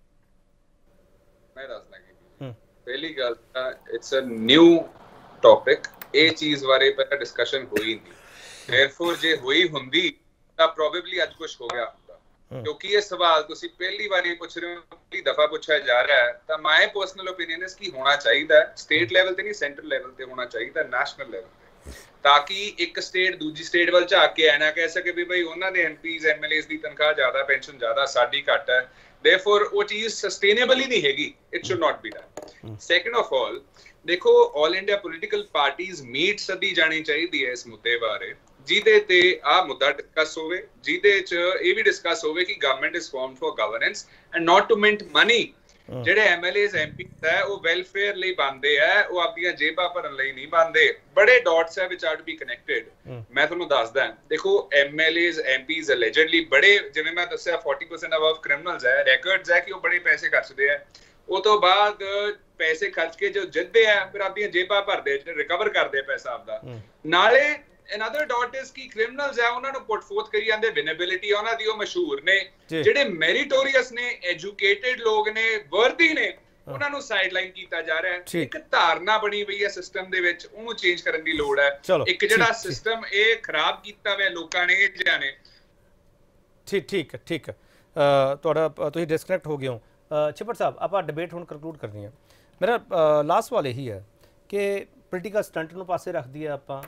ਮੈਂ ਦੱਸਦਾ ਕਿ ਪਹਿਲੀ ਗੱਲ ਤਾਂ ਇਟਸ ਅ ਨਿਊ ਟੌਪਿਕ, ਇਹ ਚੀਜ਼ ਬਾਰੇ ਪਹਿਲਾਂ ਡਿਸਕਸ਼ਨ ਹੋਈ ਨਹੀਂ। ਥੈਰਫੋਰ ਜੇ ਹੋਈ ਹੁੰਦੀ ਤਾਂ ਪ੍ਰੋਬੇਬਲੀ ਅੱਜ ਕੁਝ ਹੋ ਗਿਆ ਹੁੰਦਾ, ਕਿਉਂਕਿ ਇਹ ਸਵਾਲ ਤੁਸੀਂ ਪਹਿਲੀ ਵਾਰੀ ਪੁੱਛ ਰਹੇ ਹੋ, ਪਹਿਲੀ ਦਫਾ ਪੁੱਛਿਆ ਜਾ ਰਿਹਾ ਹੈ। ਤਾਂ ਮਾਈ ਪਰਸਨਲ ਓਪੀਨੀਅਨ ਇਸ ਕੀ ਹੋਣਾ ਚਾਹੀਦਾ, ਸਟੇਟ ਲੈਵਲ ਤੇ ਨਹੀਂ, ਸੈਂਟਰਲ ਲੈਵਲ ਤੇ ਹੋਣਾ ਚਾਹੀਦਾ, ਨੈਸ਼ਨਲ ਲੈਵਲ ਤੇ, ਤਾਂ ਕਿ ਇੱਕ ਸਟੇਟ ਦੂਜੀ ਸਟੇਟ ਵੱਲ ਝਾਕ ਕੇ ਐ ਨਾ ਕਹਿ ਸਕੇ ਵੀ ਬਈ ਉਹਨਾਂ ਦੇ ਐਮਪੀਜ਼ ਐਮਐਲਏਜ਼ ਦੀ ਤਨਖਾਹ ਜ਼ਿਆਦਾ, ਪੈਨਸ਼ਨ ਜ਼ਿਆਦਾ, ਸਾਡੀ ਘੱਟ ਹੈ। Therefore ਉਹ ਚੀਜ਼ ਸਸਟੇਨੇਬਲ ਹੀ ਨਹੀਂ ਹੈਗੀ। It should not be done. Second of all, ਦੇਖੋ all India political parties meet ਸੱਦੀ ਜਾਣੀ ਚਾਹੀਦੀ ਹੈ ਇਸ ਮੁੱਦੇ ਬਾਰੇ, ਜਿਹਦੇ ਤੇ ਆ ਮੁੱਦਾ ਡਿਸਕਸ ਹੋਵੇ, ਜਿਹਦੇ ਚ ਇਹ ਵੀ ਡਿਸਕਸ ਹੋਵੇ ਕਿ government is formed for governance and not to mint money. ਜਿਹੜੇ ਐਮਐਲਏਜ਼ ਐਮਪੀਜ਼ ਹੈ ਉਹ ਵੈਲਫੇਅਰ ਲਈ ਬਣਦੇ ਹੈ, ਉਹ ਆਪਣੀਆਂ ਜੇਬਾਂ ਭਰਨ ਲਈ ਨਹੀਂ ਬਣਦੇ। ਬੜੇ ਡਾਟਸ ਹੈ ਵਿਚ ਆਰ ਟੂ ਬੀ ਕਨੈਕਟਡ। ਮੈਂ ਤੁਹਾਨੂੰ ਦੱਸਦਾ, ਦੇਖੋ ਐਮਐਲਏਜ਼ ਐਮਪੀਜ਼ ਅਲੈਜਡਲੀ ਬੜੇ, ਜਿਵੇਂ ਮੈਂ ਦੱਸਿਆ ਚਾਲੀ ਪਰਸੈਂਟ ਅਬਵ ਕ੍ਰਿਮੀਨਲਸ ਹੈ, ਰੈਕੋਰਡਸ ਹੈ ਕਿ ਉਹ ਬੜੇ ਪੈਸੇ ਖਰਚਦੇ ਹੈ। ਉਹ ਤੋਂ ਬਾਅਦ ਪੈਸੇ ਖਰਚ ਕੇ ਜੋ ਜਿੱਤਦੇ ਆ ਫਿਰ ਆਪਣੀਆਂ ਜੇਬਾਂ ਭਰਦੇ, ਰਿਕਵਰ ਕਰਦੇ ਪੈਸਾ ਆਪਦਾ। ਨਾਲੇ another dot is ਕਿ criminals ਹੈ ਉਹਨਾਂ ਨੂੰ ਪੁੱਟ ਫੋਰਥ ਕਰੀ ਜਾਂਦੇ, ਵਿਨੇਬਿਲਿਟੀ ਉਹਨਾਂ ਦੀ ਉਹ ਮਸ਼ਹੂਰ ਨੇ। ਜਿਹੜੇ ਮੈਰੀਟੋਰੀਅਸ ਨੇ, ਐਜੂਕੇਟਿਡ ਲੋਕ ਨੇ, ਵਰਦੀ ਨੇ, ਉਹਨਾਂ ਨੂੰ ਸਾਈਡਲਾਈਨ ਕੀਤਾ ਜਾ ਰਿਹਾ ਹੈ। ਇੱਕ ਧਾਰਨਾ ਬਣੀ ਹੋਈ ਹੈ ਸਿਸਟਮ ਦੇ ਵਿੱਚ, ਉਹਨੂੰ ਚੇਂਜ ਕਰਨ ਦੀ ਲੋੜ ਹੈ। ਇੱਕ ਜਿਹੜਾ ਸਿਸਟਮ ਇਹ ਖਰਾਬ ਕੀਤਾ ਹੋਇਆ ਲੋਕਾਂ ਨੇ, ਇਹ ਜਿਹੜਿਆਂ ਨੇ। ਠੀਕ ਠੀਕ ਹੈ ਠੀਕ ਹੈ ਤੁਹਾਡਾ ਤੁਸੀਂ ਡਿਸਕਨੈਕਟ ਹੋ ਗਏ ਹੋ। ਛਿੱਪੜ ਸਾਹਿਬ, ਆਪਾਂ ਡਿਬੇਟ ਹੁਣ ਕੰਕਲੂਡ ਕਰਨੀ ਹੈ। ਮੇਰਾ ਲਾਸਟ ਸਵਾਲ ਇਹੀ ਹੈ ਕਿ ਪੋਲੀਟੀਕਲ ਸਟੰਟ ਨੂੰ ਪਾਸੇ ਰੱਖਦੀ ਹੈ ਆਪਾਂ,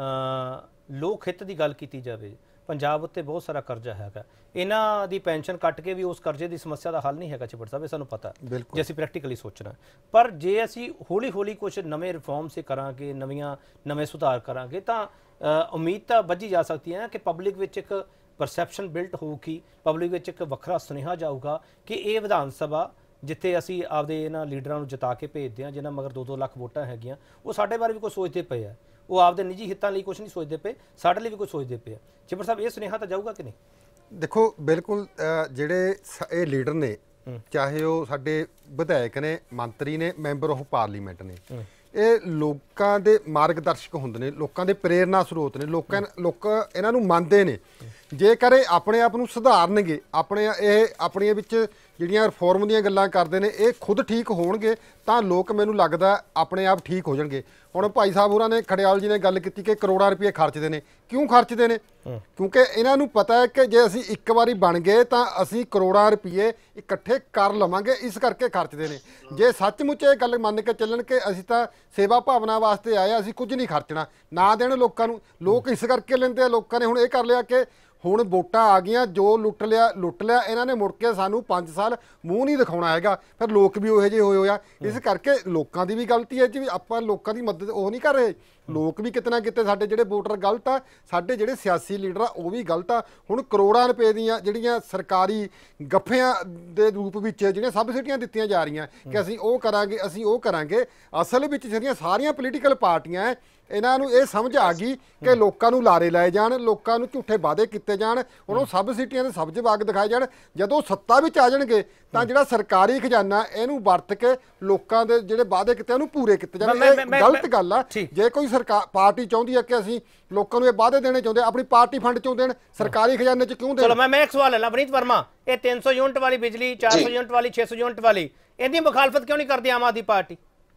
ਲੋਕ ਹਿੱਤ ਦੀ ਗੱਲ ਕੀਤੀ ਜਾਵੇ। ਪੰਜਾਬ ਉੱਤੇ ਬਹੁਤ ਸਾਰਾ ਕਰਜ਼ਾ ਹੈਗਾ, ਇਹਨਾਂ ਦੀ ਪੈਨਸ਼ਨ ਕੱਟ ਕੇ ਵੀ ਉਸ ਕਰਜ਼ੇ ਦੀ ਸਮੱਸਿਆ ਦਾ ਹੱਲ ਨਹੀਂ ਹੈਗਾ ਛਿੱਪੜ ਸਾਹਿਬ, ਇਹ ਸਾਨੂੰ ਪਤਾ ਜੇ ਅਸੀਂ ਪ੍ਰੈਕਟੀਕਲੀ ਸੋਚਣਾ। ਪਰ ਜੇ ਅਸੀਂ ਹੌਲੀ ਹੌਲੀ ਕੁਝ ਨਵੇਂ ਰਿਫਾਰਮਸ ਕਰਾਂਗੇ, ਨਵੀਆਂ ਨਵੇਂ ਸੁਧਾਰ ਕਰਾਂਗੇ, ਤਾਂ ਉਮੀਦ ਤਾਂ ਬੱਝੀ ਜਾ ਸਕਦੀ ਹੈ ਕਿ ਪਬਲਿਕ ਵਿੱਚ ਇੱਕ ਪਰਸੈਪਸ਼ਨ ਬਿਲਟ ਹੋਊਗੀ, ਪਬਲਿਕ ਵਿੱਚ ਇੱਕ ਵੱਖਰਾ ਸੁਨੇਹਾ ਜਾਊਗਾ ਕਿ ਇਹ ਵਿਧਾਨ ਸਭਾ ਜਿੱਥੇ ਅਸੀਂ ਆਪਦੇ ਇਹਨਾਂ ਲੀਡਰਾਂ ਨੂੰ ਜਿਤਾ ਕੇ ਭੇਜਦੇ ਹਾਂ, ਜਿਨ੍ਹਾਂ ਮਗਰ ਦੋ ਦੋ ਲੱਖ ਵੋਟਾਂ ਹੈਗੀਆਂ, ਉਹ ਸਾਡੇ ਬਾਰੇ ਵੀ ਕੁਝ ਸੋਚਦੇ ਪਏ ਆ। ਉਹ ਆਪਦੇ ਨਿੱਜੀ ਹਿੱਤਾਂ ਲਈ ਕੁਝ ਨਹੀਂ ਸੋਚਦੇ ਪਏ, ਸਾਡੇ ਲਈ ਵੀ ਕੁਝ ਸੋਚਦੇ ਪਏ ਆ। ਛਿੱਪੜ ਸਾਹਿਬ, ਇਹ ਸੁਨੇਹਾ ਤਾਂ ਜਾਊਗਾ ਕਿ ਨਹੀਂ? ਦੇਖੋ ਬਿਲਕੁਲ, ਜਿਹੜੇ ਇਹ ਲੀਡਰ ਨੇ, ਚਾਹੇ ਉਹ ਸਾਡੇ ਵਿਧਾਇਕ ਨੇ, ਮੰਤਰੀ ਨੇ, ਮੈਂਬਰ ਆਫ ਪਾਰਲੀਮੈਂਟ ਨੇ, ਇਹ ਲੋਕਾਂ ਦੇ ਮਾਰਗਦਰਸ਼ਕ ਹੁੰਦੇ ਨੇ, ਲੋਕਾਂ ਦੇ ਪ੍ਰੇਰਨਾ ਸਰੋਤ ਨੇ। ਲੋਕਾਂ ਲੋਕ ਇਹਨਾਂ ਨੂੰ ਮੰਨਦੇ ਨੇ। ਜੇਕਰ ਇਹ ਆਪਣੇ ਆਪ ਨੂੰ ਸੁਧਾਰਨਗੇ, ਆਪਣੇ ਇਹ ਆਪਣੀਆਂ ਵਿੱਚ ਜਿਹੜੀਆਂ ਰਿਫੋਰਮ ਦੀਆਂ ਗੱਲਾਂ ਕਰਦੇ ਨੇ, ਇਹ ਖੁਦ ਠੀਕ ਹੋਣਗੇ ਤਾਂ ਲੋਕ, ਮੈਨੂੰ ਲੱਗਦਾ, ਆਪਣੇ ਆਪ ਠੀਕ ਹੋ ਜਾਣਗੇ। ਹੁਣ ਭਾਈ ਸਾਹਿਬ ਹੋਰਾਂ ਨੇ, ਖੜਿਆਲ ਜੀ ਨੇ ਗੱਲ ਕੀਤੀ ਕਿ ਕਰੋੜਾਂ ਰੁਪਏ ਖਰਚਦੇ ਨੇ। ਕਿਉਂ ਖਰਚਦੇ ਨੇ? ਕਿਉਂਕਿ ਇਹਨਾਂ ਨੂੰ ਪਤਾ ਹੈ ਕਿ ਜੇ ਅਸੀਂ ਇੱਕ ਵਾਰੀ ਬਣ ਗਏ ਤਾਂ ਅਸੀਂ ਕਰੋੜਾਂ ਰੁਪਏ ਇਕੱਠੇ ਕਰ ਲਵਾਂਗੇ, ਇਸ ਕਰਕੇ ਖਰਚਦੇ ਨੇ। ਜੇ ਸੱਚਮੁੱਚ ਇਹ ਗੱਲ ਮੰਨ ਕੇ ਚੱਲਣ ਕਿ ਅਸੀਂ ਤਾਂ ਸੇਵਾ ਭਾਵਨਾ ਵਾਸਤੇ ਆਏ, ਅਸੀਂ ਕੁਝ ਨਹੀਂ ਖਰਚਣਾ, ਨਾ ਦੇਣ ਲੋਕਾਂ ਨੂੰ। ਲੋਕ ਇਸ ਕਰਕੇ ਲੈਂਦੇ ਆ। ਲੋਕਾਂ ਨੇ ਹੁਣ ਇਹ ਕਰ ਲਿਆ ਕਿ ਹੁਣ ਵੋਟਾਂ ਆ ਗਈਆਂ, ਜੋ ਲੁੱਟ ਲਿਆ ਲੁੱਟ ਲਿਆ ਇਹਨਾਂ ਨੇ, ਮੁੜ ਕੇ ਸਾਨੂੰ ਪੰਜ ਸਾਲ ਮੂੰਹ ਨਹੀਂ ਦਿਖਾਉਣਾ ਹੈਗਾ। ਫਿਰ ਲੋਕ ਵੀ ਉਹੋ ਜਿਹੇ ਹੋਏ ਹੋਇਆ। ਇਸ ਕਰਕੇ ਲੋਕਾਂ ਦੀ ਵੀ ਗਲਤੀ ਹੈ ਜੀ, ਆਪਾਂ ਲੋਕਾਂ ਦੀ ਮਦਦ ਉਹ ਨਹੀਂ ਕਰ ਰਹੇ। ਲੋਕ ਵੀ ਕਿਤੇ ਨਾ ਕਿਤੇ, ਸਾਡੇ ਜਿਹੜੇ ਵੋਟਰ ਗਲਤ ਆ, ਸਾਡੇ ਜਿਹੜੇ ਸਿਆਸੀ ਲੀਡਰ ਆ ਉਹ ਵੀ ਗਲਤ ਆ। ਹੁਣ ਕਰੋੜਾਂ ਰੁਪਏ ਦੀਆਂ ਜਿਹੜੀਆਂ ਸਰਕਾਰੀ ਗੱਫਿਆਂ ਦੇ ਰੂਪ ਵਿੱਚ ਜਿਹੜੀਆਂ ਸਬਸਿਡੀਆਂ ਦਿੱਤੀਆਂ ਜਾ ਰਹੀਆਂ ਕਿ ਅਸੀਂ ਉਹ ਕਰਾਂਗੇ, ਅਸੀਂ ਉਹ ਕਰਾਂਗੇ, ਅਸਲ ਵਿੱਚ ਜਿਹੜੀਆਂ ਸਾਰੀਆਂ ਪੋਲੀਟੀਕਲ ਪਾਰਟੀਆਂ ਇਹਨਾਂ ਨੂੰ ਇਹ ਸਮਝ ਆ ਗਈ ਕਿ ਲੋਕਾਂ ਨੂੰ ਲਾਰੇ ਲਾਏ ਜਾਣ, ਲੋਕਾਂ ਨੂੰ ਝੂਠੇ ਵਾਅਦੇ ਕੀਤੇ ਜਾਣ, ਉਹਨਾਂ ਨੂੰ ਸਬਸਿਡੀਆਂ ਦੇ ਸਬਜ਼ ਬਾਗ ਦਿਖਾਏ ਜਾਣ। ਜਦੋਂ ਸੱਤਾ ਵਿੱਚ ਆ ਜਾਣਗੇ ਤਾਂ ਜਿਹੜਾ ਸਰਕਾਰੀ ਖਜ਼ਾਨਾ ਇਹਨੂੰ ਵਰਤ ਕੇ ਲੋਕਾਂ ਦੇ ਜਿਹੜੇ ਵਾਅਦੇ ਕੀਤੇ ਉਹਨੂੰ ਪੂਰੇ ਕੀਤੇ ਜਾਣ। ਇਹ ਗਲਤ ਗੱਲ ਆ। ਜੇ ਕੋਈ ਸਰਕਾਰ ਪਾਰਟੀ ਚਾਹੁੰਦੀ ਹੈ ਕਿ ਅਸੀਂ ਲੋਕਾਂ ਨੂੰ ਇਹ ਵਾਅਦੇ ਦੇਣੇ ਚਾਹੁੰਦੇ, ਆਪਣੀ ਪਾਰਟੀ ਫੰਡ ਚੋਂ ਦੇਣ, ਸਰਕਾਰੀ ਖਜ਼ਾਨੇ ਚ ਕਿਉਂ ਦੇਣ? ਚਲੋ ਮੈਂ ਮੈਂ ਇੱਕ ਸਵਾਲ ਲੈ ਲਾਂ ਵਨੀਤ ਵਰਮਾ, ਇਹ ਤਿੰਨ ਸੌ ਯੂਨਿਟ ਵਾਲੀ ਬਿਜਲੀ, ਚਾਰ ਸੌ ਯੂਨਿਟ ਵਾਲੀ, ਛੇ ਸੌ ਯੂਨਿਟ ਵਾਲੀ, ਇਹਦੀ ਮੁਖਾਲਫਤ ਕਿਉਂ ਨਹੀਂ ਕਰਦੀ ਆਮ ਆਦਮੀ ਪਾਰਟੀ?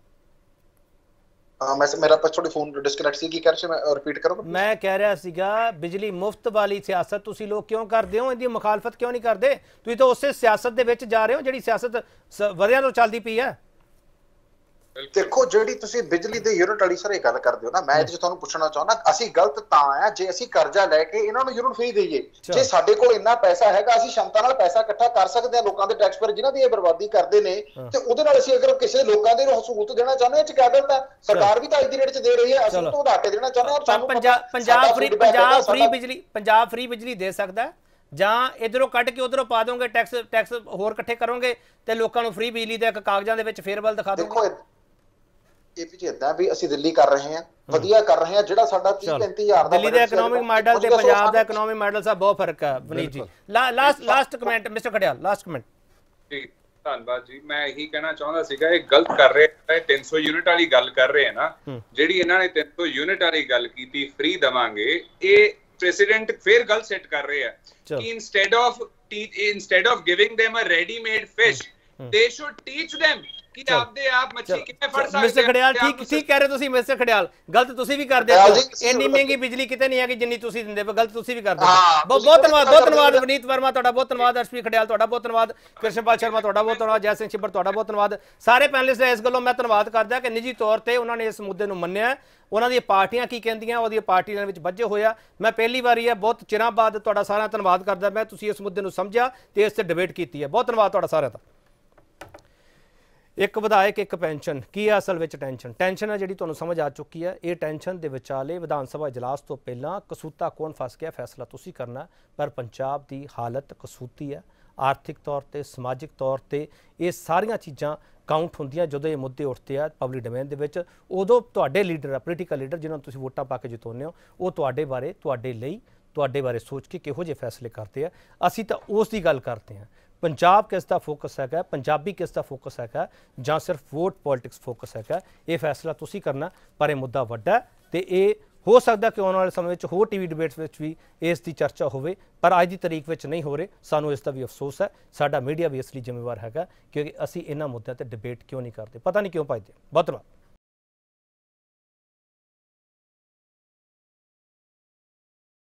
ਮੈਂ ਮੇਰਾ ਥੋੜੀ ਫੋਨ ਡਿਸਕਨੈਕਟ ਸੀ, ਕੀ ਕਰ ਰਿਹਾ, ਮੈਂ ਰਿਪੀਟ ਕਰੋ। ਮੈਂ ਕਹਿ ਰਿਹਾ ਸੀਗਾ ਬਿਜਲੀ ਮੁਫਤ ਵਾਲੀ ਸਿਆਸਤ ਤੁਸੀਂ ਲੋਕ ਕਿਉਂ ਕਰਦੇ ਹੋ, ਇਹਦੀ ਮੁਖਾਲਫਤ ਕਿਉਂ ਨਹੀਂ ਕਰਦੇ? ਤੁਸੀਂ ਤਾਂ ਉਸੇ ਸਿਆਸਤ ਦੇ ਵਿੱਚ ਜਾ ਰਹੇ ਹੋ ਜਿਹੜੀ ਸਿਆਸਤ ਵਰਿਆਂ ਤੋਂ ਚੱਲਦੀ ਪਈ ਹੈ। ਦੇਖੋ ਜਿਹੜੀ ਤੁਸੀਂ ਬਿਜਲੀ ਦੇ ਯੂਨਿਟ ਵਾਲੀ ਸਰ ਇਹ ਗੱਲ ਕਰਦੇ ਹੋ ਨਾ, ਮੈਂ ਇਹਦੇ ਚ ਤੁਹਾਨੂੰ ਪੁੱਛਣਾ ਚਾਹੁੰਦਾ, ਅਸੀਂ ਗਲਤ ਤਾਂ ਆ ਜੇ ਅਸੀਂ ਕਰਜ਼ਾ ਲੈ ਕੇ ਇਹਨਾਂ ਨੂੰ ਯੂਨਿਟ ਫ੍ਰੀ ਦੇਈਏ। ਜੇ ਸਾਡੇ ਕੋਲ ਇੰਨਾ ਪੈਸਾ ਹੈਗਾ, ਅਸੀਂ ਸ਼ਮਤਾ ਨਾਲ ਪੈਸਾ ਇਕੱਠਾ ਕਰ ਸਕਦੇ ਹਾਂ, ਲੋਕਾਂ ਦੇ ਟੈਕਸ ਪਰ ਜਿਨ੍ਹਾਂ ਦੀ ਇਹ ਬਰਬਾਦੀ ਕਰਦੇ ਨੇ, ਤੇ ਉਹਦੇ ਨਾਲ ਅਸੀਂ ਅਗਰ ਕਿਸੇ ਲੋਕਾਂ ਦੇ ਨੂੰ ਸਹੂਲਤ ਦੇਣਾ ਚਾਹੁੰਦੇ ਹਾਂ, ਇਹ ਚ ਕਿਆ ਗਲਤ ਹੈ? ਸਰਕਾਰ ਵੀ ਤਾਂ ਅੱਜ ਦੀ ਰੇਟ ਚ ਦੇ ਰਹੀ ਹੈ, ਅਸੀਂ ਤੋਂ ਘਾਟੇ ਦੇਣਾ ਚਾਹੁੰਦੇ ਹਾਂ। ਔਰ ਸਾਨੂੰ ਪੰਜਾਬ ਪੰਜਾਬ ਫ੍ਰੀ ਪੰਜਾਬ ਫ੍ਰੀ ਬਿਜਲੀ ਪੰਜਾਬ ਫ੍ਰੀ ਬਿਜਲੀ ਦੇ ਸਕਦਾ, ਜਾਂ ਇਧਰੋਂ ਕੱਢ ਕੇ ਉਧਰੋਂ ਪਾ ਦੋਗੇ, ਟੈਕਸ ਟੈਕਸ ਹੋਰ ਇਕੱਠੇ ਕਰੋਗੇ ਤੇ ਲੋਕਾਂ ਨੂੰ ਫ੍ਰੀ ਬਿਜਲੀ ਦੇ ਇੱਕ ਕਾਗਜ਼ਾਂ ਦੇ ਵਿੱਚ ਫੇਰਬਲ ਦਿਖਾ ਦੋਗੇ। ਇਹ ਵੀ ਇਦਾਂ ਵੀ ਅਸੀਂ ਦਿੱਲੀ ਕਰ ਰਹੇ ਹਾਂ, ਵਧੀਆ ਕਰ ਰਹੇ ਹਾਂ, ਜਿਹੜਾ ਸਾਡਾ ਤੀਹ ਪੈਂਤੀ ਹਜ਼ਾਰ ਦਾ ਦਿੱਲੀ ਦਾ ਇਕਨੋਮਿਕ ਮਾਡਲ ਤੇ ਪੰਜਾਬ ਦਾ ਇਕਨੋਮਿਕ ਮਾਡਲ ਸਾਹਿਬ ਬਹੁਤ ਫਰਕ ਹੈ। Vaneet ji last last comment mister Khadial, last comment. ਜੀ ਧੰਨਵਾਦ ਜੀ। ਮੈਂ ਇਹੀ ਕਹਿਣਾ ਚਾਹੁੰਦਾ ਸੀਗਾ, ਇਹ ਗਲਤ ਕਰ ਰਹੇ ਹੈ, ਤਿੰਨ ਸੌ ਯੂਨਿਟ ਵਾਲੀ ਗੱਲ ਕਰ ਰਹੇ ਹੈ ਨਾ, ਜਿਹੜੀ ਇਹਨਾਂ ਨੇ ਤਿੰਨ ਸੌ ਯੂਨਿਟ ਵਾਲੀ ਗੱਲ ਕੀਤੀ ਫ੍ਰੀ ਦਵਾਂਗੇ, ਇਹ ਪ੍ਰੈਸੀਡੈਂਟ ਫਿਰ ਗੱਲ ਸੈੱਟ ਕਰ ਰਹੇ ਹੈ ਕਿ instead of instead of giving them a ready made fish, they should teach them ਕਿ ਆਪਦੇ ਆਪ ਮੱਛੀ ਕਿਵੇਂ ਫੜ ਸਕਦੇ। ਮਿਸਟਰ ਖੜਿਆਲ ਠੀਕ ਠੀਕ ਕਹਿ ਰਹੇ ਤੁਸੀਂ ਮਿਸਟਰ ਖੜਿਆਲ, ਗਲਤ ਤੁਸੀਂ ਵੀ ਕਰਦੇ ਹੋ। ਇੰਨੀ ਮਹਿੰਗੀ ਬਿਜਲੀ ਕਿਤੇ ਨਹੀਂ ਹੈਗੀ ਜਿੰਨੀ ਤੁਸੀਂ ਦਿੰਦੇ ਹੋ, ਗਲਤ ਤੁਸੀਂ ਵੀ ਕਰਦੇ ਹੋ। ਬਹੁਤ ਬਹੁਤ ਧੰਨਵਾਦ, ਬਹੁਤ ਧੰਨਵਾਦ ਵਨੀਤ ਵਰਮਾ ਤੁਹਾਡਾ, ਬਹੁਤ ਧੰਨਵਾਦ ਅਰਸ਼ਪ੍ਰੀਤ ਖੜਿਆਲ ਤੁਹਾਡਾ, ਬਹੁਤ ਧੰਨਵਾਦ ਕ੍ਰਿਸ਼ਨਪਾਲ ਸ਼ਰਮਾ ਤੁਹਾਡਾ, ਬਹੁਤ ਧੰਨਵਾਦ ਜੈ ਸਿੰਘ ਛਿੱਬਰ ਤੁਹਾਡਾ, ਬਹੁਤ ਧੰਨਵਾਦ ਸਾਰੇ ਪੈਨਲਿਸਟ ਦਾ। ਇਸ ਗੱਲੋਂ ਮੈਂ ਧੰਨਵਾਦ ਕਰਦਾ ਕਿ ਨਿੱਜੀ ਤੌਰ ਤੇ ਉਹਨਾਂ ਨੇ ਇਸ ਮੁੱਦੇ ਨੂੰ ਮੰਨਿਆ, ਉਹਨਾਂ ਦੀਆਂ ਪਾਰਟੀਆਂ ਕੀ ਕਹਿੰਦੀਆਂ, ਉਹਦੀਆਂ ਪਾਰਟੀਆਂ ਵਿੱਚ ਵੱਜੇ ਹੋਇਆ। ਮੈਂ ਪਹਿਲੀ ਵਾਰੀ ਹੈ ਬਹੁਤ ਚਿਰਾਂ ਬਾਅਦ ਤੁਹਾਡਾ ਸਾਰਿਆਂ ਦਾ ਧੰਨਵਾਦ ਕਰਦਾ ਮੈਂ, ਤੁਸੀਂ ਇਸ ਮੁੱਦੇ ਨੂੰ ਸਮਝਿਆ ਤੇ ਇਸ ਤੇ ਡਿਬੇਟ ਕੀਤੀ ਹੈ। ਬਹੁਤ ਧੰਨਵਾਦ ਤੁਹਾਡਾ ਸਾਰਿਆਂ ਦਾ। ਇੱਕ ਵਿਧਾਇਕ ਇੱਕ ਪੈਨਸ਼ਨ, ਕੀ ਹੈ ਅਸਲ ਵਿੱਚ ਟੈਨਸ਼ਨ? ਟੈਨਸ਼ਨ ਹੈ ਜਿਹੜੀ ਤੁਹਾਨੂੰ ਸਮਝ ਆ ਚੁੱਕੀ ਹੈ। ਇਹ ਟੈਨਸ਼ਨ ਦੇ ਵਿਚਾਲੇ ਵਿਧਾਨ ਸਭਾ ਇਜਲਾਸ ਤੋਂ ਪਹਿਲਾਂ ਕਸੂਤਾ ਕੌਣ ਫਸ ਗਿਆ ਫੈਸਲਾ ਤੁਸੀਂ ਕਰਨਾ, ਪਰ ਪੰਜਾਬ ਦੀ ਹਾਲਤ ਕਸੂਤੀ ਹੈ, ਆਰਥਿਕ ਤੌਰ ਤੇ, ਸਮਾਜਿਕ ਤੌਰ ਤੇ। ਇਹ ਸਾਰੀਆਂ ਚੀਜ਼ਾਂ ਕਾਊਂਟ ਹੁੰਦੀਆਂ ਜਦੋਂ ਇਹ ਮੁੱਦੇ ਉੱਠਦੇ ਆ ਪਬਲਿਕ ਡੋਮੇਨ ਦੇ ਵਿੱਚ। ਉਦੋਂ ਤੁਹਾਡੇ ਲੀਡਰ ਆ, ਪੋਲੀਟੀਕਲ ਲੀਡਰ ਜਿਨ੍ਹਾਂ ਨੂੰ ਤੁਸੀਂ ਵੋਟਾਂ ਪਾ ਕੇ ਜਿਤਾਉਂਦੇ ਹੋ, ਉਹ ਤੁਹਾਡੇ ਬਾਰੇ, ਤੁਹਾਡੇ ਲਈ, ਤੁਹਾਡੇ ਬਾਰੇ ਸੋਚ ਕੇ ਕਿਹੋ ਜਿਹੇ ਫੈਸਲੇ ਕਰਦੇ ਆ। ਅਸੀਂ ਤਾਂ ਉਸ ਦੀ ਗੱਲ ਕਰਦੇ ਹਾਂ। ਪੰਜਾਬ ਕਿਸ ਦਾ ਫੋਕਸ ਹੈਗਾ, ਪੰਜਾਬੀ ਕਿਸ ਦਾ ਫੋਕਸ ਹੈਗਾ, ਜਾਂ ਸਿਰਫ ਵੋਟ ਪੋਲਿਟਿਕਸ ਫੋਕਸ ਹੈਗਾ, ਇਹ ਫੈਸਲਾ ਤੁਸੀਂ ਕਰਨਾ। ਪਰ ਇਹ ਮੁੱਦਾ ਵੱਡਾ ਤੇ ਇਹ ਹੋ ਸਕਦਾ ਕਿ ਆਉਣ ਵਾਲੇ ਸਮੇਂ ਵਿੱਚ ਹੋਰ ਟੀਵੀ ਡਿਬੇਟਸ ਵਿੱਚ ਵੀ ਇਸ ਦੀ ਚਰਚਾ ਹੋਵੇ, ਪਰ ਅੱਜ ਦੀ ਤਾਰੀਖ ਵਿੱਚ ਨਹੀਂ ਹੋ ਰਹੇ। ਸਾਨੂੰ ਇਸ ਦਾ ਵੀ ਅਫਸੋਸ ਹੈ, ਸਾਡਾ ਮੀਡੀਆ ਵੀ ਇਸ ਲਈ ਜ਼ਿੰਮੇਵਾਰ ਹੈਗਾ ਕਿਉਂਕਿ ਅਸੀਂ ਇਹਨਾਂ ਮੁੱਦਿਆਂ ਤੇ ਡਿਬੇਟ ਕਿਉਂ ਨਹੀਂ ਕਰਦੇ, ਪਤਾ ਨਹੀਂ ਕਿਉਂ ਭੱਜਦੇ। ਬਹੁਤ ਧੰਨਵਾਦ।